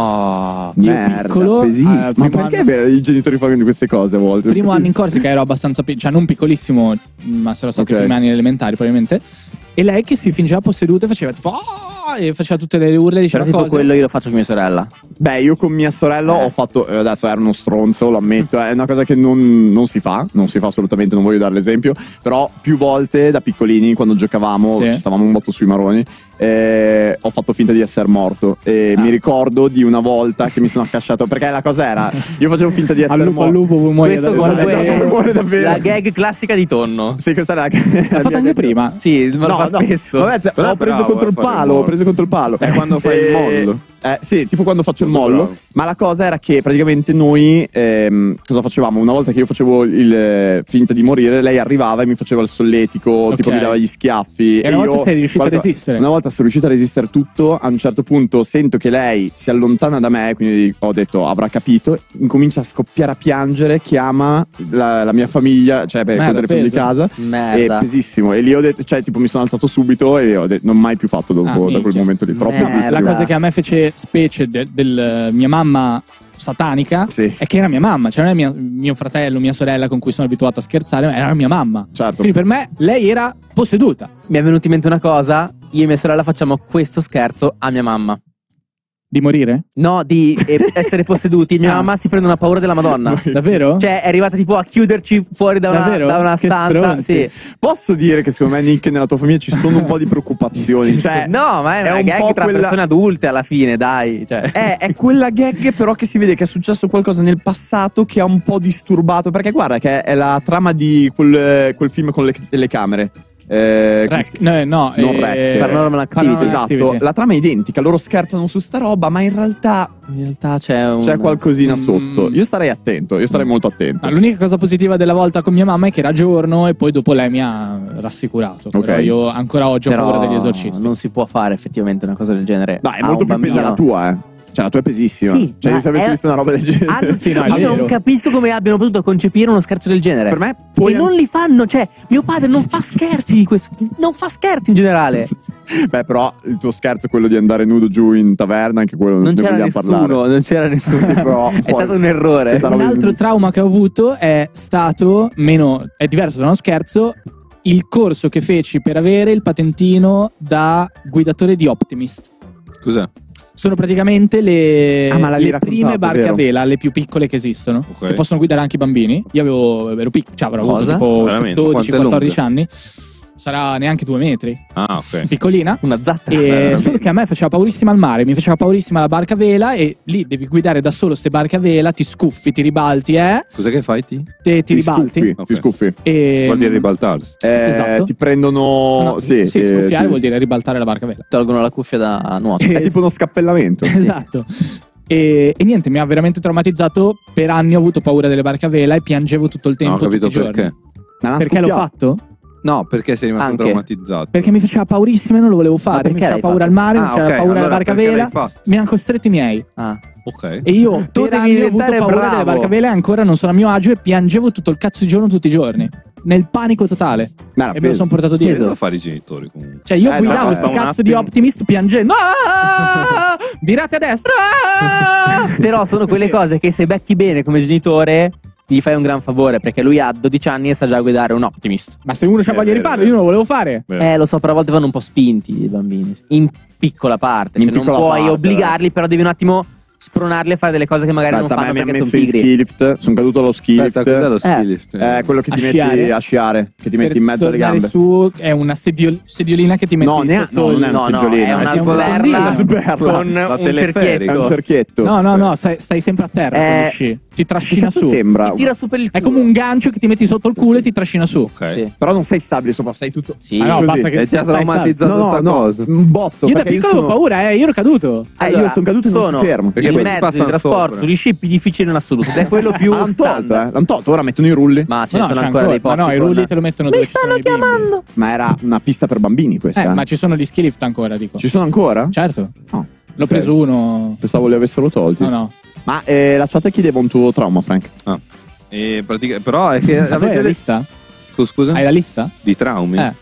No. Io Merda, piccolo, pesissimo. eh, Ma primo perché anno- i genitori fanno di queste cose a volte? Primo anno in Capisco. Corsica ero abbastanza piccolo, cioè non piccolissimo, ma sarò stato Ok. i primi anni elementari probabilmente. E lei che si fingeva posseduta e faceva tipo "Ah!" e faceva tutte le urle, Però diceva tipo cose. quello io lo faccio con mia sorella. Beh, io con mia sorella Eh. ho fatto. eh, Adesso era uno stronzo, lo ammetto. È una cosa che non, non si fa. Non si fa assolutamente, non voglio dare l'esempio. Però più volte da piccolini, quando giocavamo, Sì. ci stavamo un botto sui maroni. eh, ho fatto finta di essere morto. E Ah. mi ricordo di una volta che mi sono accasciato. Perché la cosa era: io facevo finta di Al essere lupo al morto. lupo muoia Questo dalle comunque palle. esatto, muore davvero. la gag classica di tonno. Sì, questa era la. L'ha fatto anche prima. Sì, ma lo No, fa no. spesso. Vabbè, z- Però ho è preso bravo contro a il fare il palo. Ho mollo. preso contro il palo. È quando fai il Eh, mollo. Eh, sì, tipo quando faccio il Molto mollo. bravo. Ma la cosa era che praticamente noi ehm, cosa facevamo? Una volta che io facevo il eh, finta di morire, lei arrivava e mi faceva il solletico, Ok. tipo mi dava gli schiaffi. E una volta io- sei riuscito a qualco- resistere. Una volta sono riuscito a resistere tutto. A un certo punto sento che lei si allontana da me, quindi ho detto avrà capito. Incomincia a scoppiare a piangere, chiama la, la mia famiglia, cioè per Merda, il telefono di peso. casa. Merda. È pesissimo. E lì ho detto, cioè, tipo, mi sono alzato subito e ho detto, non ho mai più fatto dopo, Ah, da quel minchia. momento lì. Però Merda. pesissimo. La cosa che a me fece specie del, del mia mamma satanica Sì. è che era mia mamma, cioè non è mia- mio fratello, mia sorella con cui sono abituato a scherzare, ma era mia mamma. Certo. Quindi per me lei era posseduta. Mi è venuto in mente una cosa. Io e mia sorella facciamo questo scherzo a mia mamma. Di morire? No, di eh, essere posseduti. Mia Ah. mamma si prende una paura della Madonna. Davvero? Cioè, è arrivata tipo a chiuderci fuori da una, Davvero? da una Che stanza. stronzi. Sì. Posso dire che secondo me, Nick, nella tua famiglia ci sono un po' di preoccupazioni. Cioè, No, ma è, è una un gag po' tra quella- persone adulte alla fine, dai. Cioè. È, è quella gag però che si vede che è successo qualcosa nel passato che ha un po' disturbato. Perché guarda che è la trama di quel, quel film con le telecamere. Eh, come si Rec- no, no, Non eh, Rec. Paranormal Activity. Esatto, Activity. la trama è identica, loro scherzano su sta roba, ma in realtà In realtà c'è un. c'è qualcosina Mm. sotto. Io starei attento, io starei molto attento. No, l'unica cosa positiva della volta con mia mamma è che era giorno e poi dopo lei mi ha rassicurato. Ok. Però io ancora oggi ho Però paura degli esorcisti. non si può fare effettivamente una cosa del genere. Dai, è a molto un più pesa bambino. la tua, eh. Cioè, la tua è pesissima. Sì, cioè, ma se avessi è- visto una roba del genere. Ah, Sì, no, è io vero. non capisco come abbiano potuto concepire uno scherzo del genere. Per me puoi e non li fanno, cioè, mio padre non fa scherzi di questo. Non fa scherzi in generale. Beh, però il tuo scherzo è quello di andare nudo giù in taverna, anche quello Non ne c'era vogliamo nessuno, parlare. non c'era nessuno. Sì, però è poi- stato un errore. Questa Un roba altro di- trauma che ho avuto è stato, meno, è diverso da uno scherzo, il corso che feci per avere il patentino da guidatore di Optimist. Cos'è? Sono praticamente le, Ah, ma l'avevi le prime raccontato, barche vero? a vela, le più piccole che esistono, Ok. che possono guidare anche i bambini. Io avevo, ero piccolo, cioè avrò avuto Cosa? tipo Veramente? dodici Quanto è quattordici lunga? anni. Sarà neanche due metri, Ah, ok. piccolina. Una zattera. E veramente. solo che a me faceva paurissima il mare, mi faceva paurissima la barca a vela e lì devi guidare da solo ste barche a vela, ti scuffi, ti ribalti, eh? Cos'è che fai ti? Te, ti, Ti ribalti. scuffi, Ok. ti scuffi. E... Vuol dire ribaltarsi. Eh, Esatto. Ti prendono. No, no, sì, sì, eh, scuffiare ti- vuol dire ribaltare la barca a vela. Tolgono la cuffia da nuoto. Eh, È tipo uno scappellamento. Esatto. E, e niente, mi ha veramente traumatizzato. Per anni ho avuto paura delle barche a vela e piangevo tutto il Non tempo. ho capito tutti i perché. giorni. Ma l'ha Perché l'ho scuffiato. fatto? No, perché sei rimasto Anche. traumatizzato? Perché mi faceva paurissimo e non lo volevo fare. Mi perché faceva l'hai paura fatto? al mare, mi Ah, faceva ok, paura allora della barca a perché vela. l'hai fatto? Mi hanno costretto i miei. Ah. Ok. E io Tu per devi anni ho avuto diventare paura bravo. delle barche a vela e ancora non sono a mio agio e piangevo tutto il cazzo di giorno tutti i giorni. Nel panico totale. Ma era E me lo peso. sono portato dietro. Cosa fare i genitori comunque? Cioè io Eh, guidavo no, sti un cazzo attimo. di Optimist piangendo. Ah! Virate a destra. Ah! Però sono quelle cose che se becchi bene come genitore gli fai un gran favore, perché lui ha dodici anni e sa già guidare un Optimist. Ma se uno c'ha Eh, voglia di vero, farlo, vero. io non lo volevo fare. Vero. Eh, lo so, però a volte vanno un po' spinti i bambini. In piccola parte. In Cioè, non piccola puoi parte, obbligarli, ragazzi. però devi un attimo spronarli a fare delle cose che magari Ragazzi, non a me fanno mi ha perché sono messo in pigri. ski lift. Sono caduto allo ski lift. Aspetta, cos'è lo ski Eh. lift? Eh, quello che A ti metti sciare? a sciare, che ti metti Per in mezzo alle tornare gambe. su è una sediol- sediolina che ti metti No, ne- sotto no, il- non è una No, no, seggiolina, è una tipo sberla una sberla. con La un teleferica. È un cerchietto. cerchietto. No, no, no, stai, stai sempre a terra Eh, quando sci. Ti Che trascina cazzo su. sembra? Ti tira su per il È culo. come un gancio che ti metti sotto il culo e ti trascina su. Ok. Sì. Però non sei stabile sopra, sei tutto. Sì. Ma no, così. basta che E ti stai ha stabile. traumatizzato No, no, sta no, cosa? un botto. Io da perché piccolo avevo sono- paura, eh, io ero caduto. Eh, io sono caduto e non sono si fermo. Perché il poi ti mezzo di passano trasporto sopra. sugli sci più difficile in assoluto ed è quello più Ma l'hanno tolto, standard. eh. L'hanno tolto, ora mettono i rulli. Ma ce Ma ne no, sono c'è ancora dei Ma posti no, i con- rulli te lo mettono dove Mi ci sono stanno i bimbi. chiamando. Ma era una pista per bambini questa. Eh, eh. ma ci sono gli ski lift ancora, dico. Ci sono ancora? Certo. No. L'ho Ok. preso uno. Pensavo li avessero tolti. No, no. Ma eh, la chat chiedeva un tuo trauma, Frank. Ah. E pratica- però è che Ma tu hai avete la le- lista? Scusa? Hai la lista? Di traumi? Eh.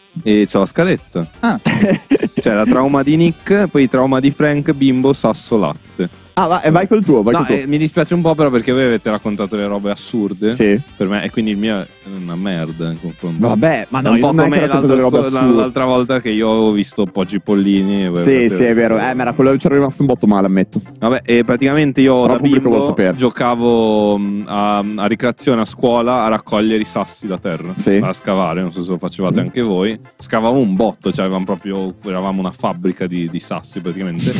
E c'ho la scaletta. Ah. C'è la trauma di Nick, poi trauma di Frank, bimbo, sasso, latte. Ah, va, e vai col tuo, vai No, col tuo. eh, mi dispiace un po' però perché voi avete raccontato le robe assurde Sì. per me e quindi il mio è una merda in confronto. Vabbè, ma È no, un io po' non è che come racconto l'altra, delle robe scu- assurde. l'altra volta che io ho visto Poggi Pollini. e voi Sì, avete- sì, è vero. Eh, ma era quello che c'era rimasto un botto male, ammetto. Vabbè, e praticamente io Però da il pubblico vuole bimbo sapere. giocavo mh, a, a ricreazione a scuola a raccogliere i sassi da terra, Sì. a scavare, non so se lo facevate anche voi. Scavavo un botto, cioè avevamo proprio, eravamo una fabbrica di, di sassi praticamente.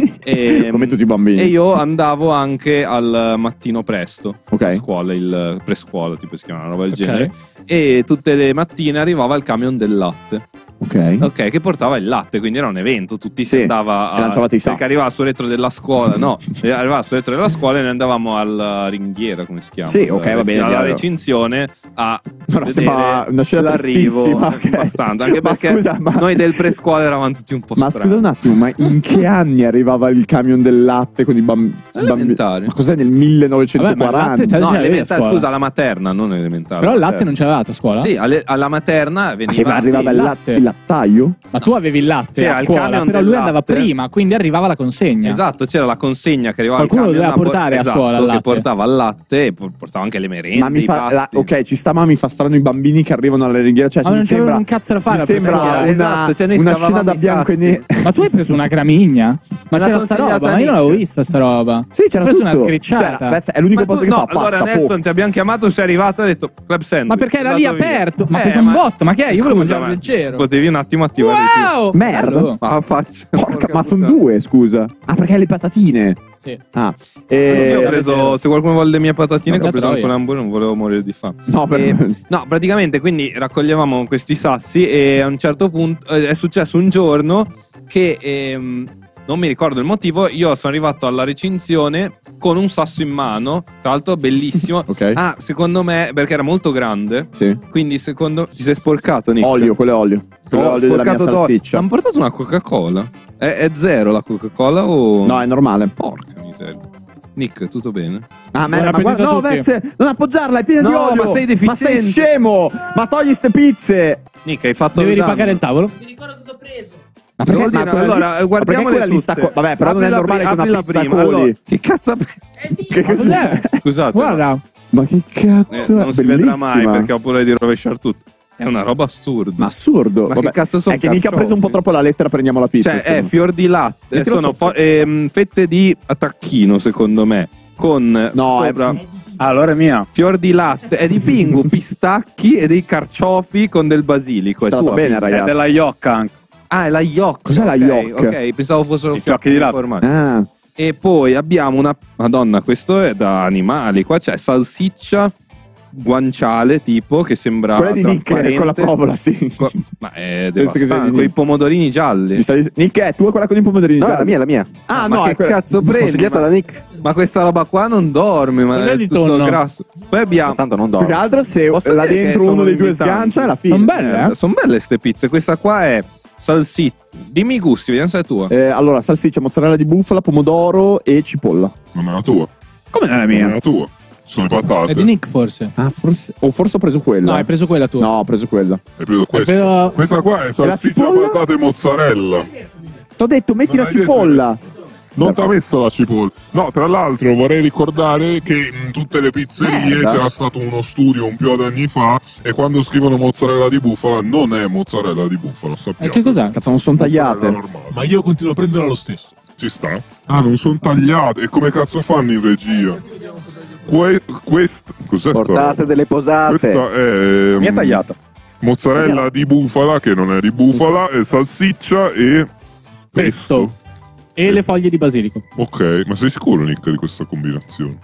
e, Come tutti i bambini. e io andavo anche al mattino presto, Ok. a scuola, il prescuola, tipo si chiama una roba del Ok. genere. E tutte le mattine arrivava il camion del latte. Ok. Ok, che portava il latte, quindi era un evento, tutti si Sì, andava e lanciavate i perché sassi. arrivava sul retro della scuola, no, arrivava sul retro della scuola e noi andavamo alla ringhiera, come si chiama? Sì, ok, va bene, alla chiaro. recinzione a Però vedere sembra una scena l'arrivo tristissima, ok. abbastanza, anche Ma perché scusa, ma- noi del prescuola eravamo tutti un po' Ma strani. scusa un attimo, ma in che anni arrivava il camion del latte con i bamb- bambini? Elementare. Ma cos'è nel Vabbè, ma il millenovecentoquaranta? latte c'è- No, c'era elementare, a scuola. scusa, alla materna, non elementare. Però il latte materna. non ce l'avate a scuola? Sì, alle- alla materna Ma veniva che arrivava sì, il, il latte. latte. il lattaio? Ma tu avevi il latte C'era a il scuola, camion però del lui andava latte. prima, quindi arrivava la consegna. Esatto, c'era la consegna che arrivava Qualcuno il lo camion doveva a por- portare a esatto, scuola il che latte. portava il latte e por- portava anche le merende, Ma mi i fa, pasti. la- ok, ci sta, ma mi fa strano i bambini che arrivano alla ringhiera. Cioè, Ma mi non sembra, c'avevano un cazzo da fare mi al sembra prescuola. una, Esatto, cioè noi una scavavamo scena da i bianco e sassi. nero. Ma tu hai preso una gramigna? Ma l'ha c'era sta consigliata roba? Ma io non l'avevo Nick. vista sta roba. Sì, c'era Ho preso tutto. una scricciata. Cioè, Beh, è l'unico Ma posto tu- che no, fa pasta. allora Nelson po'. ti abbiamo chiamato, sei arrivato e hai detto club sandwich. Ma perché era lì Andato via. aperto? Ma Eh, pesa un botto, ma che è? Io volevo scusa, mangiare ma leggero. Potevi un attimo attivare di più. Wow! Merda. Bello. Ma faccia. Porca, ma sono due, scusa. Ah, perché hai le patatine. Sì. Ah, Io e... ho preso, se qualcuno vuole le mie patatine, No, che ho preso troia. anche un hamburger, non volevo morire di fame. No, per... E- no, praticamente quindi raccoglievamo questi sassi e a un certo punto eh, è successo un giorno che ehm, non mi ricordo il motivo, io sono arrivato alla recinzione con un sasso in mano, tra l'altro bellissimo. Ok. Ah, secondo me, perché era molto grande, Sì. quindi secondo ti sei sporcato, Nick. Olio, quello è olio. Quello è Ho olio della mia sporcato d'olio. salsiccia. Hanno portato una Coca-Cola? È, è zero la Coca-Cola o... No, è normale. Porca miseria. Nick, tutto bene? Ah, ma, Buon ma guarda, appetito a no, tutti. Vez, non appoggiarla, è piena di No, olio. ma sei Ma sei deficiente. scemo. Ma togli ste pizze. Nick, hai fatto Devi il danno. ripagare il tavolo? Ma Vuol perché, dire- ma quella allora, lì- ma perché guardiamole quella lista tutte. qua- Vabbè, però non è Aprila normale pri- che una aprila pizza prima. coli. Allora, che cazzo ha preso? Che cos'è? Cos'è? Scusate. Guarda. Ma che Eh, cazzo è? non si vedrà mai Bellissima. perché ho paura di rovesciare tutto. È una roba assurda. Ma assurdo. Ma Vabbè, che cazzo sono è che Nick ha preso un po' carciofi? troppo la lettera, prendiamo la pizza. Cioè, secondo è me. fior di latte. Mettilo Sono sotto. fo- ehm, fette di tacchino, secondo me. Con No, è- sopra Allora è mia. fior di latte. È di pingu, pistacchi e dei carciofi con del basilico. È Stata tua, bene, Pingu? ragazzi. È della Yocca anche. Ah, è la yolk. Cos'è la Ok, yolk? Ok, pensavo fossero I fiocchi di latte. formaggi. Ah, E poi abbiamo una... Madonna, questo è da animali. Qua c'è salsiccia guanciale tipo che sembra quella di Nick trasparente. con la provola, sì. Co- Ma è Penso che sia devastante. di Con i Nick. pomodorini gialli. Mi stai dis- Nick, è tu quella con i pomerini? No, è la mia, è la mia. Ah, ma no, che è quella- cazzo prendi? Consigliata Ma, da Nick. ma questa roba qua non dorme, ma Quella è di tutto tonno. grasso. Poi abbiamo... Tanto non Più che dormo. altro se Posso là dire che dentro sono uno dei due invitanti? sgancia è la fine. Sono belle, eh? Sono belle ste pizze. Questa qua è salsiccia. Dimmi i gusti, vediamo se è tua. Eh, allora, salsiccia, mozzarella di bufala, pomodoro e cipolla. Non è la tua. Come non è Non mia? è la tua. Sono le È di patate. Nick forse. Ah, forse. O forse ho preso quella. No, hai preso quella tua. No, ho preso quella. Hai preso questa. preso- Questa qua è salsiccia, cipolla? patate e mozzarella. T'ho detto, metti Non la hai detto- cipolla. Non ti ha messo la cipolla. No, tra l'altro vorrei ricordare che in tutte le pizzerie Merda. c'era stato uno studio un po' di anni fa e quando scrivono mozzarella di bufala non è mozzarella di bufala, E sappiamo. che cos'è? Cazzo, non sono Mozzarella tagliate. normale. Ma io continuo a prenderla lo stesso. Ci sta? Ah, non sono tagliate. E come cazzo fanno in regia? Que- quest- cos'è sta Portate roba? delle posate. Questa è Mia mm, tagliata. mozzarella di bufala, che non è di bufala, e salsiccia e pesto. E le foglie di basilico. Ok, ma sei sicuro, Nick, di questa combinazione?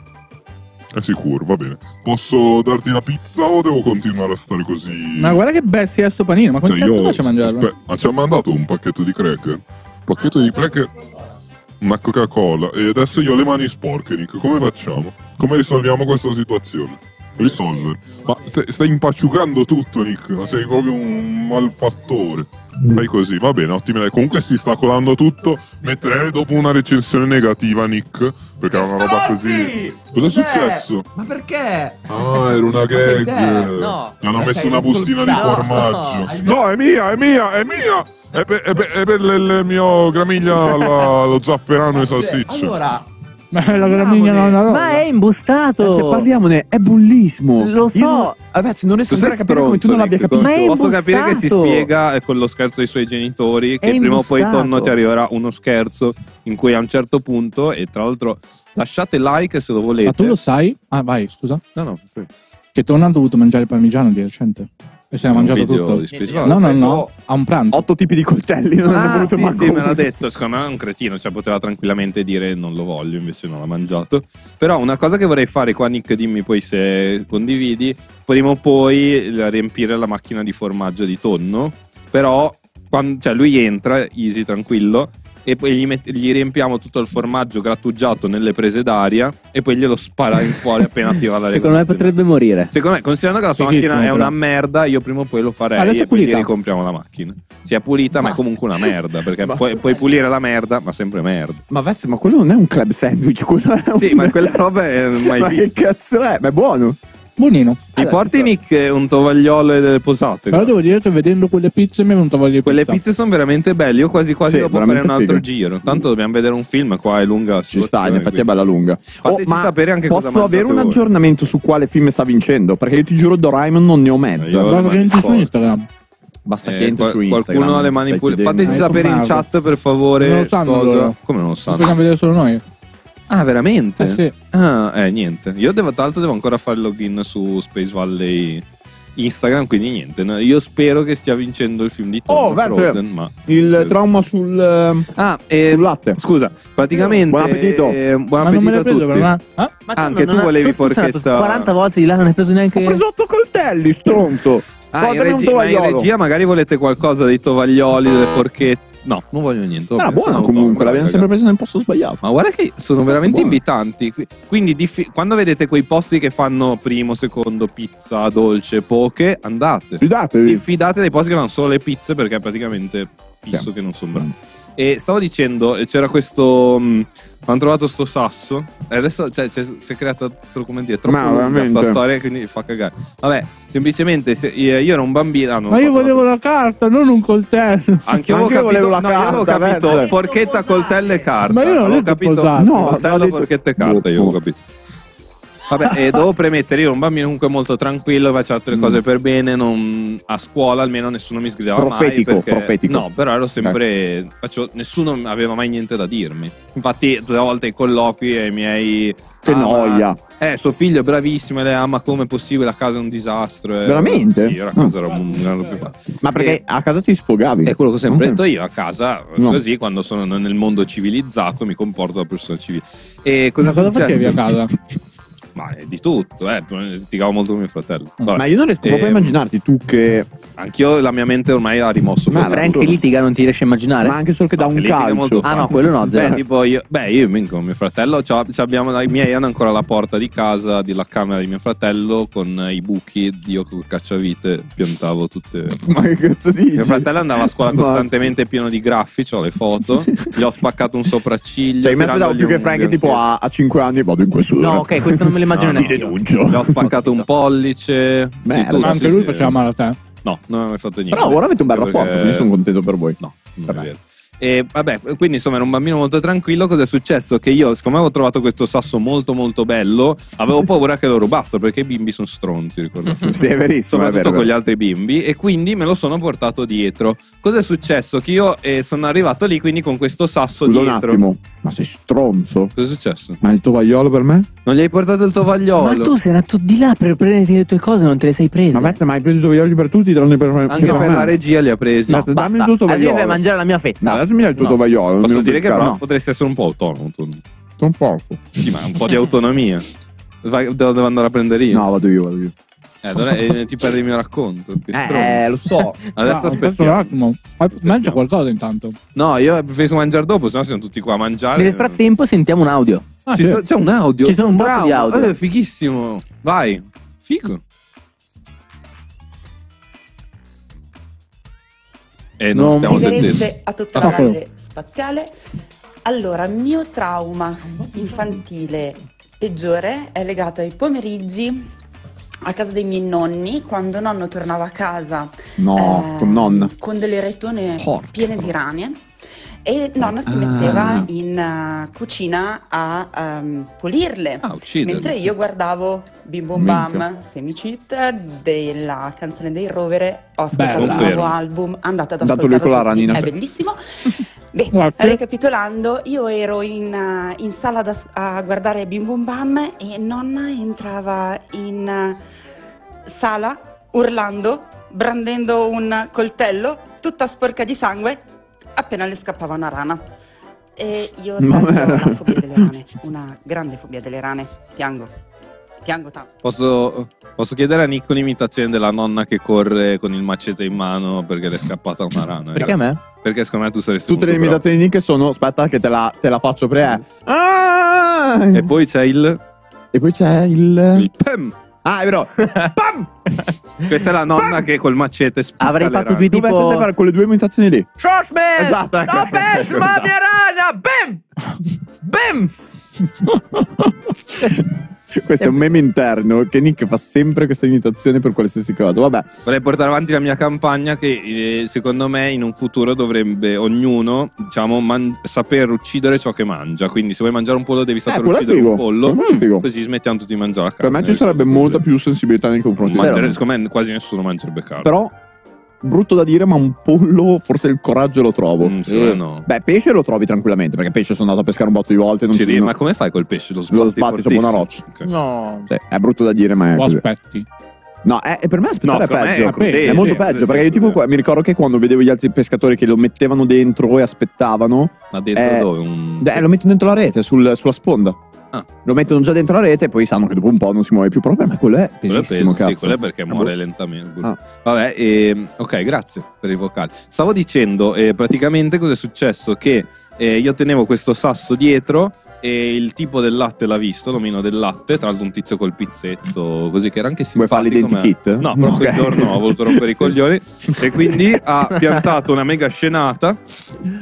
È sicuro, va bene. Posso darti la pizza o devo continuare a stare così? Ma guarda che bestia è sto panino, ma come Cioè, cazzo io- faccio a mangiarlo? Aspetta, ma ci ha mandato un pacchetto di cracker? Un pacchetto di cracker, una Coca-Cola, e adesso io ho le mani sporche, Nick. Come facciamo? Come risolviamo questa situazione? Risolvere. Ma stai, stai impacciucando tutto, Nick. Ma sei proprio un malfattore. Fai così, va bene, ottime idee. Comunque si sta colando tutto. Metterei dopo una recensione negativa, Nick. Perché era una roba così. Cos'è successo? Ma perché? Ah, era una sei gag. te? No. Gli hanno Ma messo sei una rotto il bustina di cazzo. formaggio. Hai- No, è mia, è mia, è mia. È per, è per- è per il, il mio gramiglia alla- lo zafferano e salsiccia. Allora, Ma la gramigna non la ma è imbustato. Ragazzi, parliamone, è bullismo. Lo so. Io non- Ragazzi, non riesco Tu ancora a sei capire come tu non stronzo, l'abbia Nick. capito. Ma è Posso capire che si imbustato. spiega eh, con lo scherzo dei suoi genitori che È prima o poi imbustato. Tonno ti arriverà uno scherzo in cui a un certo punto, e tra l'altro lasciate like se lo volete. Ma tu lo sai? Ah, vai, scusa. No, no, sì. Che Tonno ha dovuto mangiare il parmigiano di recente. E se l'ha Un mangiato video tutto. di Space No, Valley. no, preso no. A un pranzo. Otto tipi di coltelli, non ne è Ah, voluto sì, manco sì, me uno. l'ha detto. Secondo me è un cretino, cioè poteva tranquillamente dire non lo voglio, invece non l'ha mangiato. Però una cosa che vorrei fare qua, Nick, dimmi poi se condividi, prima o poi la- riempire la macchina di formaggio di tonno. Però, quando, cioè lui entra, easy, tranquillo, e poi gli, met- gli riempiamo tutto il formaggio grattugiato nelle prese d'aria e poi glielo spara in fuori appena attiva la Secondo me regolazione. potrebbe morire. Secondo me, considerando che la sua Fighissimo, macchina è però. una merda, io prima o poi lo farei Adesso e è poi gli pulita. ricompriamo la macchina. Si è pulita, ma, è comunque una merda. Perché puoi, puoi pulire la merda, ma sempre merda. Ma Vez, ma quello non è un club sandwich, quello è un... Sì, ma quella roba è mai Ma che vista. cazzo è? Ma è buono. Buonino. Mi porti, Nick, un tovagliolo e delle posate? Però devo dire che vedendo quelle pizze mi è venuta voglia di Quelle pizza. pizze sono veramente belle. Io quasi quasi Sì, dopo fare un veramente altro fighe. giro. Tanto dobbiamo vedere un film, qua è lunga. Ci sta, in effetti è bella lunga. Fateci sapere anche cosa posso avere un mangiate voi. aggiornamento su quale film sta vincendo? Perché io ti giuro, Doraemon non ne ho mezza. Io- Guarda che entri su Forza. Instagram. Basta Eh, che entri qual- su Instagram. qualcuno ha le mani stai pulite. chiedendo. Fateci Eh, sapere in sono chat per favore. Non lo sanno cosa. loro. Come non lo Lo sanno? possiamo vedere solo noi. Ah, veramente? Eh sì. Ah, eh, niente. Io devo, tra l'altro devo ancora fare il login su Space Valley Instagram, quindi niente. No, io spero che stia vincendo il film di Tom Oh, Vez, Frozen, ma... Il trauma sul, eh, Ah, eh, sul latte. scusa, praticamente... Buon appetito. eh, buon Ma non me appetito l'hai a preso tutti. per una... Ah? Ma Anche non tu ha- volevi tu sei andato forchetta- quaranta volte di là, non hai preso neanche. Ho preso otto coltelli, stronzo. Ah, in, Guardami un regi- ma in tovagliolo. regia magari volete qualcosa dei tovaglioli, delle forchette? No, non voglio niente. Era vabbè, buona sono comunque, povero, l'abbiamo raga. sempre presa nel posto sbagliato. Ma guarda che sono veramente buona. invitanti. Qui- Quindi diffi- quando vedete quei posti che fanno primo, secondo, pizza, dolce, poche, andate. Fidatevi. Diffidate dei posti che fanno solo le pizze perché è praticamente fisso che non sono bravi. E stavo dicendo, eh, c'era questo... mh, hanno trovato sto sasso e adesso cioè, c'è- si è creata tro- come dire, troppo Ma lunga veramente? sta storia, quindi fa cagare. Vabbè, semplicemente se- io, io ero un bambino. ah, non ho Ma io fatto la- volevo la carta, non un coltello. Anche io Anche io avevo capito, volevo la no, io avevo carta, capito Vez. forchetta, coltello e carta. Ma io non ho avevo detto capito posato. No, coltello, l'ho detto- forchetta e carta, io avevo capito. Vabbè, e devo premettere, io ero un bambino comunque molto tranquillo, faccio altre Mm. cose per bene, non, a scuola almeno nessuno mi sgridava Profetico, mai. Perché, profetico. No, però ero sempre, faccio, nessuno aveva mai niente da dirmi. Infatti tutte le volte ai colloqui ai miei... Che "Ah, ma- noia. Eh, suo figlio è bravissimo, e lei ama, come è possibile, la casa è un disastro. eh." Veramente? Sì, la casa era un grano più basso. Ma perché E- a casa ti sfogavi? È quello che ho sempre Ok. detto io, a casa, No. così, quando sono nel mondo civilizzato mi comporto da persona civile. E cosa, Ma cosa è successo? facevi a casa? Ma è di tutto, eh. Litigavo molto con mio fratello. Vabbè. Ma io non riesco proprio a Ehm, immaginarti tu che... Anch'io, la mia mente ormai ha rimosso. Ma quello. Frank che litiga non ti riesci a immaginare? Ma anche solo che da No, un che litiga calcio. molto Ah no, facile. quello no, zero. Beh, tipo io, beh, io minchia, con mio fratello, c'ho- c'abbiamo, i miei hanno ancora la porta di casa, della camera di mio fratello, con i buchi, io con il cacciavite piantavo tutte. Ma che cazzo dici? Mio fratello andava a scuola Mazza. costantemente pieno di graffi, ho le foto, gli ho spaccato un sopracciglio. Cioè, mi aspettavo più che Frank tipo a, a cinque anni vado in questo. No, ok, questo non me lo immagino Ti neanche io. denuncio. Gli ho spaccato un pollice. Beh, di tutto, Ma anche sì, lui sì. faceva male a te. No, non ho mai fatto niente. Però ora avete un bel Perché- rapporto, quindi sono contento per voi. No, non Vabbè. è vero. E vabbè, quindi insomma ero un bambino molto tranquillo. Cosa è successo? Che io, siccome avevo trovato questo sasso molto molto bello, avevo paura che lo rubassero, perché i bimbi sono stronzi, ricordate? Sì, è verissimo. È Soprattutto vero, è con gli vero. altri bimbi, e quindi me lo sono portato dietro. Cosa è successo? Che io eh, sono arrivato lì quindi con questo sasso Scusa un dietro. attimo, ma sei stronzo? Cosa è successo? Ma il tovagliolo per me? Non gli hai portato il tovagliolo? Ma tu sei andato di là per prenderti le tue cose, non te le sei prese. Ma Vette, ma hai preso i tovaglioli per tutti, tranne per me. Anche per la regia li ha presi. No, dammi Basta, il tuo adesso tovagliolo. devi mangiare la mia fetta. No, adesso mi dai il tuo No. tovagliolo. non mi Posso rompi dire il che cazzo. però No, potresti essere un po' autonomo tu. un poco. Sì, ma un po' di autonomia. Vai, devo, devo andare a prendere io. No, vado io, vado io. Eh, allora eh, ti perdi il mio racconto. Che stronzo. Eh, lo so. Adesso Ah, aspetta un aspettiamo. attimo. Eh, Mangia qualcosa intanto. No, io preferisco mangiare dopo, sennò siamo tutti qua a mangiare. Nel frattempo sentiamo un audio. Ah, Ci sì. so- c'è un audio. Ci sono un botto Bravo. di audio. Eh, fighissimo. Vai. Figo. E non Non stiamo sentendo. Riverente a tutta Ah, la nave spaziale. Allora, il mio trauma infantile peggiore è legato ai pomeriggi a casa dei miei nonni, quando nonno tornava a casa No, eh, con nonna. con delle retone Porca piene di rane, e nonna si metteva in eh, cucina a ehm, pulirle. Ah, ucciderli. Mentre io guardavo Bim Bom Bam, Semi-Cheat della canzone dei Rovere, ho ascoltato Bella. il nuovo Confermo. album, andate ad Intanto lui ascoltarlo con la tutti, ranina. è bellissimo. Beh, Grazie. ricapitolando, io ero in, eh, in sala da- a guardare Bim Bom Bam e nonna entrava in eh, sala urlando, brandendo un coltello, tutta sporca di sangue, appena le scappava una rana. E io Ma ho era- una fobia delle rane, una grande fobia delle rane, piango, piango tanto. Posso, posso chiedere a Nick un'imitazione della nonna che corre con il macete in mano perché le è scappata una rana? Perché a me? Perché secondo me tu saresti Tutte le molto imitazioni di Nick sono. Aspetta, che te la, te la faccio pre. Ah! bravo. E poi c'è il, E poi c'è il. il pem. Ah, è vero. Pam! Questa è la nonna che col macete spicca Avrei le fatto rane. più Tu tipo sai fare quelle due imitazioni lì. Shoshman! Esatto, ecco. No, Pesh, ma mia rana! Bam! Bam! Questo è un meme interno che Nick fa sempre questa imitazione per qualsiasi cosa. Vabbè. Vorrei portare avanti la mia campagna che eh, secondo me in un futuro dovrebbe ognuno, diciamo, man- saper uccidere ciò che mangia. Quindi se vuoi mangiare un pollo devi saper quello è uccidere figo. un pollo, Quello è figo. così smettiamo tutti di mangiare la Per carne. me ci sarebbe molta più sensibilità nei confronti di Mangiare, te. secondo me quasi nessuno mangerebbe carne. Però, brutto da dire, ma un pollo, forse il coraggio lo trovo. Mm, secondo me no. Beh, pesce lo trovi tranquillamente, perché pesce sono andato a pescare un botto di volte. Non Ci ci ri- ma come fai col pesce? Lo sbatti, Lo sbatti sopra una roccia. Ok. No. Sì, è brutto da dire, ma è O così. aspetti. No, è, è per me aspettare No, è secondo me peggio. è crudele, è molto sì, peggio, sì, perché sì, io tipo sì. qua- mi ricordo che quando vedevo gli altri pescatori che lo mettevano dentro e aspettavano, Ma dentro Eh, dove? Un... eh, lo mettono dentro la rete, sul- sulla sponda. Ah. Lo mettono già dentro la rete e poi sanno che dopo un po' non si muove più. Però per me quello è Quello è pesissimo, peso, cazzo. sì, quello è perché È muore brutto. lentamente. Ah. Vabbè, ehm, ok, grazie per i vocali. Stavo dicendo, eh, praticamente cosa è successo? Che eh, io tenevo questo sasso dietro e il tipo del latte l'ha visto, l'omino del latte, tra l'altro un tizio col pizzetto, così che era anche Vuoi simpatico. fare l'identikit? ma- No, però quel Ok. giorno ho voluto rompere i Sì. coglioni e quindi ha piantato una mega scenata.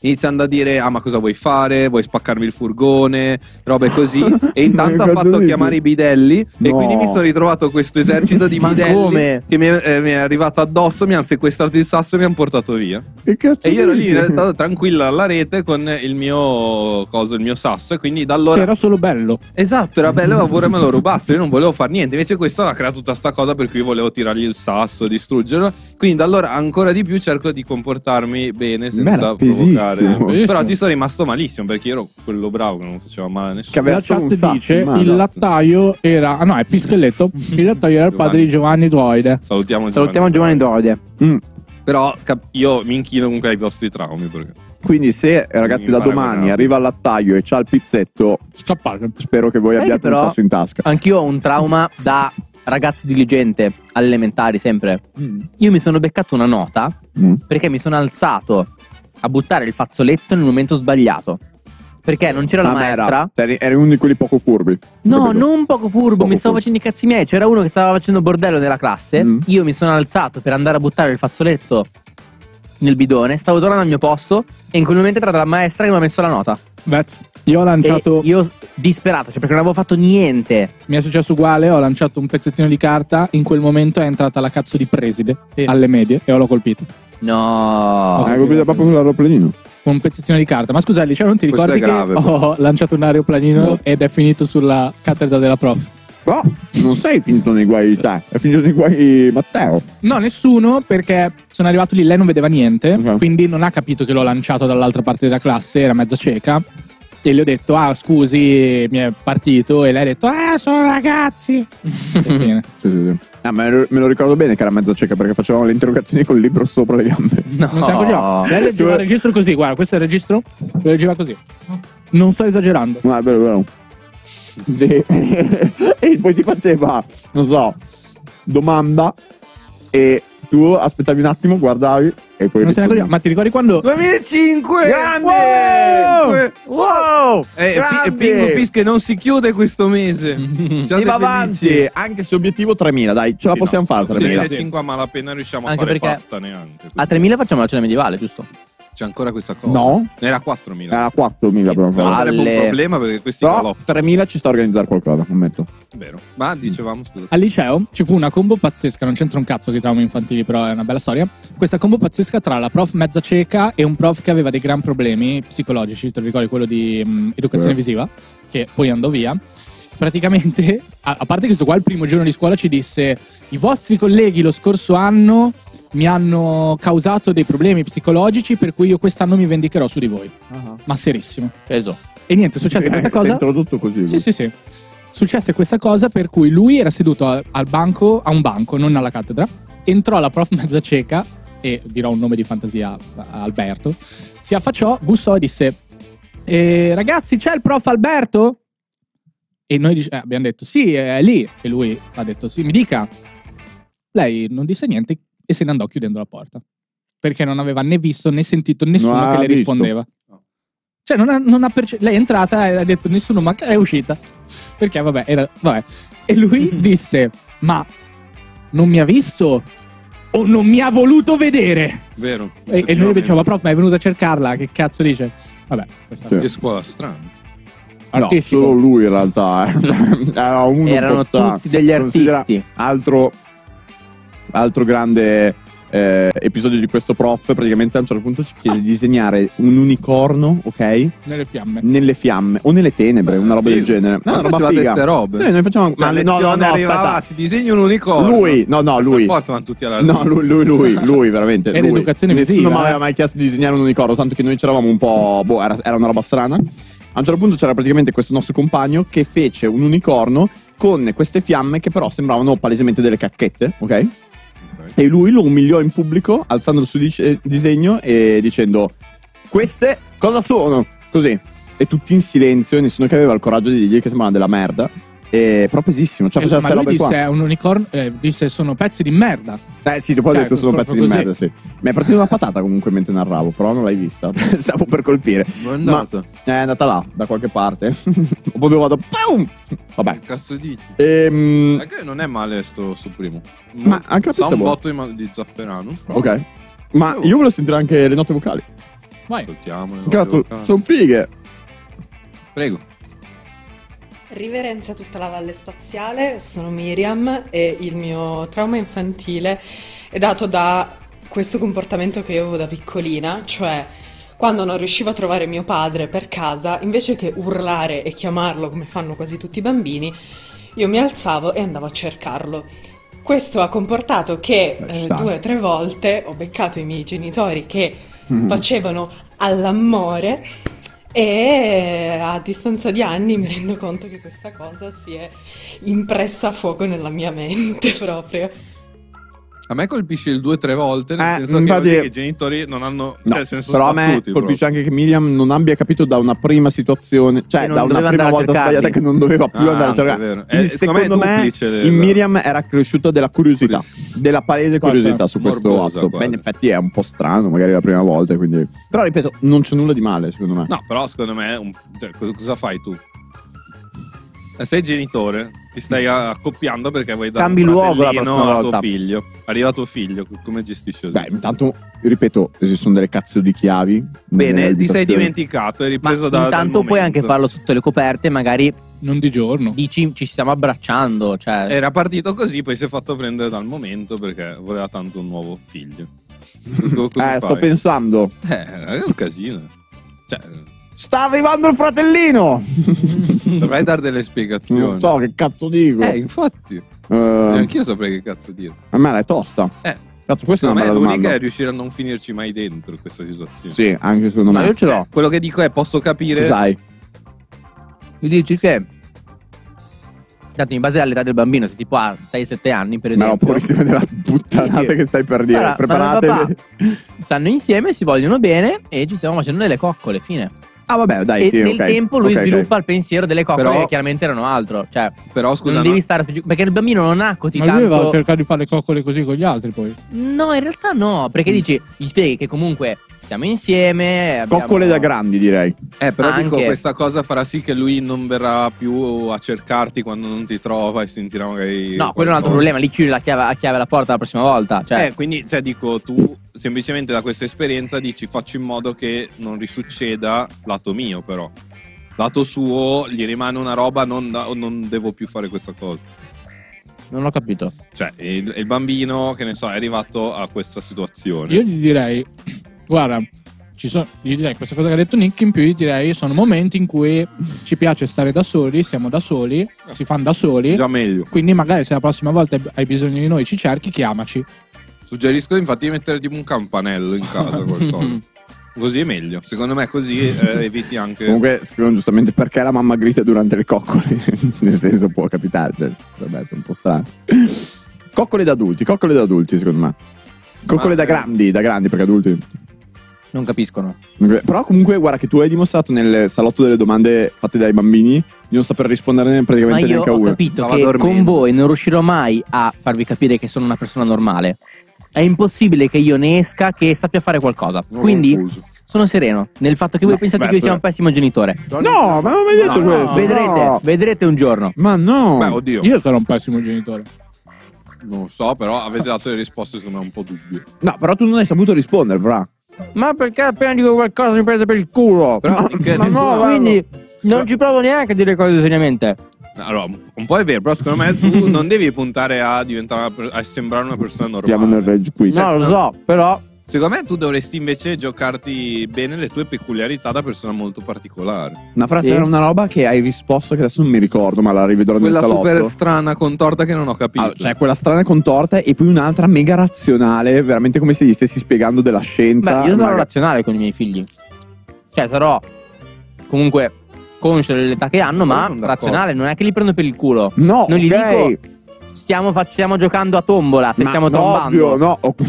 iniziando a dire ah ma cosa vuoi fare, vuoi spaccarmi il furgone, robe così, e intanto ha fatto chiamare i bidelli No. e quindi mi sono ritrovato questo esercito di Ma bidelli come? che mi è, eh, mi è arrivato addosso, mi hanno sequestrato il sasso e mi hanno portato via. Che cazzo E io ero lì dici? in realtà tranquilla alla rete con il mio coso, il mio sasso, e quindi da allora Che era solo bello. esatto, era bello, ora me lo rubasse, io non volevo fare niente. Invece questo ha creato tutta sta cosa per cui io volevo tirargli il sasso, distruggerlo. Quindi da allora ancora di più cerco di comportarmi bene senza Era provocare. pesissimo. Però ci sono rimasto malissimo perché io ero quello bravo che non faceva male a nessuno. Che aveva La solo un chat sasso dice in mano. il lattaio era. Ah no, è Pischelletto. Il lattaio era il padre di Giovanni Droide. Salutiamo Salutiamo Giovanni Dode. Mm. Però cap- io mi inchino comunque ai vostri traumi perché Quindi se ragazzi da Mi pare domani bravo. arriva al lattaio e c'ha il pizzetto, Scappate. spero che voi Sai abbiate che però- un sasso in tasca. Anch'io ho un trauma da ragazzo diligente, alle elementari sempre. Io mi sono beccato una nota Mm. perché mi sono alzato a buttare il fazzoletto nel momento sbagliato. Perché non c'era la Ma maestra. era- eri, eri uno di quelli poco furbi. No, Capito? non poco furbo, Poco mi stavo furbo. facendo i cazzi miei. C'era uno che stava facendo bordello nella classe. Mm. Io mi sono alzato per andare a buttare il fazzoletto nel bidone. Stavo tornando al mio posto e in quel momento è entrata la maestra che mi ha messo la nota. Vez. Io ho E lanciato. io disperato, cioè perché non avevo fatto niente. Mi è successo uguale. Ho lanciato un pezzettino di carta. In quel momento è entrata la cazzo di preside Sì. alle medie e l'ho colpito. No. Hai colpito proprio con l'aeroplanino. Con un pezzettino di carta. Ma scusa, al liceo non ti Questo ricordi è grave, che ho lanciato un aeroplanino ed è finito sulla cattedra della prof? Però non sei finito nei guai di te, è finito nei guai Matteo. No, nessuno, perché sono arrivato lì, lei non vedeva niente, Ok. quindi non ha capito che l'ho lanciato dall'altra parte della classe, era mezza cieca. E gli ho detto, ah scusi, mi è partito. E lei ha detto, ah sono ragazzi. E fine. Sì, sì, sì. Ah, me, lo, me lo ricordo bene che era mezza cieca perché facevamo le interrogazioni col libro sopra le gambe. No. Non si accorgeva. Lei leggeva il registro così, guarda, questo è il registro, lo leggeva così. Non sto esagerando. No, è vero, è vero. Sì. E poi ti faceva, non so, domanda e tu aspettavi un attimo, guardavi e poi... Non se ne accorgeva. Ma ti ricordi quando... duemilacinque Grande! Wow! E, e, Grande! e Pingu Pis che non si chiude questo mese. Si Siate va felici. avanti, anche se obiettivo tremila, dai, ce la Sì, possiamo no, fare tremila. duemilacinque a malapena riusciamo a Anche fare perché patta neanche. A tremila facciamo la cena medievale, giusto? C'è ancora questa cosa. No, Era quattromila. era quattromila però. Però sarebbe un Alle- problema perché questi Però galoppano. tremila ci sta a organizzare qualcosa, ammetto. Vero. Ma dicevamo, scusa. Al liceo ci fu una combo pazzesca, non c'entra un cazzo con i traumi infantili, però è una bella storia. Questa combo pazzesca tra la prof mezza cieca e un prof che aveva dei gran problemi psicologici, te lo ricordi quello di mh, educazione Eh. visiva, che poi andò via. Praticamente, a, a parte che questo qua il primo giorno di scuola ci disse i vostri colleghi lo scorso anno mi hanno causato dei problemi psicologici per cui io quest'anno mi vendicherò su di voi. Ma serissimo. Peso. E niente, è successa questa Si è cosa. introdotto così. Sì, sì, sì. Successe questa cosa per cui lui era seduto a- al banco, a un banco, non alla cattedra. Entrò la prof mezza cieca, e dirò un nome di fantasia, Alberto. Si affacciò, bussò e disse: eh, ragazzi, c'è il prof Alberto? E noi dic- eh, abbiamo detto: sì, è lì. E lui ha detto: sì, mi dica. Lei non disse niente e se ne andò chiudendo la porta. Perché non aveva né visto né sentito nessuno Non che ha le visto. rispondeva. Cioè, non ha, non ha perce- lei è entrata e ha detto nessuno, ma è uscita. Perché, vabbè, era. Vabbè. E lui disse: ma non mi ha visto o non mi ha voluto vedere? Vero. E, e noi diciamo: ma prof, ma è venuto a cercarla? Che cazzo dice? Vabbè, questa Sì. Che scuola strana. No, artistico. solo lui in realtà. eh. Era uno Erano importante. tutti degli Considera artisti. Altro, altro grande eh, episodio di questo prof. Praticamente a un certo punto ci chiese di disegnare un unicorno, ok? Nelle fiamme. Nelle fiamme o nelle tenebre, una roba del Figo. genere. Ma una roba facevate figa. ste robe? Sì, noi facciamo. Cioè, ma lezione no, no, no, arrivava, aspetta. si disegna un unicorno. Lui, no, no, lui. Per forza vanno tutti alla No, lui, lui, lui, lui, veramente. Ed lui. educazione Nessuno visiva, mi aveva eh. mai chiesto di disegnare un unicorno, tanto che noi c'eravamo un po'. Boh, era, era una roba strana. A un certo punto c'era praticamente questo nostro compagno che fece un unicorno con queste fiamme che però sembravano palesemente delle cacchette, ok? E lui lo umiliò in pubblico, alzando il suo dice- disegno e dicendo: queste cosa sono? Così. E tutti in silenzio, e nessuno che aveva il coraggio di dirgli che sembrava della merda. E però pesissimo, cioè E- faceva ma queste lui robe disse: qua. è un unicorno. Eh, disse: sono pezzi di merda. Eh sì, dopo ha Cioè, detto sono pezzi proprio di così. merda, sì. Mi è partita una patata comunque mentre narravo, però non l'hai vista. Stavo per colpire. Non è Ma andata. è andata là, da qualche parte. Poi vado. Pum! Vabbè. Che cazzo dici? Ehm, È che non è male sto, sto primo. Ma anche la Sa pizza un buona. botto di, ma- di zafferano. Ok. Ma io volevo sentire anche le note vocali. Vai. Ascoltiamole. Cazzo, sono fighe. Prego. Riverenza a tutta la Valle Spaziale, sono Miriam e il mio trauma infantile è dato da questo comportamento che io avevo da piccolina, cioè quando non riuscivo a trovare mio padre per casa, invece che urlare e chiamarlo come fanno quasi tutti i bambini, io mi alzavo e andavo a cercarlo. Questo ha comportato che eh, due o tre volte ho beccato i miei genitori che mm. facevano all'amore e a distanza di anni mi rendo conto che questa cosa si è impressa a fuoco nella mia mente proprio. A me colpisce il due o tre volte, nel Eh, senso infatti- che, che i genitori non hanno... No, cioè, se ne sono però a me sbattuti colpisce anche che Miriam non abbia capito da una prima situazione, cioè Che non da una doveva prima andare a volta cercarli. sbagliata che non doveva più Ah, andare a anche cercare. vero. Quindi Eh, secondo me è secondo me duplice le- in Miriam era cresciuta della curiosità, della palese Guarda, curiosità su questo morbosa atto. quasi. Beh, in effetti è un po' strano, magari la prima volta, quindi... Però ripeto, non c'è nulla di male, secondo me. No, però secondo me... Un... Cioè, cosa, cosa fai tu? Eh, Sei genitore, ti stai accoppiando perché vuoi dare Cambi un luogo la fratellino prossima a tuo volta. figlio. Arriva tuo figlio, come gestisci? Beh, intanto, ripeto, esistono delle cazzo di chiavi. Bene, nelle ti sei abitazioni. dimenticato, hai Ma ripreso da intanto dal puoi momento. anche farlo sotto le coperte, magari Non di giorno. dici ci stiamo abbracciando, cioè Era partito così, poi si è fatto prendere dal momento perché voleva tanto un nuovo figlio. Come Eh, sto fai? pensando. Eh, è un casino. Cioè, Sta arrivando il fratellino! dovrai dare delle spiegazioni. Non so che cazzo dico. Eh, infatti. Eh, Anch'io saprei che cazzo dire. a me è tosta. Eh, Cazzo, questa è una secondo me bella l'unica domanda. è riuscire a non finirci mai dentro questa situazione. Sì, anche secondo Ma me. io ce l'ho. Quello che dico è, posso capire... Cos'hai? Mi dici che tanto in base all'età del bambino, se tipo ha sei sette anni per Ma no, esempio, purissima della puttanata Dici, che stai per dire. guarda, Preparatevi. mamma e papà stanno insieme, si vogliono bene e ci stiamo facendo delle coccole, fine. Ah, vabbè, dai, e sì, nel ok. tempo lui Ok, ok. sviluppa il pensiero delle coccole Però- che chiaramente erano altro, cioè Però scusa, non no- devi stare specific- perché il bambino non ha così Ma lui va a tanto. cercare di fare le coccole così con gli altri poi. No, in realtà no, perché dici, gli spieghi che comunque stiamo insieme. abbiamo- Coccole da grandi, direi. Eh, però dico, Anche. questa cosa farà sì che lui non verrà più a cercarti quando non ti trova e sentirà magari... No, quello è un altro qualcosa. problema, lì chiudi la chiave, la chiave alla porta la prossima volta. Cioè, Eh, quindi, cioè, dico, tu semplicemente da questa esperienza dici faccio in modo che non risucceda lato mio, però. Lato suo gli rimane una roba, non, da- non devo più fare questa cosa. non ho capito. Cioè, il, il bambino, che ne so, è arrivato a questa situazione. Io gli direi, guarda, ci sono, gli direi questa cosa che ha detto Nick, in più gli direi sono momenti in cui ci piace stare da soli, siamo da soli, si fanno da soli, Già meglio. quindi magari se la prossima volta hai bisogno di noi ci cerchi, chiamaci. Suggerisco infatti di mettere tipo un campanello in casa o qualcosa. Così è meglio. Secondo me così eh, eviti anche... Comunque scrivono giustamente perché la mamma grida durante le coccole. Nel senso, può capitare, cioè, potrebbe essere un po' strano. Coccole da adulti, coccole da adulti, secondo me. Coccole Ma- da grandi, da grandi, perché adulti. Non capiscono. Però comunque, guarda che tu hai dimostrato nel salotto delle domande fatte dai bambini di non saper risponderne Ma praticamente io neanche a ho una. capito Stava che dormendo. con voi non riuscirò mai a farvi capire che sono una persona normale. È impossibile che io ne esca che sappia fare qualcosa. Quindi confuso. sono sereno nel fatto che voi No, pensate beh, che io sia cioè- un pessimo genitore. No, ma non ho mai detto No, questo. Vedrete, no. vedrete un giorno. Ma no. Beh, oddio. Io sarò un pessimo genitore. Non lo so, però avete dato le risposte secondo me un po' dubbie. No, però tu non hai saputo rispondere, fra. Ma perché appena dico qualcosa mi prende per il culo? Però che Ma nessuno- no, quindi non ci provo neanche a dire cose seriamente. Allora, un po' è vero, però secondo me tu non devi puntare a diventare una per- a sembrare una persona normale. Andiamo nel rage quit. No, lo so, però Secondo me tu dovresti invece giocarti bene le tue peculiarità da persona molto particolare. Una frase Sì. era una roba che hai risposto che adesso non mi ricordo, ma la rivedrò Quella nel salotto. super strana contorta che non ho capito. Allora, cioè quella strana contorta e poi un'altra mega razionale, veramente come se gli stessi spiegando della scienza. beh, io sarò ma- razionale con i miei figli. Cioè, sarò comunque conscio dell'età che hanno, ma sono d'accordo. razionale. Non è che li prendo per il culo. No, Non gli ok. dico stiamo, fac- stiamo giocando a tombola, se Ma stiamo no, trombando. ovvio, no. Oh,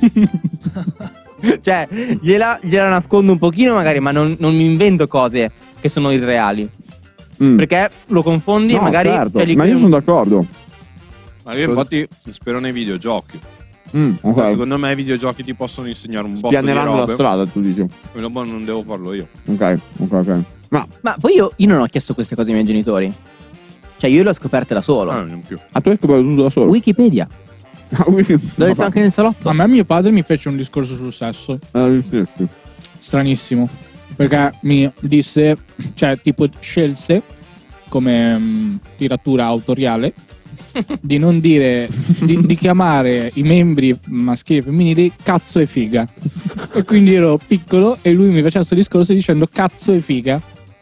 Cioè, gliela, gliela nascondo un pochino magari, ma non, non mi invento cose che sono irreali. mm. Perché lo confondi No, e magari... certo, cioè, gli ma io crei sono un- d'accordo. Ma io infatti spero nei videogiochi. Mm, ok. Secondo me i videogiochi ti possono insegnare un botto di Spianeranno la robe. strada, tu dici. Quello boh, non devo farlo io. Ok, ok, ok. Ma Ma poi io, io non ho chiesto queste cose ai miei genitori. Cioè, io le ho scoperte da solo. Ah, non più. a tu hai scoperto tutto da solo? Wikipedia. Ah, oui. L'ho detto anche nel salotto. A me mio padre mi fece un discorso sul sesso. Ah, sì, sì. stranissimo. Perché mi disse, cioè tipo scelse come mh, tiratura autoriale di non dire, di, di chiamare i membri maschili e femminili cazzo e figa. E quindi ero piccolo e lui mi faceva questo discorso dicendo cazzo e figa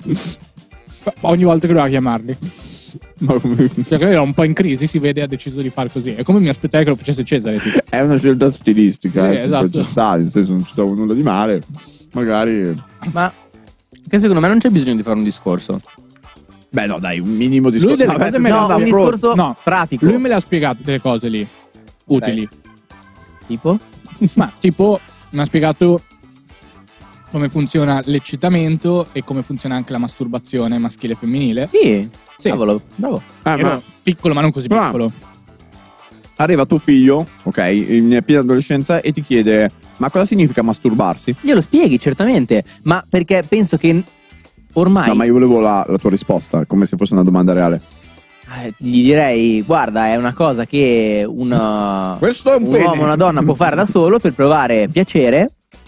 ogni volta che doveva chiamarli. Ma come... Cioè, era un po' in crisi, si vede, ha deciso di far così. È come mi aspettai che lo facesse Cesare. Tipo. È una scelta stilistica, Sì, eh, esatto. ci sta, nel senso non ci trovo nulla di male. Magari... Ma che secondo me non c'è bisogno di fare un discorso. Beh no, dai, un minimo discorso. Lui delle no, cose me le no, ha un spiegato. discorso No, pratico. Lui me le ha spiegato delle cose lì utili. Tipo? Ma tipo mi ha spiegato come funziona l'eccitamento e come funziona anche la masturbazione maschile e femminile. Sì, Sì. cavolo, bravo. Ah, Ero ma piccolo ma non così Bravo. piccolo. arriva tuo figlio, ok, in piena adolescenza e ti chiede ma cosa significa masturbarsi? Glielo spieghi, certamente, ma perché penso che ormai... No, ma io volevo la, la tua risposta, come se fosse una domanda reale. Eh, gli direi, guarda, è una cosa che una, Questo è un un pene. uomo o una donna può fare da solo per provare piacere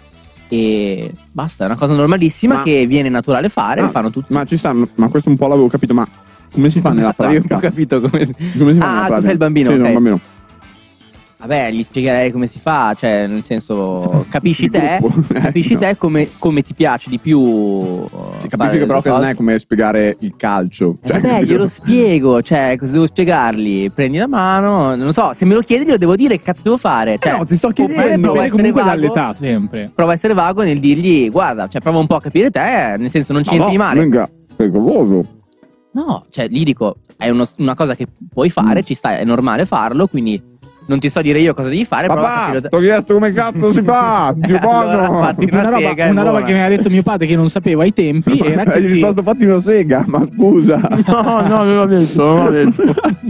e basta, è una cosa normalissima Ma- che viene naturale fare, Ah, lo fanno tutti. Ma ci sta, ma questo un po' l'avevo capito, ma come si fa nella Avevo un po' pratica? capito come... Come si fa Ah, nella tu pratica? sei il bambino, Sì, sono ok. un bambino. Vabbè, gli spiegherei come si fa, cioè nel senso capisci Il te, gruppo. capisci No. te come, come ti piace di più. uh, Si fare capisce che però le che non cose. è come spiegare il calcio. Eh, Vabbè, glielo spiego, cioè cosa devo spiegargli? Prendi la mano, non lo so, se me lo chiedi glielo devo dire che cazzo devo fare. Cioè, Eh no, ti sto oppure chiedendo. provo a Dipende essere comunque vago, dall'età sempre. prova a essere vago nel dirgli guarda, cioè prova un po' a capire te, nel senso non ci entri di male. Venga, pericoloso. No, cioè gli dico, è uno- una cosa che puoi fare, Mm. ci sta, è normale farlo, quindi non ti so dire io cosa devi fare, prova a Papà, capire te. ti ho chiesto come cazzo si fa. Più Allora, buono. fatti Una, una roba, sega, è una roba buona. che mi ha detto mio padre che non sapevo ai tempi era che Hai si... risposto fatti una sega, ma scusa. No, no, non l'ho detto, non l'ho detto.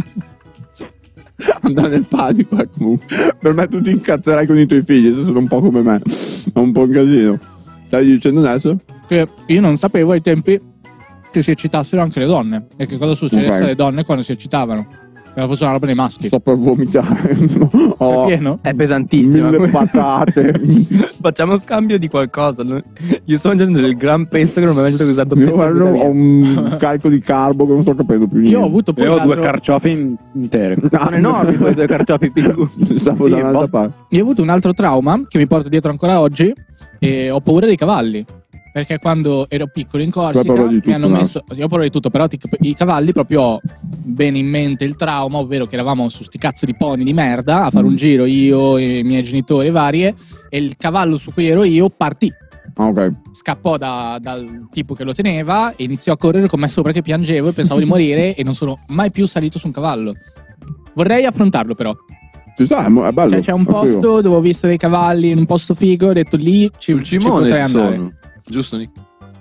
Andare nel panico, eh, comunque. Per me tu ti incazzerai con i tuoi figli, se sono un po' come me. È un po' un casino. Stai dicendo adesso? che io non sapevo ai tempi che si eccitassero anche le donne e che cosa succedesse Ok. alle donne quando si eccitavano. Che fosse una roba dei maschi. Sto per vomitare. È Ho pieno? È pesantissimo. mille patate. Facciamo scambio di qualcosa. no? Io sto mangiando del gran pesto che non mi ho mai mangiato così tanto Io pesto. in guardo, vita ho mia. un carico di carbo che non sto capendo più niente. Io ho avuto poi Io ho un due altro- carciofi in- intere. Sono enormi quei due carciofi pingu. Stavo Sì, da un'altra boh. parte. Io ho avuto un altro trauma che mi porto dietro ancora oggi e ho paura dei cavalli. Perché quando ero piccolo in Tu hai Corsica paura di tutto, mi hanno no? messo. Sì, ho paura di tutto, però ti- i cavalli proprio ho bene in mente il trauma, ovvero che eravamo su sti cazzo di pony di merda a fare un giro io e i miei genitori e varie, e il cavallo su cui ero io partì. Ah, ok. Scappò da- dal tipo che lo teneva e iniziò a correre con me sopra che piangevo e pensavo di morire e non sono mai più salito su un cavallo. Vorrei affrontarlo però. Ci sta, è mo- è bello. Cioè c'è un è figo. posto dove ho visto dei cavalli in un posto figo, ho detto lì ci, Sul ci Cimone potrei ci andare. sono. Giusto, Nick?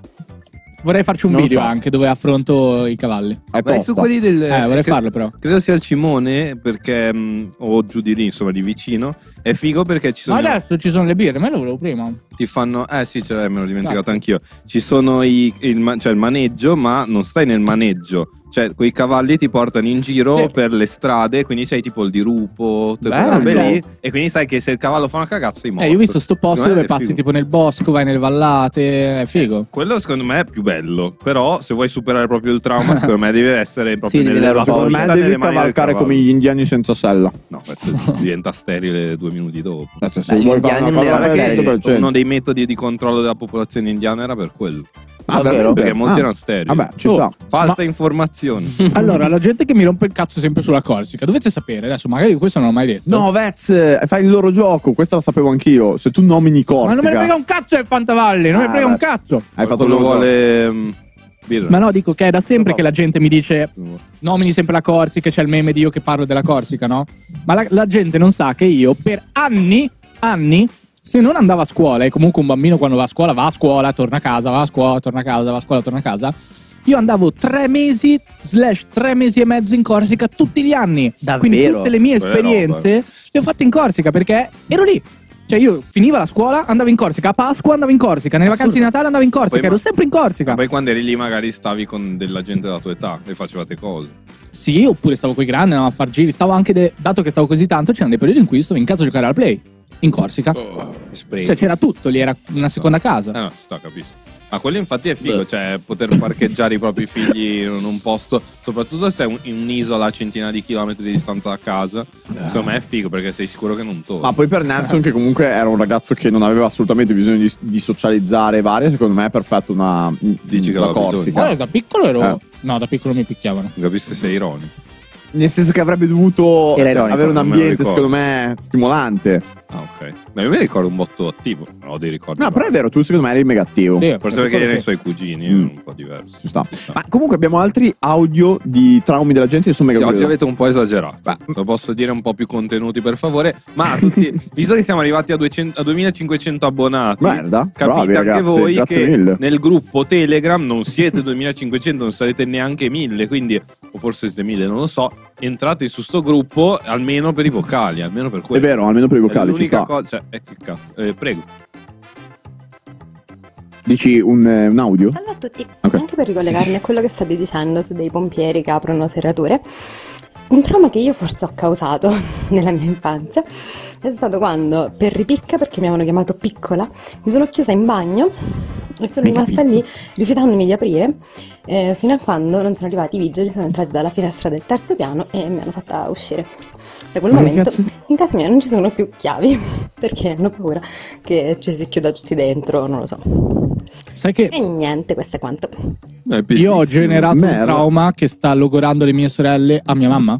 Vorrei farci un Non lo video so. anche dove affronto i cavalli. Hai Vai posta. su quelli del... Eh, vorrei che- farlo però. Credo sia il Cimone perché mh, o giù di lì, insomma, di vicino. È figo perché ci Ma sono... adesso ci sono le birre, ma io lo volevo prima. Ti fanno... Eh sì, ce l'hai, me l'ho dimenticato Esatto. anch'io. Ci sono i, il, ma- cioè il maneggio, ma non stai nel maneggio. Cioè, quei cavalli ti portano in giro Sì. per le strade, quindi sei tipo il dirupo, tutte quelle Bello. robe lì. E quindi sai che se il cavallo fa una cagazza sei morto. Eh, io ho visto sto posto Secondo me dove è passi figo. tipo nel bosco, vai nelle vallate, è figo. Quello secondo me è più bello. Però se vuoi superare proprio il trauma, secondo me deve essere proprio Sì, devi nelle dare la Secondo paura. me nelle devi mani del cavalcare cavallo. come gli indiani senza sella. No, pezzo, diventa sterile due minuti dopo. Adesso, se Beh, vuoi gli fare indiani una non cosa erano al sterili. cento per cento. Uno dei metodi di controllo della popolazione indiana era per quello. Ah, Davvero? davvero? Perché molti Ah. erano sterili. Vabbè, ci Oh. sta. Falsa informazione. Allora, la gente che mi rompe il cazzo sempre sulla Corsica, dovete sapere, adesso magari questo non l'ho mai detto. No, Vez, eh, fai il loro gioco. Questa la sapevo anch'io. Se tu nomini Corsica. Ma non me ne frega un cazzo del Fantavalli, non me Ah, ne frega beh. un cazzo. Hai fatto il Quello loro vuole mm, birra. Ma no, dico che è da sempre che la gente mi dice nomini sempre la Corsica, c'è il meme di io che parlo della Corsica, no? Ma la, la gente non sa che io per anni, anni, se non andavo a scuola, e comunque un bambino quando va a scuola va a scuola, torna a casa, va a scuola, torna a casa, va a scuola, torna a casa, io andavo tre mesi, slash tre mesi e mezzo in Corsica tutti gli anni. Davvero? Quindi tutte le mie Quella esperienze roba. le ho fatte in Corsica perché ero lì. Cioè io finiva la scuola, andavo in Corsica, a Pasqua andavo in Corsica, nelle vacanze di Natale andavo in Corsica, Poi ero ma- sempre in Corsica. Ma poi quando eri lì magari stavi con della gente della tua età e facevate cose. Sì, oppure stavo coi grandi, andavo a far giri, stavo anche, de- dato che stavo così tanto, c'erano dei periodi in cui stavo in casa a giocare al play. In Corsica. Oh, spreco. Cioè c'era tutto lì, era una seconda casa. Eh no, ci sta, capisco. Ma quello infatti è figo, cioè poter parcheggiare i propri figli in un posto, soprattutto se è un- in un'isola a centinaia di chilometri di distanza da casa, secondo me è figo perché sei sicuro che non torni. Ma poi per Nelson, che comunque era un ragazzo che non aveva assolutamente bisogno di, di socializzare varie, secondo me è perfetto una, Dici che una aveva Corsica. Guarda, da piccolo ero. Eh. No, da piccolo mi picchiavano. Non capisco se sei ironico. Nel senso che avrebbe dovuto Era cioè, ironico, avere un non me lo ambiente, ricordo. secondo me, stimolante. Ah, ok. No, io mi ricordo un botto attivo, non ho dei ricordi. No, però è vero, tu secondo me eri mega attivo. Sì, Forse perché erano i suoi cugini, è Mm. un po' diverso. Ci sta. Ma comunque abbiamo altri audio di traumi della gente che sono mega Sì, oggi curioso. avete un po' esagerato. Lo posso dire un po' più contenuti, per favore. Ma a tutti, visto che siamo arrivati a, duecento a duemilacinquecento abbonati, Merda, capite bravi, anche ragazzi, voi grazie che mille. nel gruppo Telegram non siete duemilacinquecento, non sarete neanche mille, quindi, o forse siete mille, non lo so. Entrate su sto gruppo almeno per i vocali, almeno per È quello. vero, almeno per i vocali È ci l'unica sta. cosa, cioè, eh, che cazzo. Eh, prego. Dici un, eh, un audio? Salve a tutti, Ok. anche per ricollegarmi a quello che state dicendo su dei pompieri che aprono serrature, un trauma che io forse ho causato nella mia infanzia è stato quando per ripicca, perché mi avevano chiamato piccola, mi sono chiusa in bagno e sono rimasta lì rifiutandomi di aprire eh, fino a quando non sono arrivati i vigili, sono entrati dalla finestra del terzo piano e mi hanno fatta uscire. Da quel Ma che momento cazzo? in casa mia non ci sono più chiavi perché hanno paura che ci si chiuda tutti dentro, non lo so. Sai che E niente, questo è quanto. È io ho generato Merda. un trauma che sta logorando le mie sorelle a mia mamma.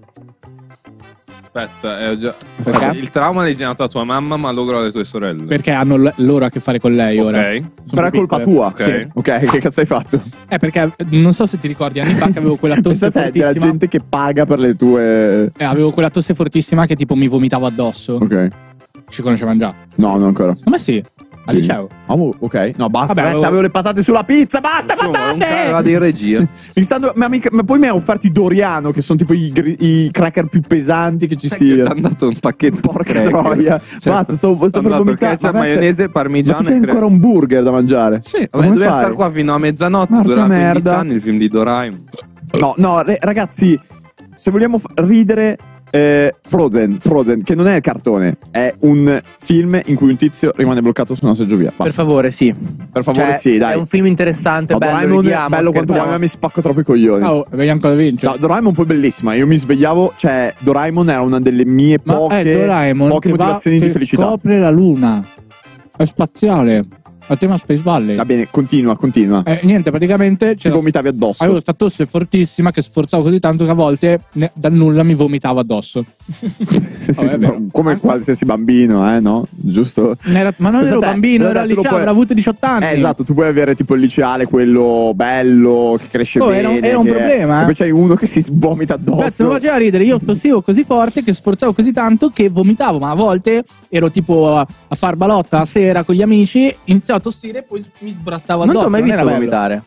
Aspetta, eh, ho già... Perché? il trauma l'hai generato a tua mamma, ma logro alle tue sorelle. Perché hanno l- loro a che fare con lei ora. Ok. Sono Però è più colpa piccole. tua. Ok. Sì. Ok, che cazzo hai fatto? Eh, perché non so se ti ricordi, anni fa che avevo quella tosse Pensate della fortissima. gente che paga per le tue... Eh, avevo quella tosse fortissima che tipo mi vomitavo addosso. Ok. Ci conoscevamo già. No, non ancora. Ma sì, al Sì. liceo. Ah, oh, ok. No, basta, Vabbè, ragazzi, avevo- avevo le patate sulla pizza, basta Insomma, un patate! cara di regia. Mi stanno- ma, mica- ma poi mi ha offerti Doriano, che sono tipo i, gri- i cracker più pesanti che ci Sai che ci sia. hanno dato un pacchetto Porca di cracker. troia. Cioè, Basta, sto, sto hanno per dato vomitare. ketchup, Ma pensa- maionese, Ma parmigiano tu c'hai e ancora crema. un burger da mangiare? Sì, vabbè, Come doveva fai? stare qua fino a mezzanotte, Marca durava quindici merda. anni il film di Doraemon. No, no, re- ragazzi, se vogliamo fa- ridere, eh, Frozen, Frozen, che non è il cartone, è un film in cui un tizio rimane bloccato su una seggiovia. Per Basta. favore, sì. Per favore, Cioè, sì, dai. È un film interessante, No, bello, Doraemon è ridiamo, bello quanto vuoi, scherziamo. ma mi spacco troppo i coglioni. Oh, vediamo cosa vince. No, Doraemon poi è bellissima. Io mi svegliavo, cioè, Doraemon era una delle mie Ma poche, è Doraemon poche che va, motivazioni che di felicità. scopre la luna. È spaziale. A tema Space Valley. Va bene, continua, continua. Eh, niente, praticamente Ti c'era- vomitavi addosso. avevo sta tosse fortissima che sforzavo così tanto che a volte ne- dal nulla mi vomitavo addosso. Sì, sì, Oh, è sì, vero. come qualsiasi bambino, eh, no? Giusto? Non era- ma non ero Pensate, bambino, pensate, ero al tu lo liceo, puoi- avrò avuto diciotto anni. Eh, esatto, tu puoi avere tipo il liceale, quello bello, che cresce Oh, bene. era un- era un che- problema, E eh. poi c'hai uno che si vomita addosso. Cazzo, mi faceva ridere. Io tossivo così forte che sforzavo così tanto che vomitavo. Ma a volte ero tipo a, a far balotta la sera con gli amici, iniziavo a tossire e poi mi sbrattavo Non addosso. ti ho mai era visto bello. vomitare.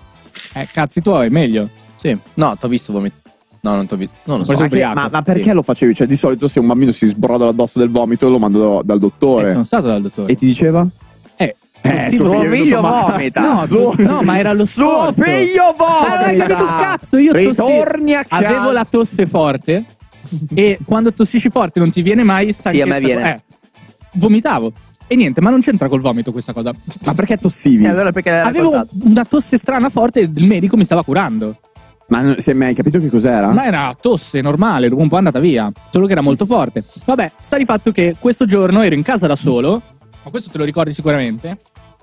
Eh, cazzi tuoi, meglio. Sì. No, ti ho visto vomitare. No, non ti ho visto. Non lo so. Forse Ma, che- ubriaco. ma- ma perché Sì. lo facevi? Cioè, di solito se un bambino si sbroda addosso del vomito lo mando dal Eh, dottore. sono stato dal dottore. E ti diceva? Eh, Eh, Sì, suo suo figlio è figlio venuto male. vomita. no, Suo- tu- no, ma era lo Suo sforzo. figlio vomita! Ma non hai capito un cazzo, io tossi- Ritorni a casa. avevo la tosse forte e quando tossisci forte non ti viene mai stanchezza. Sì, a me viene. Eh, vomitavo. E niente, ma non c'entra col vomito questa cosa. Ma perché tossivi? E allora perché l'hai Avevo raccontato? una tosse strana forte e il medico mi stava curando. Ma non- se mai hai capito che cos'era? Ma era tosse normale, dopo un po' è andata via. Solo che era molto forte. Vabbè, sta di fatto che questo giorno ero in casa da solo. Ma questo te lo ricordi sicuramente.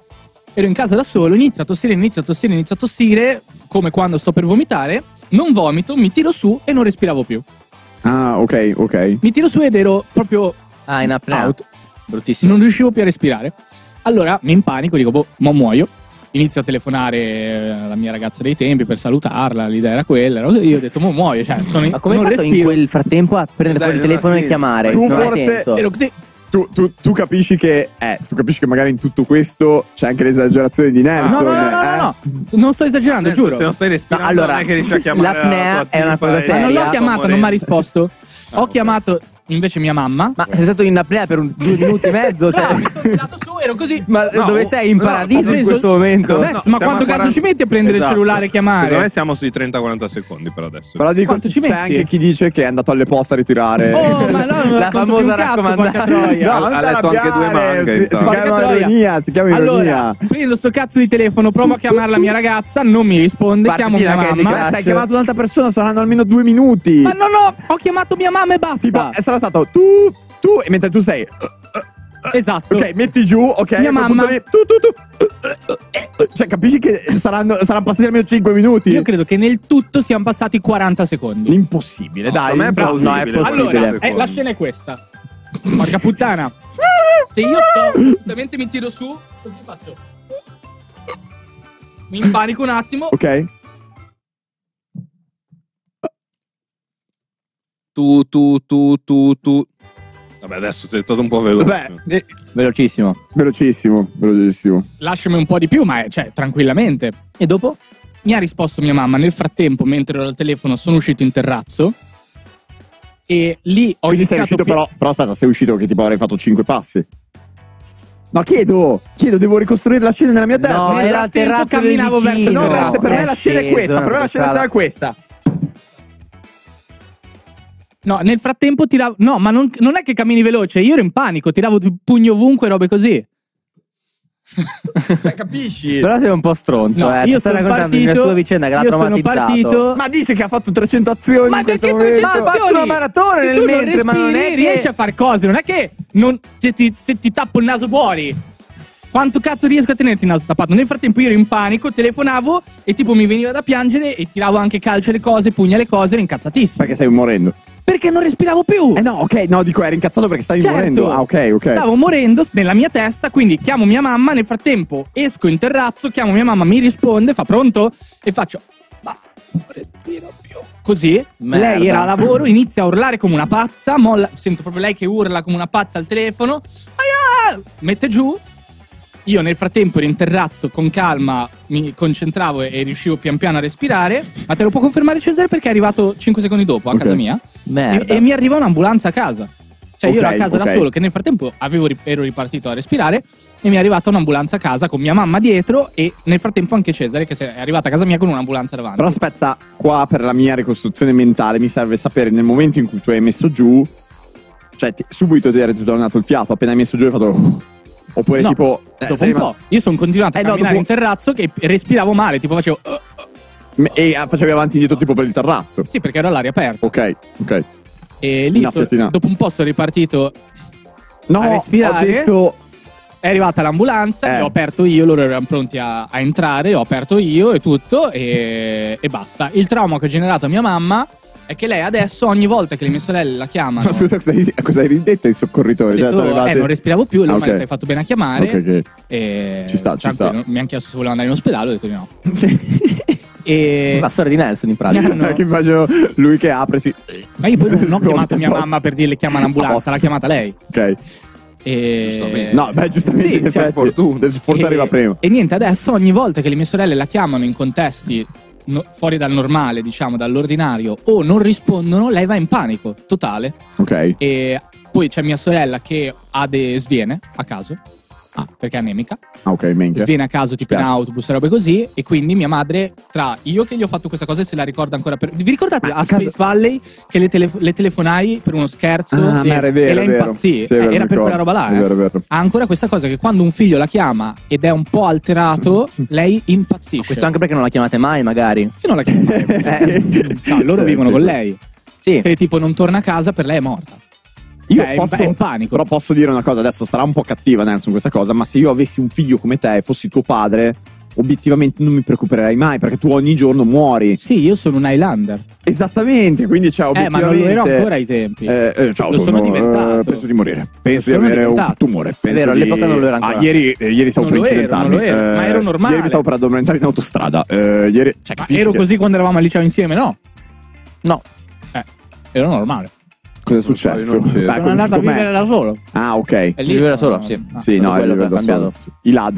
Ero in casa da solo, inizio a tossire, inizio a tossire, inizio a tossire, come quando sto per vomitare. Non vomito, mi tiro su e non respiravo più. Ah, ok, ok. Mi tiro su ed ero proprio Ah, in apnea. out. Bruttissimo. Non riuscivo più a respirare. Allora mi impanico, dico, boh, mo muoio. Inizio a telefonare alla mia ragazza dei tempi per salutarla, l'idea era quella. Io ho detto, mo muoio, cioè, sono in, Ma come hai non fatto in respiro. quel frattempo a prendere Dai, fuori il allora, telefono sì. e chiamare? Tu Non ha forse senso. Ero così. Tu, tu- tu capisci che eh, tu capisci che magari in tutto questo c'è anche l'esagerazione di No, Nelson. no, no, no, eh? no, no. Non sto esagerando, Adesso, giuro. se non stai respirando, No, allora, non è che riesci a chiamare l'apnea la tua è una tipa cosa e- Ma non seria. l'ho chiamata, non mi ha risposto. Ah, Ho ok. chiamato, invece mia mamma. Ma sei stato in apnea per un, due minuti e mezzo? Cioè... No, mi sono tirato su, ero così. Ma No, dove sei? In no, paradiso in preso- questo momento? Vabbè, No, ma siamo quanto a cazzo quaranta ci metti a prendere Esatto. il cellulare e chiamare? Secondo me siamo sui trenta quaranta secondi per adesso. Però dico, Quanto ci c'è metti? anche chi dice che è andato alle poste a ritirare. Oh, ma no, non La racconto più un famosa cazzo, raccomandata. porca troia. Ha- non ha ti letto anche due arrabbiare, manga, Si, si intanto. chiama Porca troia. ironia, si chiama ironia. Allora, prendo sto cazzo di telefono, provo a chiamare la mia ragazza, non mi risponde, Partita chiamo mia Candy mamma. Crush. Cazzo, hai chiamato un'altra persona, saranno almeno due minuti. Ma no, no, ho chiamato mia mamma e basta. Tipo, eh, sarà stato tu, tu, e mentre tu sei. Esatto. Ok, metti giù, ok. Mia a quel mamma- punto lì, tu, tu, tu. Cioè, capisci che saranno, saranno passati almeno cinque minuti? Io credo che nel tutto siano passati quaranta secondi. Impossibile, dai. secondo me è impossibile. No, è possibile. Allora, eh, la scena è questa. Porca puttana. Se io sto, giustamente mi tiro su, così faccio. Mi impanico un attimo. Ok. Tu, tu, tu, tu, tu. Vabbè, adesso sei stato un po' veloce. Vabbè, eh, Velocissimo. velocissimo, velocissimo. Lasciami un po' di più, ma è, cioè, tranquillamente. E dopo? Mi ha risposto mia mamma. Nel frattempo, mentre ero al telefono, sono uscito in terrazzo. E lì ho Quindi sei iniziato uscito pi- però, però aspetta, sei uscito che tipo avrei fatto cinque passi. No, chiedo, chiedo, devo ricostruire la scena nella mia testa. No, nel era al frattempo terrazzo del camminavo vicino. verso il No, terrazzo. ragazzi, per È me la scena è sceso, questa, per me la scena scala. sarà questa. No, nel frattempo tiravo. No, ma non, non è che cammini veloce, io ero in panico, tiravo il pugno ovunque, robe così. Cioè, capisci? Però sei un po' stronzo, No, eh. io Ti stai sono raccontando di una partito- sua vicenda che l'ha io sono traumatizzato. partito- Ma dice che ha fatto trecento azioni Ma in perché questo momento. trecento Ma ha fatto una maratona Se nel tu non mentre, ma non è respiri, che- riesci a fare cose, non è che non, se, ti, se ti tappo il naso fuori. Quanto cazzo riesco a tenerti il naso tappato? Nel frattempo io ero in panico, telefonavo e tipo mi veniva da piangere e tiravo anche calcio alle cose, pugni alle cose, ero incazzatissimo. Perché stai morendo? Perché non respiravo più. Eh no, ok, no, dico eri incazzato perché stavi Certo. morendo. Ah, ok, ok. Stavo morendo nella mia testa, quindi chiamo mia mamma, nel frattempo esco in terrazzo, chiamo mia mamma, mi risponde, fa pronto? E faccio, ma non respiro più. Così, Merda. lei era a lavoro, inizia a urlare come una pazza, molla- sento proprio lei che urla come una pazza al telefono, aia! Mette giù. Io nel frattempo ero in terrazzo con calma, mi concentravo e, e riuscivo pian piano a respirare. Ma te lo può confermare Cesare perché è arrivato cinque secondi dopo a Ok. casa mia. Merda. E, e mi arriva un'ambulanza a casa. Cioè io Ok, ero a casa ok. da solo, che nel frattempo avevo ri- ero ripartito a respirare e mi è arrivata un'ambulanza a casa con mia mamma dietro e nel frattempo anche Cesare che è arrivata a casa mia con un'ambulanza davanti. Però aspetta, qua per la mia ricostruzione mentale mi serve sapere nel momento in cui tu hai messo giù, cioè ti- subito ti è ritornato il fiato, appena hai messo giù hai fatto... uh, oppure No, tipo... eh, dopo sei un po'. rimasto- Io sono continuato a Eh, no, camminare dopo- in terrazzo che respiravo male, tipo facevo... "Uh", E ah, facevi avanti e indietro tipo per il terrazzo. sì, perché ero all'aria aperta. Ok, ok. E lì Una so- fiatina. dopo un po' sono ripartito No, a respirare. ho detto... È arrivata l'ambulanza, Eh. li ho aperto io, loro erano pronti a, a entrare, ho aperto io e tutto e, e basta. Il trauma che ho generato a mia mamma è che lei adesso ogni volta che le mie sorelle la chiamano... Ma scusa, cosa hai, cosa hai detto ai soccorritori? ho Cioè, detto, sono arrivati- eh, non respiravo più, e loro Ah, mi hanno ok. detto, hai fatto bene a chiamare. Ok, ok. E Ci sta, ci tranquillo, sta. Mi hanno chiesto se volevo andare in ospedale, ho detto di no. e... La storia di Nelson in mi pratica. hanno- Che immagino lui che apre, sì. Ma io poi non ho Sconta, chiamato mia posso- mamma per dirle chiama l'ambulanza, Posso. l'ha chiamata lei. Ok. E... Giustamente. No, beh, giustamente, Sì, in cioè, effetti, fortuna. forse E- arriva prima. E niente, adesso ogni volta che le mie sorelle la chiamano in contesti no- fuori dal normale, diciamo, dall'ordinario, o non rispondono, lei va in panico totale. Ok. E poi c'è mia sorella che ha de sviene a caso. Ah, perché è anemica. Ah, ok, mentre. Sviene a caso tipo in Spiace. autobus e robe così. E quindi mia madre, tra io che gli ho fatto questa cosa e se la ricorda ancora per... Vi ricordate Ah, a caso- Space Valley che le, telefo- le telefonai per uno scherzo? Ah, e, ma era vero, e lei è vero. impazzì. Sì, è Eh, vero, era mi per ricordo. quella roba là. È eh. vero, è vero. Ha ancora questa cosa che quando un figlio la chiama ed è un po' alterato, lei impazzisce. Questo anche perché non la chiamate mai, magari. Io non la chiamo mai. Sì. No, loro Sì, vivono sì. con lei. Sì. Se tipo non torna a casa, per lei è morta. Io Cioè, è in- posso, è in panico. Però posso dire una cosa, adesso sarà un po' cattiva Nelson questa cosa, ma se io avessi un figlio come te e fossi tuo padre, obiettivamente non mi preoccuperei mai perché tu ogni giorno muori. Sì, io sono un Highlander. Esattamente, quindi cioè Eh, ma obiettivamente... non lo ero ancora ai tempi. Eh, eh, ciao, Lo sono Tonno, diventato. eh, penso di morire. Penso sono di avere diventato. un tumore. Penso vero, di- all'epoca non lo era ancora. Ah, ieri, eh, ieri stavo Non per lo ero, incidentarmi. non lo ero, ma ero normale. Ieri mi stavo per addormentare in autostrada. Eh, ieri, cioè, Ma capisci ero che- così quando eravamo al liceo insieme, no? No. Eh, ero normale. Cosa è successo? Non c'ero. Beh, Sono andato a conosciuto me. vivere da solo. Ah, ok. E lì Vivere da sono- solo, sì. Ah. Sì, Solo no, è quello vivere che ha da solo. cambiato. Sì. I ladri.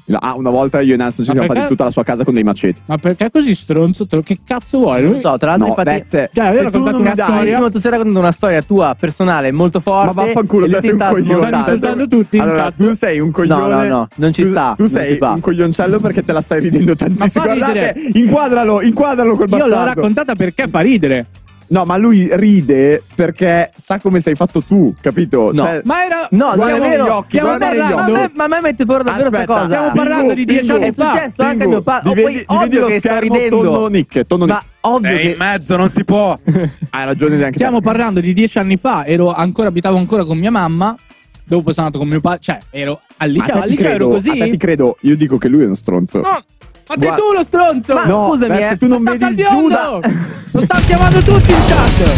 Ah, una volta io e Nelson ci Ma siamo perché? fatti tutta la sua casa con dei maceti. Ma perché così stronzo? Te lo- Che cazzo vuoi? Non so, tra l'altro No, infatti Vez, Cioè, io ho se tu raccontato non mi una dai... storia. tu stai raccontando una storia tua personale molto forte. Ma vaffanculo, e lui te ti sei un sta coglione. smontando. Stanno insultando tutti in Allora, chat. tu sei un coglione. No, no, no, non ci tu, sta, Tu non sei si fa. un coglioncello perché te la stai ridendo tantissimo. fa ridere. Guardate, inquadralo, inquadralo quel Io l'ho bastardo. raccontata perché fa ridere. No, ma lui ride perché sa come sei fatto tu, capito? No. Cioè, Ma era. No, non guarda è negli vero. occhi, stiamo guarda negli parlando- occhi. Ma a me, ma a me mette paura davvero sta Aspetta, cosa. Stiamo parlando di dieci Pingu, anni È fa. successo anche a Pingu, mio padre. Ti Oh, vedi, poi ti vedi ovvio lo che sta schermo ridendo. tonno Nick, tonno Ma Nick. ovvio Sei che in mezzo, non si può. Hai ragione neanche Stiamo te. parlando di dieci anni fa. Ero ancora, abitavo ancora con mia mamma. Dopo sono andato con mio padre. Cioè, ero al A liceo. te Al ti liceo ero credo, così. a te ti credo, io dico che lui è uno stronzo. No, ma sei Guarda- tu lo stronzo! Ma No, scusami, Vez, eh. tu non Sta vedi il biondo! Giuda. Lo stanno chiamando tutti in chat!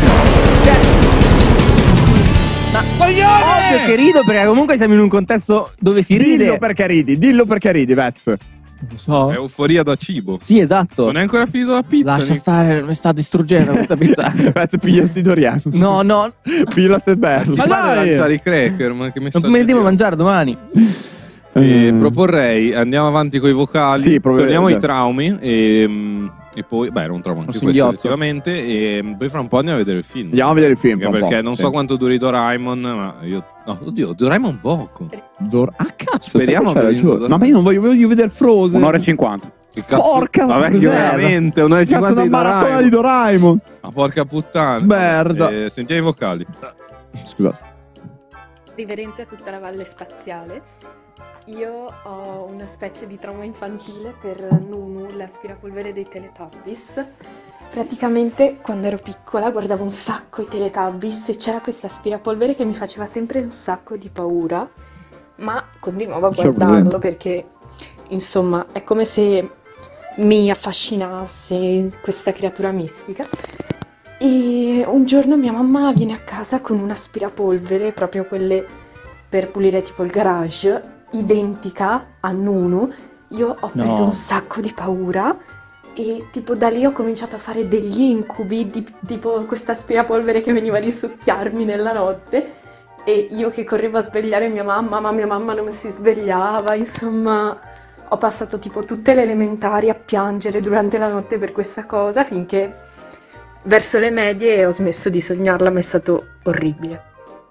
Ma Coglione! ovvio che rido perché comunque siamo in un contesto dove si Dillo ride. perché ridi, dillo perché ridi, Vez. Non lo so. È euforia da cibo. Sì, esatto. Non è ancora finito la pizza. Lascia Nick. stare, mi sta distruggendo questa pizza. Vez, piglia sti Dorian. No, no. Piglia ste bello. Ma Ma dai! lanciare i cracker, ma che messaggio Non me ne devo è? mangiare domani. E Eh. proporrei, andiamo avanti con i vocali, Sì, proprio- torniamo ai eh. traumi e, mm, e poi, beh, era un trauma anche Un questo singhiozzo. effettivamente, e mm, poi fra un po' andiamo a vedere il film. Andiamo a vedere il film. Anche fra un perché po', non sì. so quanto duri Doraemon, ma io... No, oddio, Doraemon poco. Dor- ah, cazzo, Speriamo sai che c'è che ragione. vinca No, ma io non voglio, voglio vedere Frozen. Un'ora e cinquanta. Che cazzo? Porca Vabbè, cos'era? veramente, un'ora e Cazzo, cinquanta una di maratona Doraemon. di Doraemon. Ma porca puttana. Merda. Eh, sentiamo i vocali. Scusate. Riverenze a tutta la valle spaziale. Io ho una specie di trauma infantile per Nunu, l'aspirapolvere dei Teletubbies. Praticamente quando ero piccola guardavo un sacco i Teletubbies e c'era questa aspirapolvere che mi faceva sempre un sacco di paura, ma continuavo a Ce l'ho guardarlo presente. perché insomma è come se mi affascinasse questa creatura mistica. E un giorno mia mamma viene a casa con un aspirapolvere, proprio quelle per pulire tipo il garage, identica a Nunu. Io ho No. preso un sacco di paura e tipo da lì ho cominciato a fare degli incubi, di- tipo questa aspirapolvere che veniva a risucchiarmi nella notte e io che correvo a svegliare mia mamma, ma mia mamma non si svegliava, insomma ho passato tipo tutte le elementari a piangere durante la notte per questa cosa finché verso le medie ho smesso di sognarla, ma è stato orribile.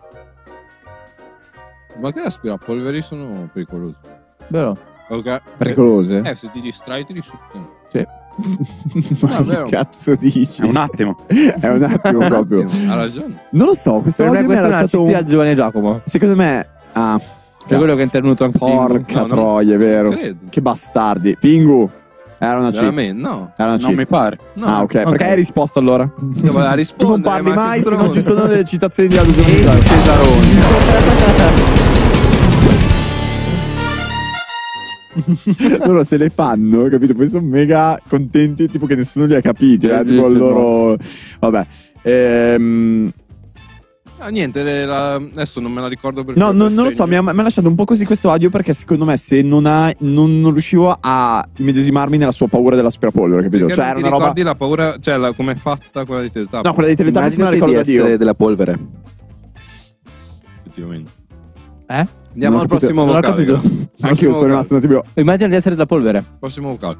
Ma che aspirapolveri sono pericolosi. Vero? Ok. Pericolose? Eh, se ti distrai ti risucchiano. Sì. Ah, Ma vero. che cazzo dici? È un attimo. È un attimo Un proprio. attimo, ha ragione. Non lo so, questo Per me audio mi ha questo è una lasciato città un... al giovane Giacomo. Secondo me... Ah, Cioè quello che è intervenuto anche porca No, no, troia, è vero. credo. Che bastardi. Pingu. Era una cheat. Veramente? No. Era una Non cheat. mi pare. No. Ah, ok. Perché hai risposto allora? Io voleva Tu rispondere, non parli ma mai che se non ci stronzo. sono delle citazioni di Aldo E Giovanni. Cesaroni. Loro se le fanno, capito? Poi sono mega contenti, tipo che nessuno li ha capiti. Eh? Sì, Tipo sì, il loro... Vabbè. Ehm... Ah, niente, le- la- adesso non me la ricordo perché. No, no, non lo so, mi ha, mi ha lasciato un po' così questo audio perché secondo me se non, ha, non, non riuscivo a immedesimarmi nella sua paura dell'aspirapolvere, capito? Perché Cioè non era ti una roba... ricordi la paura, cioè la, com'è fatta quella di Teletubbies? No, quella dei Teletubbies me la ricordo da Dio. della polvere. Effettivamente. Eh? Andiamo Non ho al capito, prossimo non ho vocale. capito. raga. Anche io Prossimo sono rimasto un attimo... Immagina di essere da polvere. Prossimo vocale.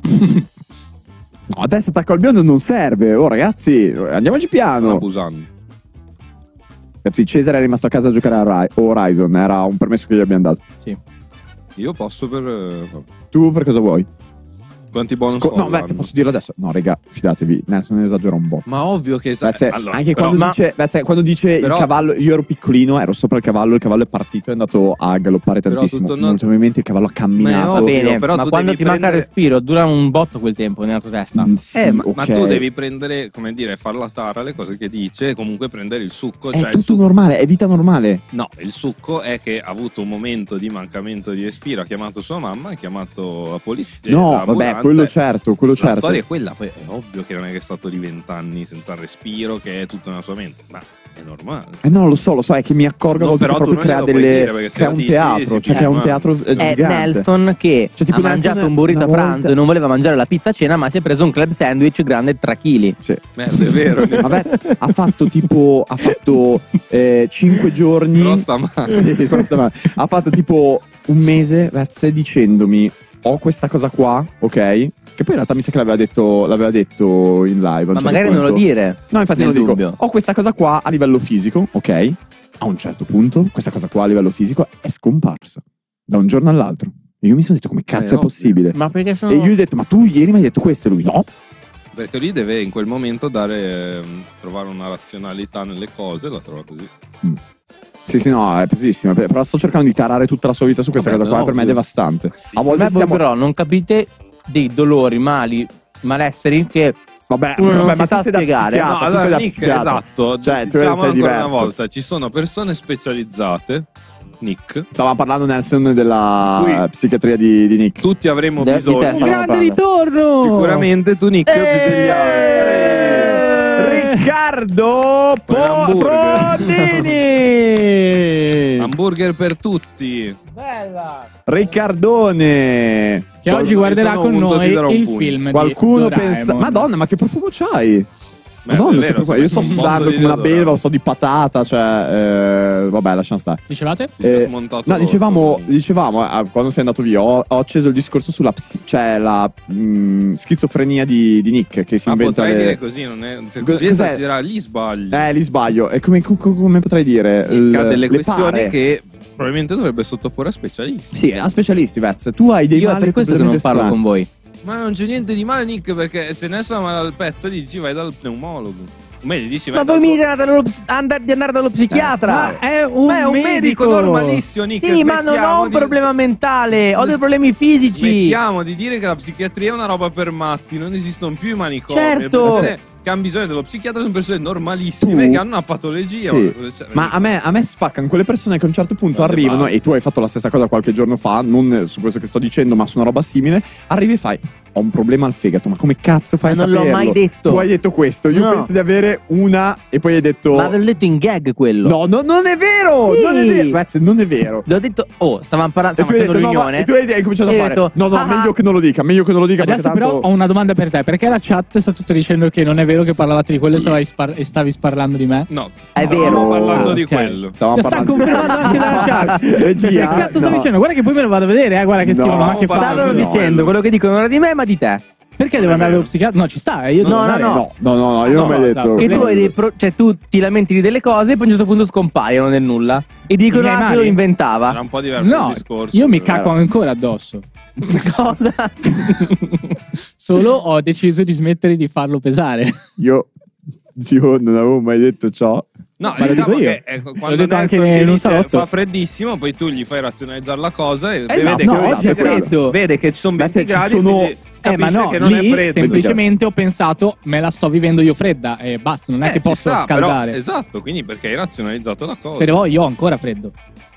No, adesso attacco al biondo non serve. Oh ragazzi, andiamoci Stanno piano. abusando. Ragazzi, Cesare è rimasto a casa a giocare a Ri- Horizon. Era un permesso che gli abbiamo dato. Sì. Io posso per. eh, vabbè. Tu per cosa vuoi? Quanti bonus Co- ho no, all'anno? Vezze, posso dirlo adesso? No, raga, fidatevi. Nelson esagera un botto. Ma ovvio che sa- Vezze, allora, anche però- quando ma- dice, Vezze, quando dice Però- il cavallo, io ero piccolino, ero sopra il cavallo, il cavallo è partito e è andato a galoppare Però tantissimo. tutto non- Molto probabilmente il cavallo ha camminato. Ma è Va bene, però ma tu quando devi ti manca il prendere- respiro dura un botto quel tempo nella tua testa. Mm, sì, Eh, ma, ok. ma tu devi prendere, come dire, far la tara alle cose che dice e comunque prendere il succo. È Cioè il tutto succo- normale, è vita normale. No, il succo è che ha avuto un momento di mancamento di respiro, ha chiamato sua mamma, ha chiamato la polizia. No, l'ambulanza. vabbè, quello certo, quello La certo. storia è quella, poi è ovvio che non è che è stato di vent'anni senza respiro, che è tutto nella sua mente, ma è normale. Eh no, lo so, lo so, è che mi accorgo a No, volte però che tu proprio non crea glielo puoi dire, delle... perché se crea lo un dici teatro, si cioè piglia crea un male. teatro eh, È gigante. Nelson che Cioè, tipo ha Nelson mangiato un burrito a una pranzo volta- e non voleva mangiare la pizza a cena, ma si è preso un club sandwich grande tre chili. Sì. Merda, è vero. Vabbè, ha fatto tipo ha fatto eh, cinque giorni Però sta male. Sì, però sta male. Ha fatto tipo un mese, Vezze, dicendomi ho questa cosa qua, ok? Che poi in realtà mi sa che l'aveva detto, l'aveva detto in live. a un Ma certo magari punto. non lo dire. No, infatti nel non lo dico. dubbio. Ho questa cosa qua a livello fisico, ok? A un certo punto, questa cosa qua a livello fisico è scomparsa da un giorno all'altro. E io mi sono detto, come cazzo Eh, è ovvio. possibile? Ma perché sono... E io gli ho detto, ma tu ieri mi hai detto questo? E lui, no. Perché lui deve in quel momento dare ehm, trovare una razionalità nelle cose, la trova così. Mm. Sì, sì, no, è pesissima. Però sto cercando di tarare tutta la sua vita su questa Vabbè, cosa qua. no, Per me è ovvio. devastante. Sì. A volte Vabbè, siamo... però non capite dei dolori, mali, malesseri che Vabbè, uno non vabbè, si ma sa tu sei da spiegare. psichiatra. No, tu allora sei da Nick, psichiatra. esatto. Cioè, tu diciamo sei ancora diverso. una volta, ci sono persone specializzate, Nick. Stavamo parlando Nelson della Qui- psichiatria di, di Nick. Tutti avremo De- di bisogno. te, Un stavamo grande parlando. ritorno! Sicuramente tu, Nick, più degli altri. Riccardo Po- Frondini. Hamburger per tutti. Bella! Riccardone. Che oggi guarderà sono con un noi titolo, un il pugno. film Qualcuno di pensa... Doraemon. Madonna, ma che profumo c'hai? Beh, Madonna, è vero, sempre qua. sono Io sto un botto sudando di come una deodorante. belva, so di patata, cioè... eh, vabbè, lasciamo stare. Dicevate? Ti sei Eh, smontato No, l'orso, dicevamo, quindi. dicevamo eh, quando sei andato via, ho, ho acceso il discorso sulla psi- cioè la mh, schizofrenia di, di Nick che si Ma inventa potrei le... dire così, non è... Se Cos- così cos'è? esagerà, lì sbagli. Eh, li sbaglio. E come, co- co- come potrei dire? Nick ha Il- delle le questioni pare. che probabilmente dovrebbe sottoporre a specialisti. Sì, a specialisti, Vez. Tu hai dei Io è mali per questo che non completamente parlo con strani. voi. Ma non c'è niente di male, Nick, perché se ne sta male al petto dici vai dal pneumologo. O meglio, dici vai Ma dal poi mi tuo- dite dallo ps- andare- di andare dallo psichiatra. Ma è un, Ma è un medico, normalissimo, Nick. Sì, ma non ho smettiamo un di- problema mentale, ho dei problemi fisici. Smettiamo di dire che la psichiatria è una roba per matti, non esistono più i manicomi. Certo. Le persone che hanno bisogno dello psichiatra sono persone normalissime Tu- che hanno una patologia. Sì. Cioè, Ma a me, a me spaccano quelle persone che a un certo punto Guarda, arrivano, basta. e tu hai fatto la stessa cosa qualche giorno fa, non su questo che sto dicendo, ma su una roba simile. Arrivi e fai: ho un problema al fegato, ma come cazzo fai Ma a non l'ho saperlo? mai detto. Tu hai detto questo, io No. penso di avere una, e poi hai detto. Ma avevo detto in gag quello. No, no, non è vero! Sì. Non è vero! Ragazzi, non è vero. L'ho detto, oh, stavamo parlando, E stavamo tu hai facendo detto, no, ma- riunione. e tu hai, hai cominciato a E ho fare. detto, no, no, ah, meglio che non lo dica, meglio che non lo dica. Adesso perché però tanto... ho una domanda per te. Perché la chat sta tutta dicendo che non è vero che parlavate di quello e stavi, spar- e stavi sparlando di me? No, È stavamo vero. parlando Ah, di ok. quello. Stavamo Lo sta parlando- confermando anche dalla chat. Regia, Che cazzo sta no. dicendo? Guarda che poi me lo vado a vedere, eh. Guarda che No, scrivono, ma che stavano falso. Stavano no, dicendo quello- quello che dicono ora di me, ma di te. Perché devo andare dallo psichiatra? No, ci sta, eh. Io devo No, no, andare. no. No, no, no, io non ho no, mai esatto. detto. Che tu hai dei pro- cioè tu ti lamenti di delle cose e poi a un certo punto scompaiono nel nulla. E dicono, I miei ah, se mali? lo inventava. Era un po' diverso No, il discorso. io mi però. cacco ancora addosso. Cosa? Solo ho deciso di smettere di farlo pesare. Io, io non avevo mai detto ciò. No, Ma lo diciamo dico io. che ecco, L'ho quando detto Nelson anche ti in un dice salotto. fa freddissimo, poi tu gli fai razionalizzare la cosa e Esatto, vede, no, che, oggi è freddo. vede che ci sono Beh, venti se ci gradi, sono- quindi Eh, ma capisce no, che non lì è freddo. semplicemente ho pensato, me la sto vivendo io fredda e basta, non è Eh, che ci posso sta, però- scaldare. esatto, quindi perché hai razionalizzato la cosa. Però io ho ancora freddo.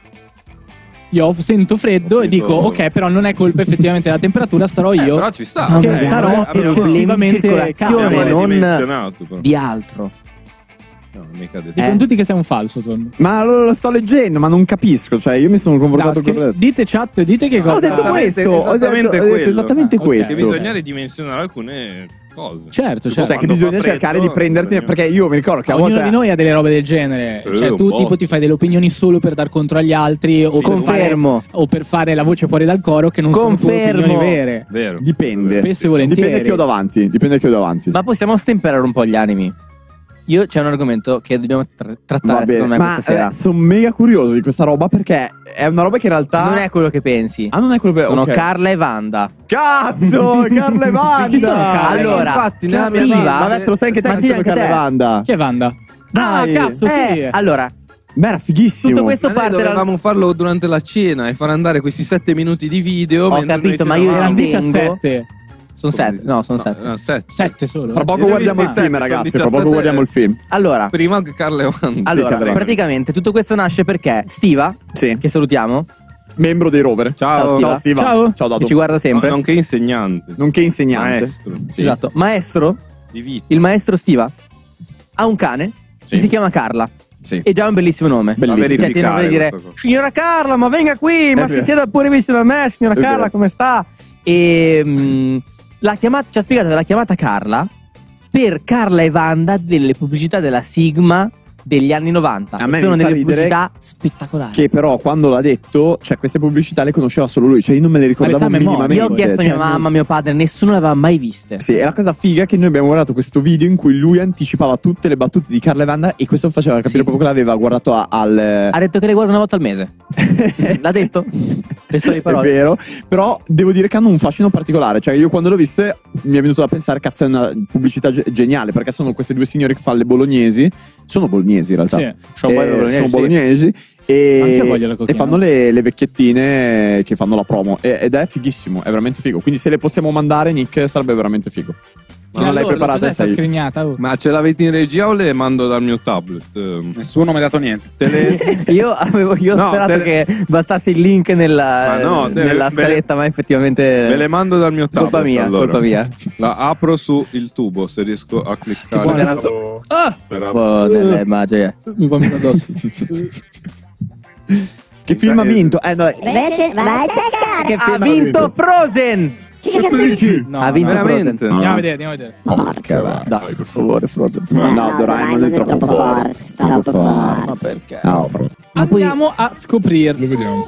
Io sento freddo e dico, ok, però non è colpa effettivamente della temperatura, sarò Eh, io. però ci sta. No, che ma sarò abbiamo- abbiamo- eccessivamente circolazione, caldo. abbiamo non ridimensionato, però. di altro. No, mica detto. Dicono Eh. tutti che sei un falso, Tom. Ma lo, lo sto leggendo, ma non capisco. Cioè, io mi sono No, comportato scri- corretto. dite chat, dite che cosa. Ho detto Esattamente- questo, ho detto, esattamente ho detto quello. esattamente Ok. questo. Che bisogna ridimensionare alcune cose. Certo, certo. Cioè, che Quando bisogna fa cercare freddo, di prenderti. bisogna- Perché io mi ricordo che a Ognuno volte. di noi ha delle robe del genere. Eh, Cioè, un tu po'. tipo ti fai delle opinioni solo per dar contro agli altri o, Sì, per fare, confermo. o per fare la voce fuori dal coro che non Confermo. sono tue opinioni vere. Vero. Dipende. Spesso e volentieri. Dipende chi ho davanti. Dipende chi ho davanti. Ma possiamo stemperare un po' gli animi. Io c'è un argomento che dobbiamo tra- trattare Va secondo bene. me Ma questa sera. sono mega curioso di questa roba perché è una roba che in realtà. Non è quello che pensi. Ah, non è quello che. Sono ok. Carla e Wanda. Cazzo, Carla e Wanda. Chi sono Carla e Allora, infatti, Stiva, nella mia amica- ma adesso lo sai anche te, Ma ma chi sì, sono anche Carla e te. Wanda? Chi è Wanda? Dai. Ah, cazzo, sì. Eh, allora, Beh, era fighissimo. tutto questo Ma noi parte dal... dovevamo farlo durante la cena e far andare questi sette minuti di video. Ho mentre capito, noi ma io cenavamo. ti Erano tengo. diciassette. Sono sette, no, sono sette. No, sette. Sette solo. Fra poco Io ne ho guardiamo il visti film, sette, sono ragazzi. Fra diciassette. poco guardiamo il film. Allora, Prima che Carla e Wanda. allora Carla e Wanda. praticamente tutto questo nasce perché Stiva, Sì. che salutiamo, Membro dei Rover. Ciao. Ciao, Stiva. Ciao. Ciao, che Dado. ci guarda sempre. No, nonché insegnante. Nonché insegnante. Maestro. Sì. Esatto. Maestro, Di vita. il maestro Stiva, ha un cane Sì. che si chiama Carla. Sì. E già è un bellissimo nome. Bellissimo. Cioè, ti non dire, questa cosa. signora Carla, ma venga qui, ma si vero. sieda pure vicino a me, signora È Carla, vero. come sta? E mm, la chiamata, ci ha spiegato che l'ha chiamata Carla per Carla e Wanda delle pubblicità della Sigma degli anni novanta. A me sono mi fa delle ridere pubblicità spettacolari. Che però quando l'ha detto, cioè queste pubblicità le conosceva solo lui, cioè io non me le ricordavo minimamente. Io ho chiesto a mia cioè, mamma, a mio padre, nessuno le aveva mai viste. Sì, è la cosa figa che noi abbiamo guardato questo video in cui lui anticipava tutte le battute di Carla Evander e questo faceva capire Sì. proprio che l'aveva guardato a- al... Ha detto che le guarda una volta al mese. L'ha detto? Testo di È parole. vero, però devo dire che hanno un fascino particolare. Cioè, io quando l'ho visto mi è venuto da pensare, cazzo, è una pubblicità ge- geniale. Perché sono queste due signore che fanno le bolognesi. Sono bolognesi in realtà. Sì, sono Eh, bolognesi, sono sì. bolognesi. E, Anche io voglio la cochina. e fanno le, le vecchiettine che fanno la promo. E- ed è fighissimo, è veramente figo. Quindi se le possiamo mandare, Nick, sarebbe veramente figo. Se non l'hai preparata, sta sei... scrignata. Oh. Ma ce l'avete in regia o le mando dal mio tablet? Ehm, Nessuno mi ha dato niente. Te le... Io avevo io ho No, sperato te le- che bastasse il link nella, Ma no, te- nella ve le- scaletta, ma effettivamente. Ve le mando dal mio tablet. Colpa mia, allora. colpa mia. La apro su il tubo se riesco a cliccare. Speravo- Ah! Oh, delle magie. Mi vomito addosso. Che film ha vinto? Eh, no, Invece vai a cercare. Che ha vinto Frozen! Che cazzo dici? No, ha vinto veramente? Frozen. Andiamo a vedere, andiamo a vedere. Porca, va, dai, per favore, Frozen. No, No, Doraemon è troppo forte. Troppo forte. Ma perché? No, Frozen. Ma poi- Andiamo a scoprirlo. Vediamo.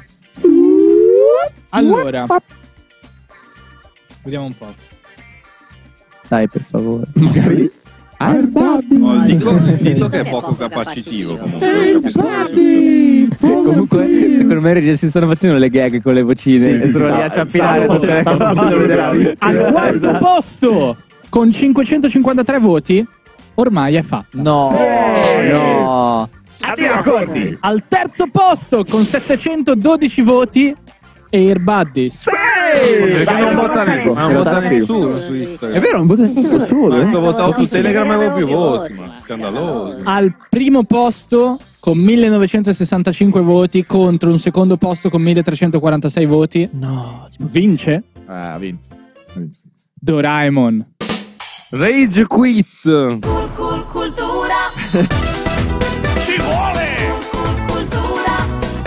Allora. Vediamo un po'. Dai, per favore. Magari... Ah, il Barbie. Oh, dico, dito che è poco capacitivo comunque. non capisco cosa succede. Comunque, secondo me i si stanno facendo le gag con le vocine. Sì, e sì, sono sì, lì a sì, ciappinare stavo tutte le facendo- stavo facendo vedere. Al quarto posto, con cinquecentocinquantatré voti, ormai è fatto. No, no. Addio così. Al terzo posto, con settecentododici voti, Air Buddies. Perché non vota nessuno? Ma non È vota votato nessuno su Instagram. È vero, non vota nessuno solo. Adesso eh? votavo su Su Telegram e avevo più Telegram voti. Ma scandaloso. Al primo posto, con millenovecentosessantacinque voti, contro un secondo posto con milletrecentoquarantasei voti. No, tipo, Vince Eh, ha vinto. Ha vinto. Doraemon. Rage Quit. Cool, cool, cultura. Ci vuole. Cool, cool, cultura.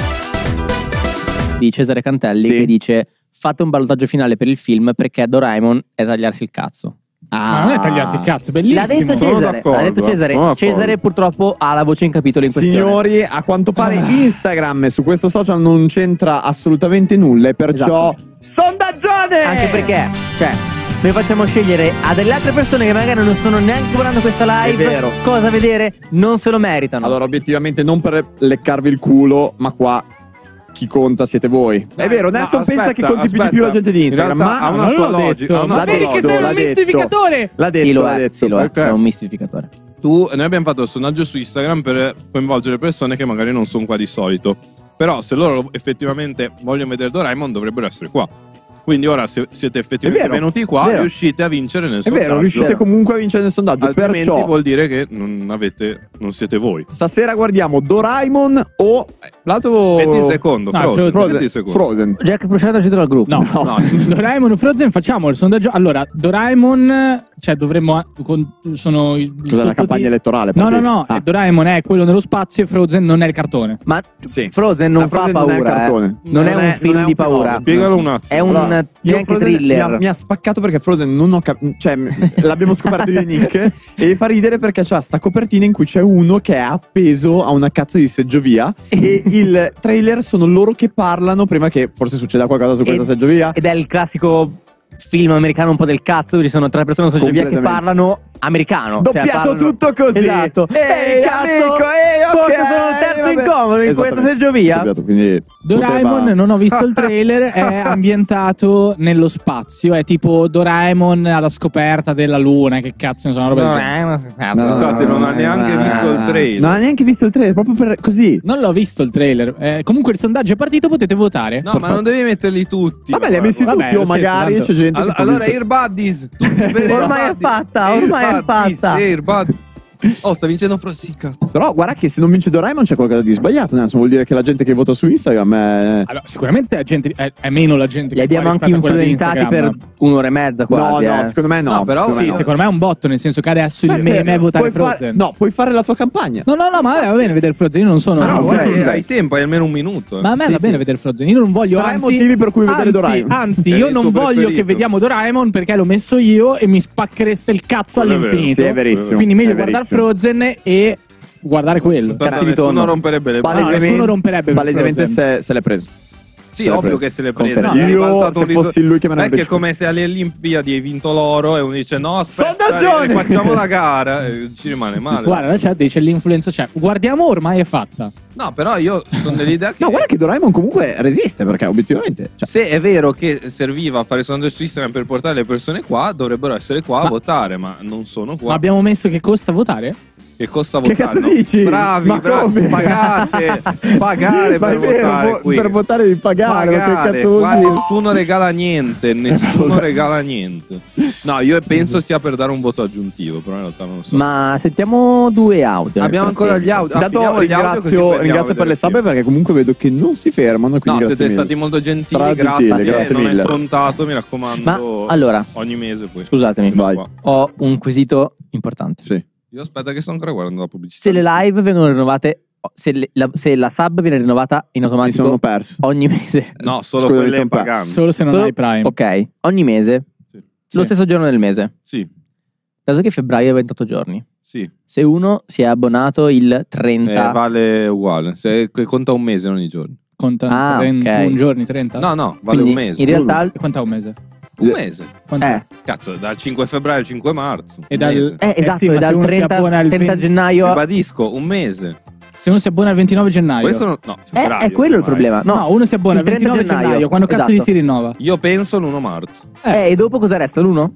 di Cesare Cantelli Sì. che dice: fate un ballottaggio finale per il film perché Doraemon è tagliarsi il cazzo. Ma non è tagliarsi il cazzo, bellissimo. L'ha detto Sono Cesare, d'accordo, l'ha detto Cesare. sono d'accordo. Cesare purtroppo ha la voce in capitolo in questione. Signori, a quanto pare Instagram su questo social non c'entra assolutamente nulla e perciò Esatto. sondaggione! Anche perché, cioè, noi facciamo scegliere a delle altre persone che magari non sono neanche guardando questa live È vero. cosa vedere, non se lo meritano. Allora, obiettivamente, non per leccarvi il culo, ma qua chi conta siete voi. È vero, Nelson no, pensa aspetta, che conti più di più la gente di aspetta. Instagram, In realtà ma ha una non sua l'ho logica. detto. ha una Ma sua vedi che logica. sei un l'ha detto. mistificatore. L'ha detto, sì, lo l'ha è, detto. sì, lo è, perché- è un mistificatore. Tu, noi abbiamo fatto il sondaggio su Instagram per coinvolgere persone che magari non sono qua di solito. Però se loro effettivamente vogliono vedere Doraemon dovrebbero essere qua. Quindi ora se siete effettivamente È vero, venuti qua vero. riuscite a vincere nel È sondaggio. vero, riuscite comunque a vincere nel sondaggio. Altrimenti Perciò vuol dire che non avete, non siete voi. stasera guardiamo Doraemon o l'altro venti secondi, No, Frozen, Frozen. venti secondi. Frozen. Jack Proceda è uscito dal gruppo. No, no. Doraemon o Frozen, facciamo il sondaggio. Allora, Doraemon, cioè dovremmo. con- sono i Cos'è la sottoti- campagna elettorale? No, no, partita? no. Ah. eh, Doraemon è quello nello spazio e Frozen non è il cartone. Ma Sì. Frozen non Ah, fa Frozen non è il paura, cartone. eh. non, è un film di paura. Spiegalo un attimo. È un Allora, io neanche Frozen thriller. Mi ha, mi ha spaccato perché Frozen non ho capito. Cioè, m- l'abbiamo scoperto io e Nick. E fa ridere perché c'ha sta copertina in cui c'è uno che è appeso a una cazzo di seggiovia. E il trailer sono loro che parlano prima che forse succeda qualcosa su questa Ed- seggiovia. Ed è il classico film americano un po' del cazzo, dove ci sono tre persone su via che Completamente. parlano americano. Doppiato cioè, parlano- tutto così. Esatto. Ehi, cazzo, amico, ehi, ok, forse sono il terzo vabbè. incomodo in questa Esattamente. seggiovia. Doppiato, quindi Doraemon, poteva- non ho visto il trailer, è ambientato nello spazio. È tipo Doraemon alla scoperta della luna. Che cazzo ne so, una roba del genere. No, Scusate, non ha neanche visto il trailer. Non ha neanche visto il trailer, proprio per così. Non l'ho visto il trailer. Eh, comunque il sondaggio è partito, potete votare. No, ma non devi metterli tutti. Vabbè, li ha messi Vabbè, tutti o lo stesso, magari tanto- c'è gente All- che allora, convince- Air Buddies. tutti per Ormai Air è Buddies. fatta, ormai Air è Buddies, fatta. Air Buddies. Oh, sta vincendo Frozen. Sì, cazzo. Però guarda che se non vince Doraemon c'è qualcosa di sbagliato, Nelson. Vuol dire che la gente che vota su Instagram è... Allora, sicuramente è, gente- è- è meno la gente Li che abbiamo qua anche rispetto a quella di influenzati per Instagram. un'ora e mezza quasi. no, no, eh. secondo me no. No, però secondo me Sì, no. secondo me è un botto, nel senso che adesso il Beh, meme è votare puoi fare- Frozen. no, puoi fare la tua campagna. No, no, no, ma va bene vedere Frozen. Io non sono. No, non guarda, voglio- che hai tempo, hai almeno un minuto. eh. Ma a me Sì, va sì. bene vedere Frozen. Io non voglio. Tre anzi, motivi per cui vedere anzi, Doraemon. Anzi, È io il non tuo voglio preferito. che vediamo Doraemon perché l'ho messo io e mi spacchereste il cazzo Quello è vero. all'infinito. Sì, è verissimo. Quindi meglio È guardare verissimo. Frozen e guardare quello. Tanto nessuno romperebbe le balle. No, nessuno romperebbe per Palesemente Frozen. se, se l'è preso. Sì, Se l'è ovvio preso. che se l'è presa. Confermo. Gli è Io, ribaltato se un riso- fossi lui che me ne Non è avrebbe che è come se alle Olimpiadi hai vinto l'oro e uno dice no, aspetta, Sondaggio! rifacciamo la gara. E ci rimane male. Guarda, la chat dice l'influenza c'è. Guardiamo, ormai è fatta. No, però io sono dell'idea che No, guarda che Doraemon comunque resiste, perché obiettivamente... Cioè, se è vero che serviva a fare sondaggio su Instagram per portare le persone qua, dovrebbero essere qua a votare, ma non sono qua. Ma abbiamo messo che costa votare? Che costa Che votare? cazzo no? dici? Bravi, Ma bravi, come? pagate, pagare ma per è vero, votare vo- qui. per votare devi pagare, ma che Pagare, cazzo vuol qua dire? nessuno regala niente, nessuno regala niente. No, io penso sia per dare un voto aggiuntivo, però in realtà non lo so. Ma sentiamo due audio. Abbiamo nel ancora gli audio. Intanto Affiniamo gli audio così ringrazio, prendiamo ringrazio per vedere le sabbe perché comunque vedo che non si fermano. Quindi No, grazie siete mille. stati molto gentili, Stragentili, grazie, grazie non mille. è scontato, mi raccomando. Ma allora, ogni mese poi. Scusatemi, Vai. ho un quesito importante. Sì. Io aspetta che sto ancora guardando la pubblicità. Se le live vengono rinnovate, se, le- la, se la sub viene rinnovata in automatico Mi sono perso. ogni mese. No, solo Scusa, mi quelle son perso. paganti. Solo se non Solo- hai Prime. Ok, ogni mese, lo Sì. stesso giorno del mese. Sì, Dato che febbraio è ventotto giorni. sì. Se uno si è abbonato il trenta, Eh, vale uguale. Se che conta un mese, non i giorni. Conta Ah, trentuno ok. giorni, trenta? No, no, vale quindi un mese. in realtà E quant'è un mese? Un mese. Quant'è? eh, Cazzo, dal cinque febbraio al cinque marzo. E un dal- mese. eh, esatto, sì, è ma se dal uno si trenta, abbona il trenta venti gennaio. a- Ribadisco, un mese. Se uno si abbona il ventinove gennaio. Questo non, no, Eh, febbraio, è quello il semmai. problema. No, No, uno si abbona il il trenta ventinove gennaio, gennaio, quando cazzo esatto. gli si rinnova? Io penso l'primo marzo. Eh, e dopo cosa resta? L'uno?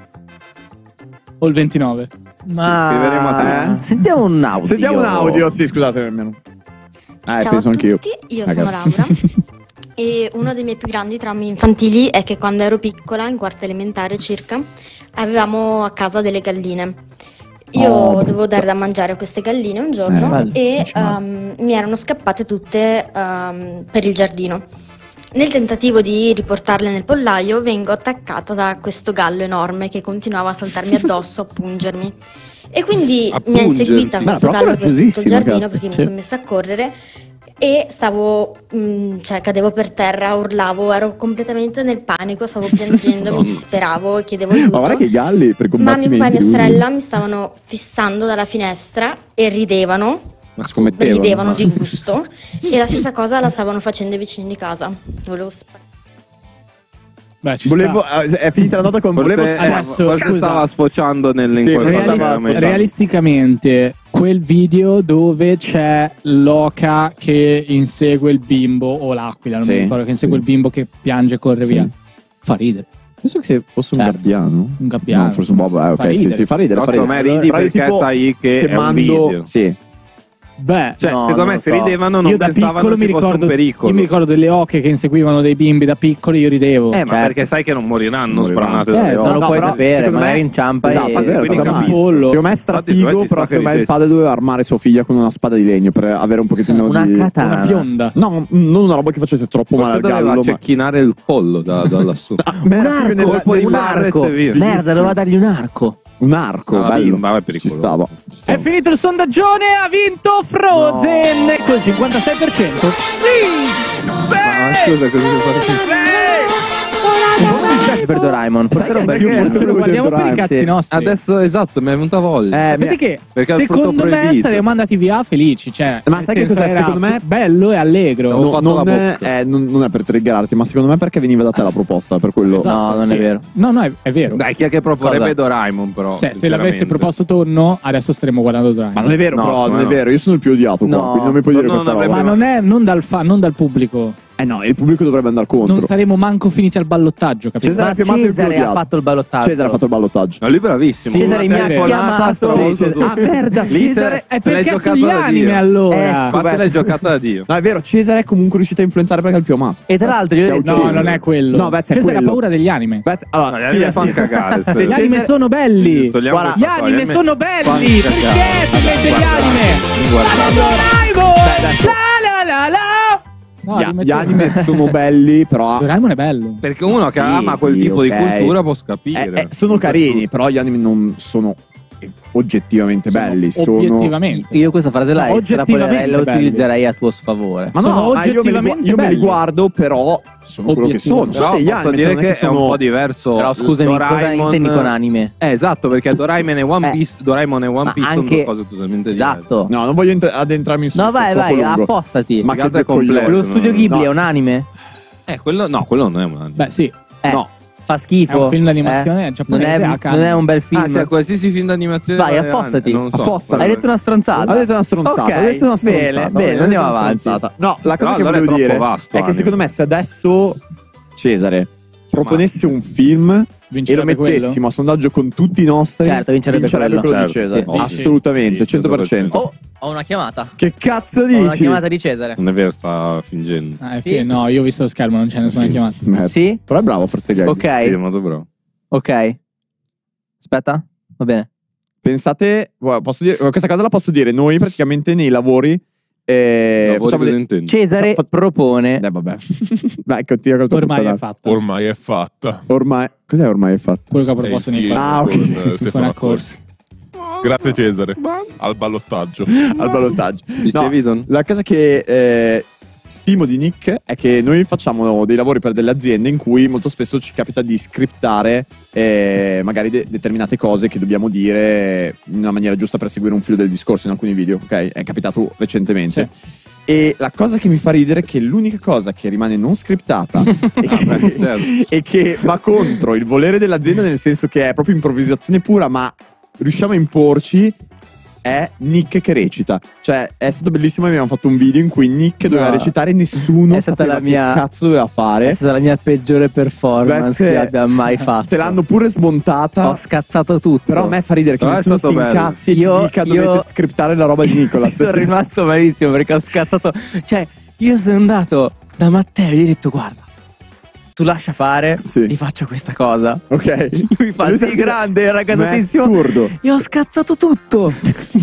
O il ventinove? Ma scriveremo a te. Eh, sentiamo un audio. Sentiamo un audio, sì, scusate almeno. Eh, Ciao penso a anch'io. tutti, io Ragazzi. sono Laura e uno dei miei più grandi traumi infantili è che quando ero piccola, in quarta elementare circa, avevamo a casa delle galline. Io Oh, dovevo dare da mangiare a queste galline un giorno Eh, e dici male. ehm, mi erano scappate tutte ehm, per il giardino. Nel tentativo di riportarle nel pollaio vengo attaccata da questo gallo enorme che continuava a saltarmi addosso, a pungermi. E quindi A mi ha pungerti. inseguita Beh, questo però gallo per tutto il coraggiosissima, giardino cazzo. perché mi Sì. sono messa a correre e stavo, mm, cioè cadevo per terra, urlavo, ero completamente nel panico, stavo piangendo, mi disperavo e chiedevo aiuto. Ma guarda che i galli per i Ma mio combattimenti. papà e mia lui- sorella mi stavano fissando dalla finestra e ridevano, Ma scommettevano. ridevano di gusto e la stessa cosa la stavano facendo i vicini di casa. Volevo sparare. Beh, ci Volevo, sta. eh, è finita la nota con Forse, volevo eh, adesso, forse scusa. stava sfociando nelle Sì, inquadrature. realis- Realis- veramente. realisticamente, quel video dove c'è l'oca che insegue il bimbo o l'aquila, non Sì, mi ricordo, che insegue sì. il bimbo che piange e corre Sì. via. Fa ridere. Penso che fosse un Certo. gabbiano. Un gabbiano. No, forse un po'. Eh, Fa ok, sì, ridere. sì, fa ridere. Però fa secondo ridere. me ridi Però io perché tipo, sai che se è un mando- video. Sì. Beh, Cioè, No, secondo non me lo se so. ridevano non io da pensavano piccolo mi ci fosse ricordo, un pericolo. io mi ricordo delle oche che inseguivano dei bimbi da piccoli, io ridevo. Eh, ma Certo. perché sai che non moriranno Non moriranno. sbranate Eh, dalle esatto. non lo No, puoi però, sapere, secondo magari me- inciampa Esatto, e è vero, quindi sta capisco. malissimo. Secondo me è Infatti, strafigo, secondo me ci però sta secondo me il ridendo. padre doveva armare sua figlia con una spada di legno per avere un pochettino Una di... katana. Una fionda. No, m- non una roba che facesse troppo male Forse al doveva gallo. ma- cecchinare il pollo da, da lassù. Ah, Un ma era proprio nel- arco, nel un barret arco. e via. Merda, Fighissimo. doveva dargli un arco. Un arco, No, la bello. bimba è Ci pericoloso. stava. Ci È stava. finito il sondaggione, ha vinto Frozen col cinquantasei per cento. Sì! Ma scusa, cosa devo fare? Un po' mi dispiace per Doraemon. Forse era un bel sai che- film. forse Lo guardiamo per i cazzi Sì. nostri. Adesso esatto, mi è venuta voglia. Eh, Sapete che perché è il frutto secondo me proibito. saremmo andati via felici, cioè, Ma nel sai che senso, cos'è? era Secondo me- f- bello e allegro. Avevo No, fatto non, la è, bocca. eh, non, non è per triggerarti, ma secondo me perché veniva da te la proposta, per quello. Esatto, No, non sì. è vero. No, no, è, è vero. Dai, chi è che proporrebbe Cosa? Doraemon però? se, se sinceramente? l'avesse proposto Tonno, adesso staremmo guardando Doraemon. Ma non è vero, No, però, secondo non è me no. vero. Io sono il più odiato qua, No, quindi non mi puoi dire non questa avrebbe- roba. Ma non è non dal, fa- non dal pubblico. Eh no, il pubblico dovrebbe andare contro. Non saremo manco finiti al ballottaggio, capito? Cesare Ma più amato e più Cesare ha odiato. fatto il ballottaggio. Cesare ha fatto il ballottaggio. Ma lui è bravissimo. Sì, Cesare Una mi ha telefonata, chiamato. stravolto Sì, tutto. Ah, merda, Lì Cesare. È se l'hai perché giocata sugli da anime Dio. allora. Ecco, Ma se beh, l'hai giocata da Dio. No, è vero, Cesare è comunque riuscito a influenzare perché è il più amato. E tra l'altro io ho Che ha detto- No, ucciso. non è quello. No, Vez, è Cesare ha quello. paura degli anime. Vez, allora, No, gli anime fanno cagare. Se Gli anime Cesare- sono belli. Togliamo Guarda, Gli questa cosa, anime gli sono fanno belli. cagare. Perché ti metti gli guarda, anime? guarda. Ma Doraemon! Beh, adesso- La la la la! No, Gli, rimetto- gli anime sono belli, però. Doraemon è bello. Perché uno che Sì, ama quel sì, tipo ok. di cultura può Eh, capire. eh, sono carini, però gli anime non sono oggettivamente Sono belli. Sono obiettivamente. Io questa frase la No, estrapolerei, la oggettivamente belli. utilizzerei a tuo sfavore. Ma Sono no, ah, io, me li, gu- oggettivamente io me li belli. guardo, però sono quello che sono. Obiettivamente. Sono Però degli posso anime, dire cioè non che è che è un sono- po' diverso. Però scusami, cosa Doraemon- intendi con anime? Eh, esatto, perché Doraemon e One Eh. Piece, Doraemon e One Ma Piece sono anche- due cose totalmente diverse. Esatto. No, non voglio ent- addentrarmi in No, vai, troppo vai, lungo. appostati. Ma Che che altro è due coglioni. complesso, Lo studio no. Ghibli No. è un anime? Eh, quello no, quello non è un anime. Beh, sì. Eh, No. Fa schifo. È un film d'animazione eh? giapponese Non a è, canone. non è un bel film. Ah, cioè qualsiasi film d'animazione. Vai, va affossati. avanti, non so. Affossati. Hai detto una stronzata. Ha detto una stronzata. Ok, ha detto una stronzata. bene, ha bene, detto andiamo una avanti. stronzata. No, la cosa No, che allora è volevo troppo dire vasto, è che anime. secondo me se adesso Cesare proponesse un film e lo Vincerebbe mettessimo quello? a sondaggio con tutti i nostri, Certo, vincerebbe quello. di Certo, Cesare. sì, ovvio. Assolutamente, Sì, cento per cento. Oh, ho una chiamata. Che cazzo Ho una dici? chiamata di Cesare. Non è vero, sta fingendo. Ah, è Sì. fi- No, io ho visto lo schermo, non c'è nessuna chiamata. Merda. Sì? Però è bravo a farste gag. Ok. Sì, è molto bravo. Ok. Aspetta. Va bene. Pensate, guarda, posso dire, questa cosa la posso dire, noi praticamente nei lavori eh, Lavori facciamo cosa de- intendi? Cesare Fa- propone. Eh vabbè. Vai, continua col tuo Ormai è puttanato. fatta. Ormai è fatta. Ormai Cos'è ormai è fatto? Quello che ha È il proposto nei film Ah, ok. con eh, Con Stefano Accorsi. Accorsi. Grazie Cesare. Al ballottaggio. Al ballottaggio. Dicevi, Don? La cosa che eh, stimo di Nick è che noi facciamo dei lavori per delle aziende in cui molto spesso ci capita di scriptare eh, magari de- determinate cose che dobbiamo dire in una maniera giusta per seguire un filo del discorso in alcuni video, ok? È capitato recentemente. E la cosa che mi fa ridere è che l'unica cosa che rimane non scriptata e, che, beh, certo. e che va contro il volere dell'azienda, nel senso che è proprio improvvisazione pura, ma riusciamo a imporci, è Nick che recita. Cioè è stato bellissimo, abbiamo fatto un video in cui Nick doveva No. recitare e nessuno È stata sapeva la mia- che cazzo doveva fare. È stata la mia peggiore performance Grazie. che abbia mai fatto. Te l'hanno pure smontata. Ho scazzato tutto. Però a me fa ridere che Però è nessuno si stato bello. incazzi e Io- ci dica io- dovete scriptare la roba di Nicola. Sono rimasto malissimo perché ho scazzato. Cioè, io sono andato da Matteo e gli ho detto: guarda, tu lascia fare, Sì. ti faccio questa cosa. Ok. Lui fa Lui sì, sa- grande, era Ma è gasatissimo. assurdo. E ho scazzato tutto.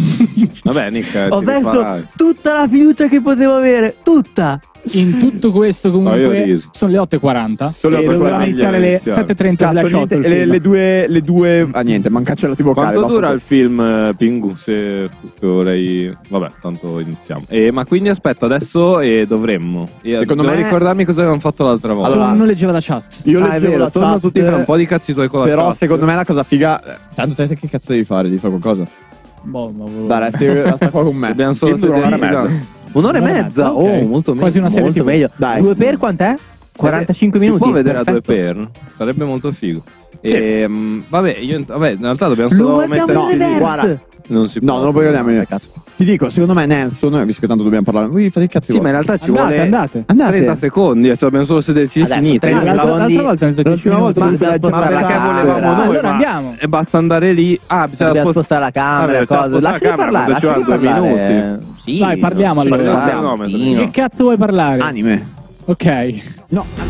Vabbè, Nick, eh, Ho ti perso rifarai. tutta la fiducia che potevo avere. Tutta. In tutto questo No, io ho comunque riso. sono le otto e quaranta. Sono le e otto e dovevano quaranta, iniziare le iniziare. sette e trenta Cazzo, slash niente, otto il le, film. le due, le due. Ah, niente, manca cancellati vocali. Quanto dura vaffanculo. il film eh, Pingu? Se che vorrei. Vabbè, tanto iniziamo. E, ma quindi aspetta, adesso eh, dovremmo. E Secondo devo me- ricordarmi cosa avevamo fatto l'altra volta. Allora, non leggeva la chat. Io Ah, è leggevo vero, la torna chat, tutti fra un po' di cazzi tuoi con la Però chat. secondo me la cosa figa. eh, Tanto te che cazzo devi fare? Devi fare qualcosa? Boh, ma volevo- Dai, resti, resta qua con me. Dobbiamo solo Film dura sederci un'ora e là. mezza. Un'ora e Un'ora e mezza? mezza, Oh, ok. molto meglio. Quasi una serie Molto tivù. meglio. Dai. Due per quant'è? quarantacinque Si minuti. può vedere a due Perfetto. per? Sarebbe molto figo. Sì. Ehm, vabbè, io, vabbè, in realtà dobbiamo Lo solo guardiamo mettere in i fili. reverse. Guarda. Non si può. No, non lo puoi vedere. Ti dico, secondo me Nelson, visto che tanto dobbiamo parlare, voi fate i cazzi Sì, ma in vostri. realtà ci Andate, vuole andate. Andate. trenta secondi, adesso dobbiamo solo sederci Adesso finiti. trenta L'altra, secondi. l'altra volta non L'ultima volta Ma dovete dobbiamo leggere Ma spostare la perché la chat. volevamo camera. noi? Allora ma andiamo. E basta andare lì. Ah, bisogna Dobbiamo spost- spostare la camera. Vabbè, bisogna cosa. spostare Lasciali la camera, parlare. ci Lasciali vuole due parlare. Sì, Vai, parliamo non ci allora. parliamo. Parliamo. Pino. Che cazzo vuoi parlare? Anime. Ok. No,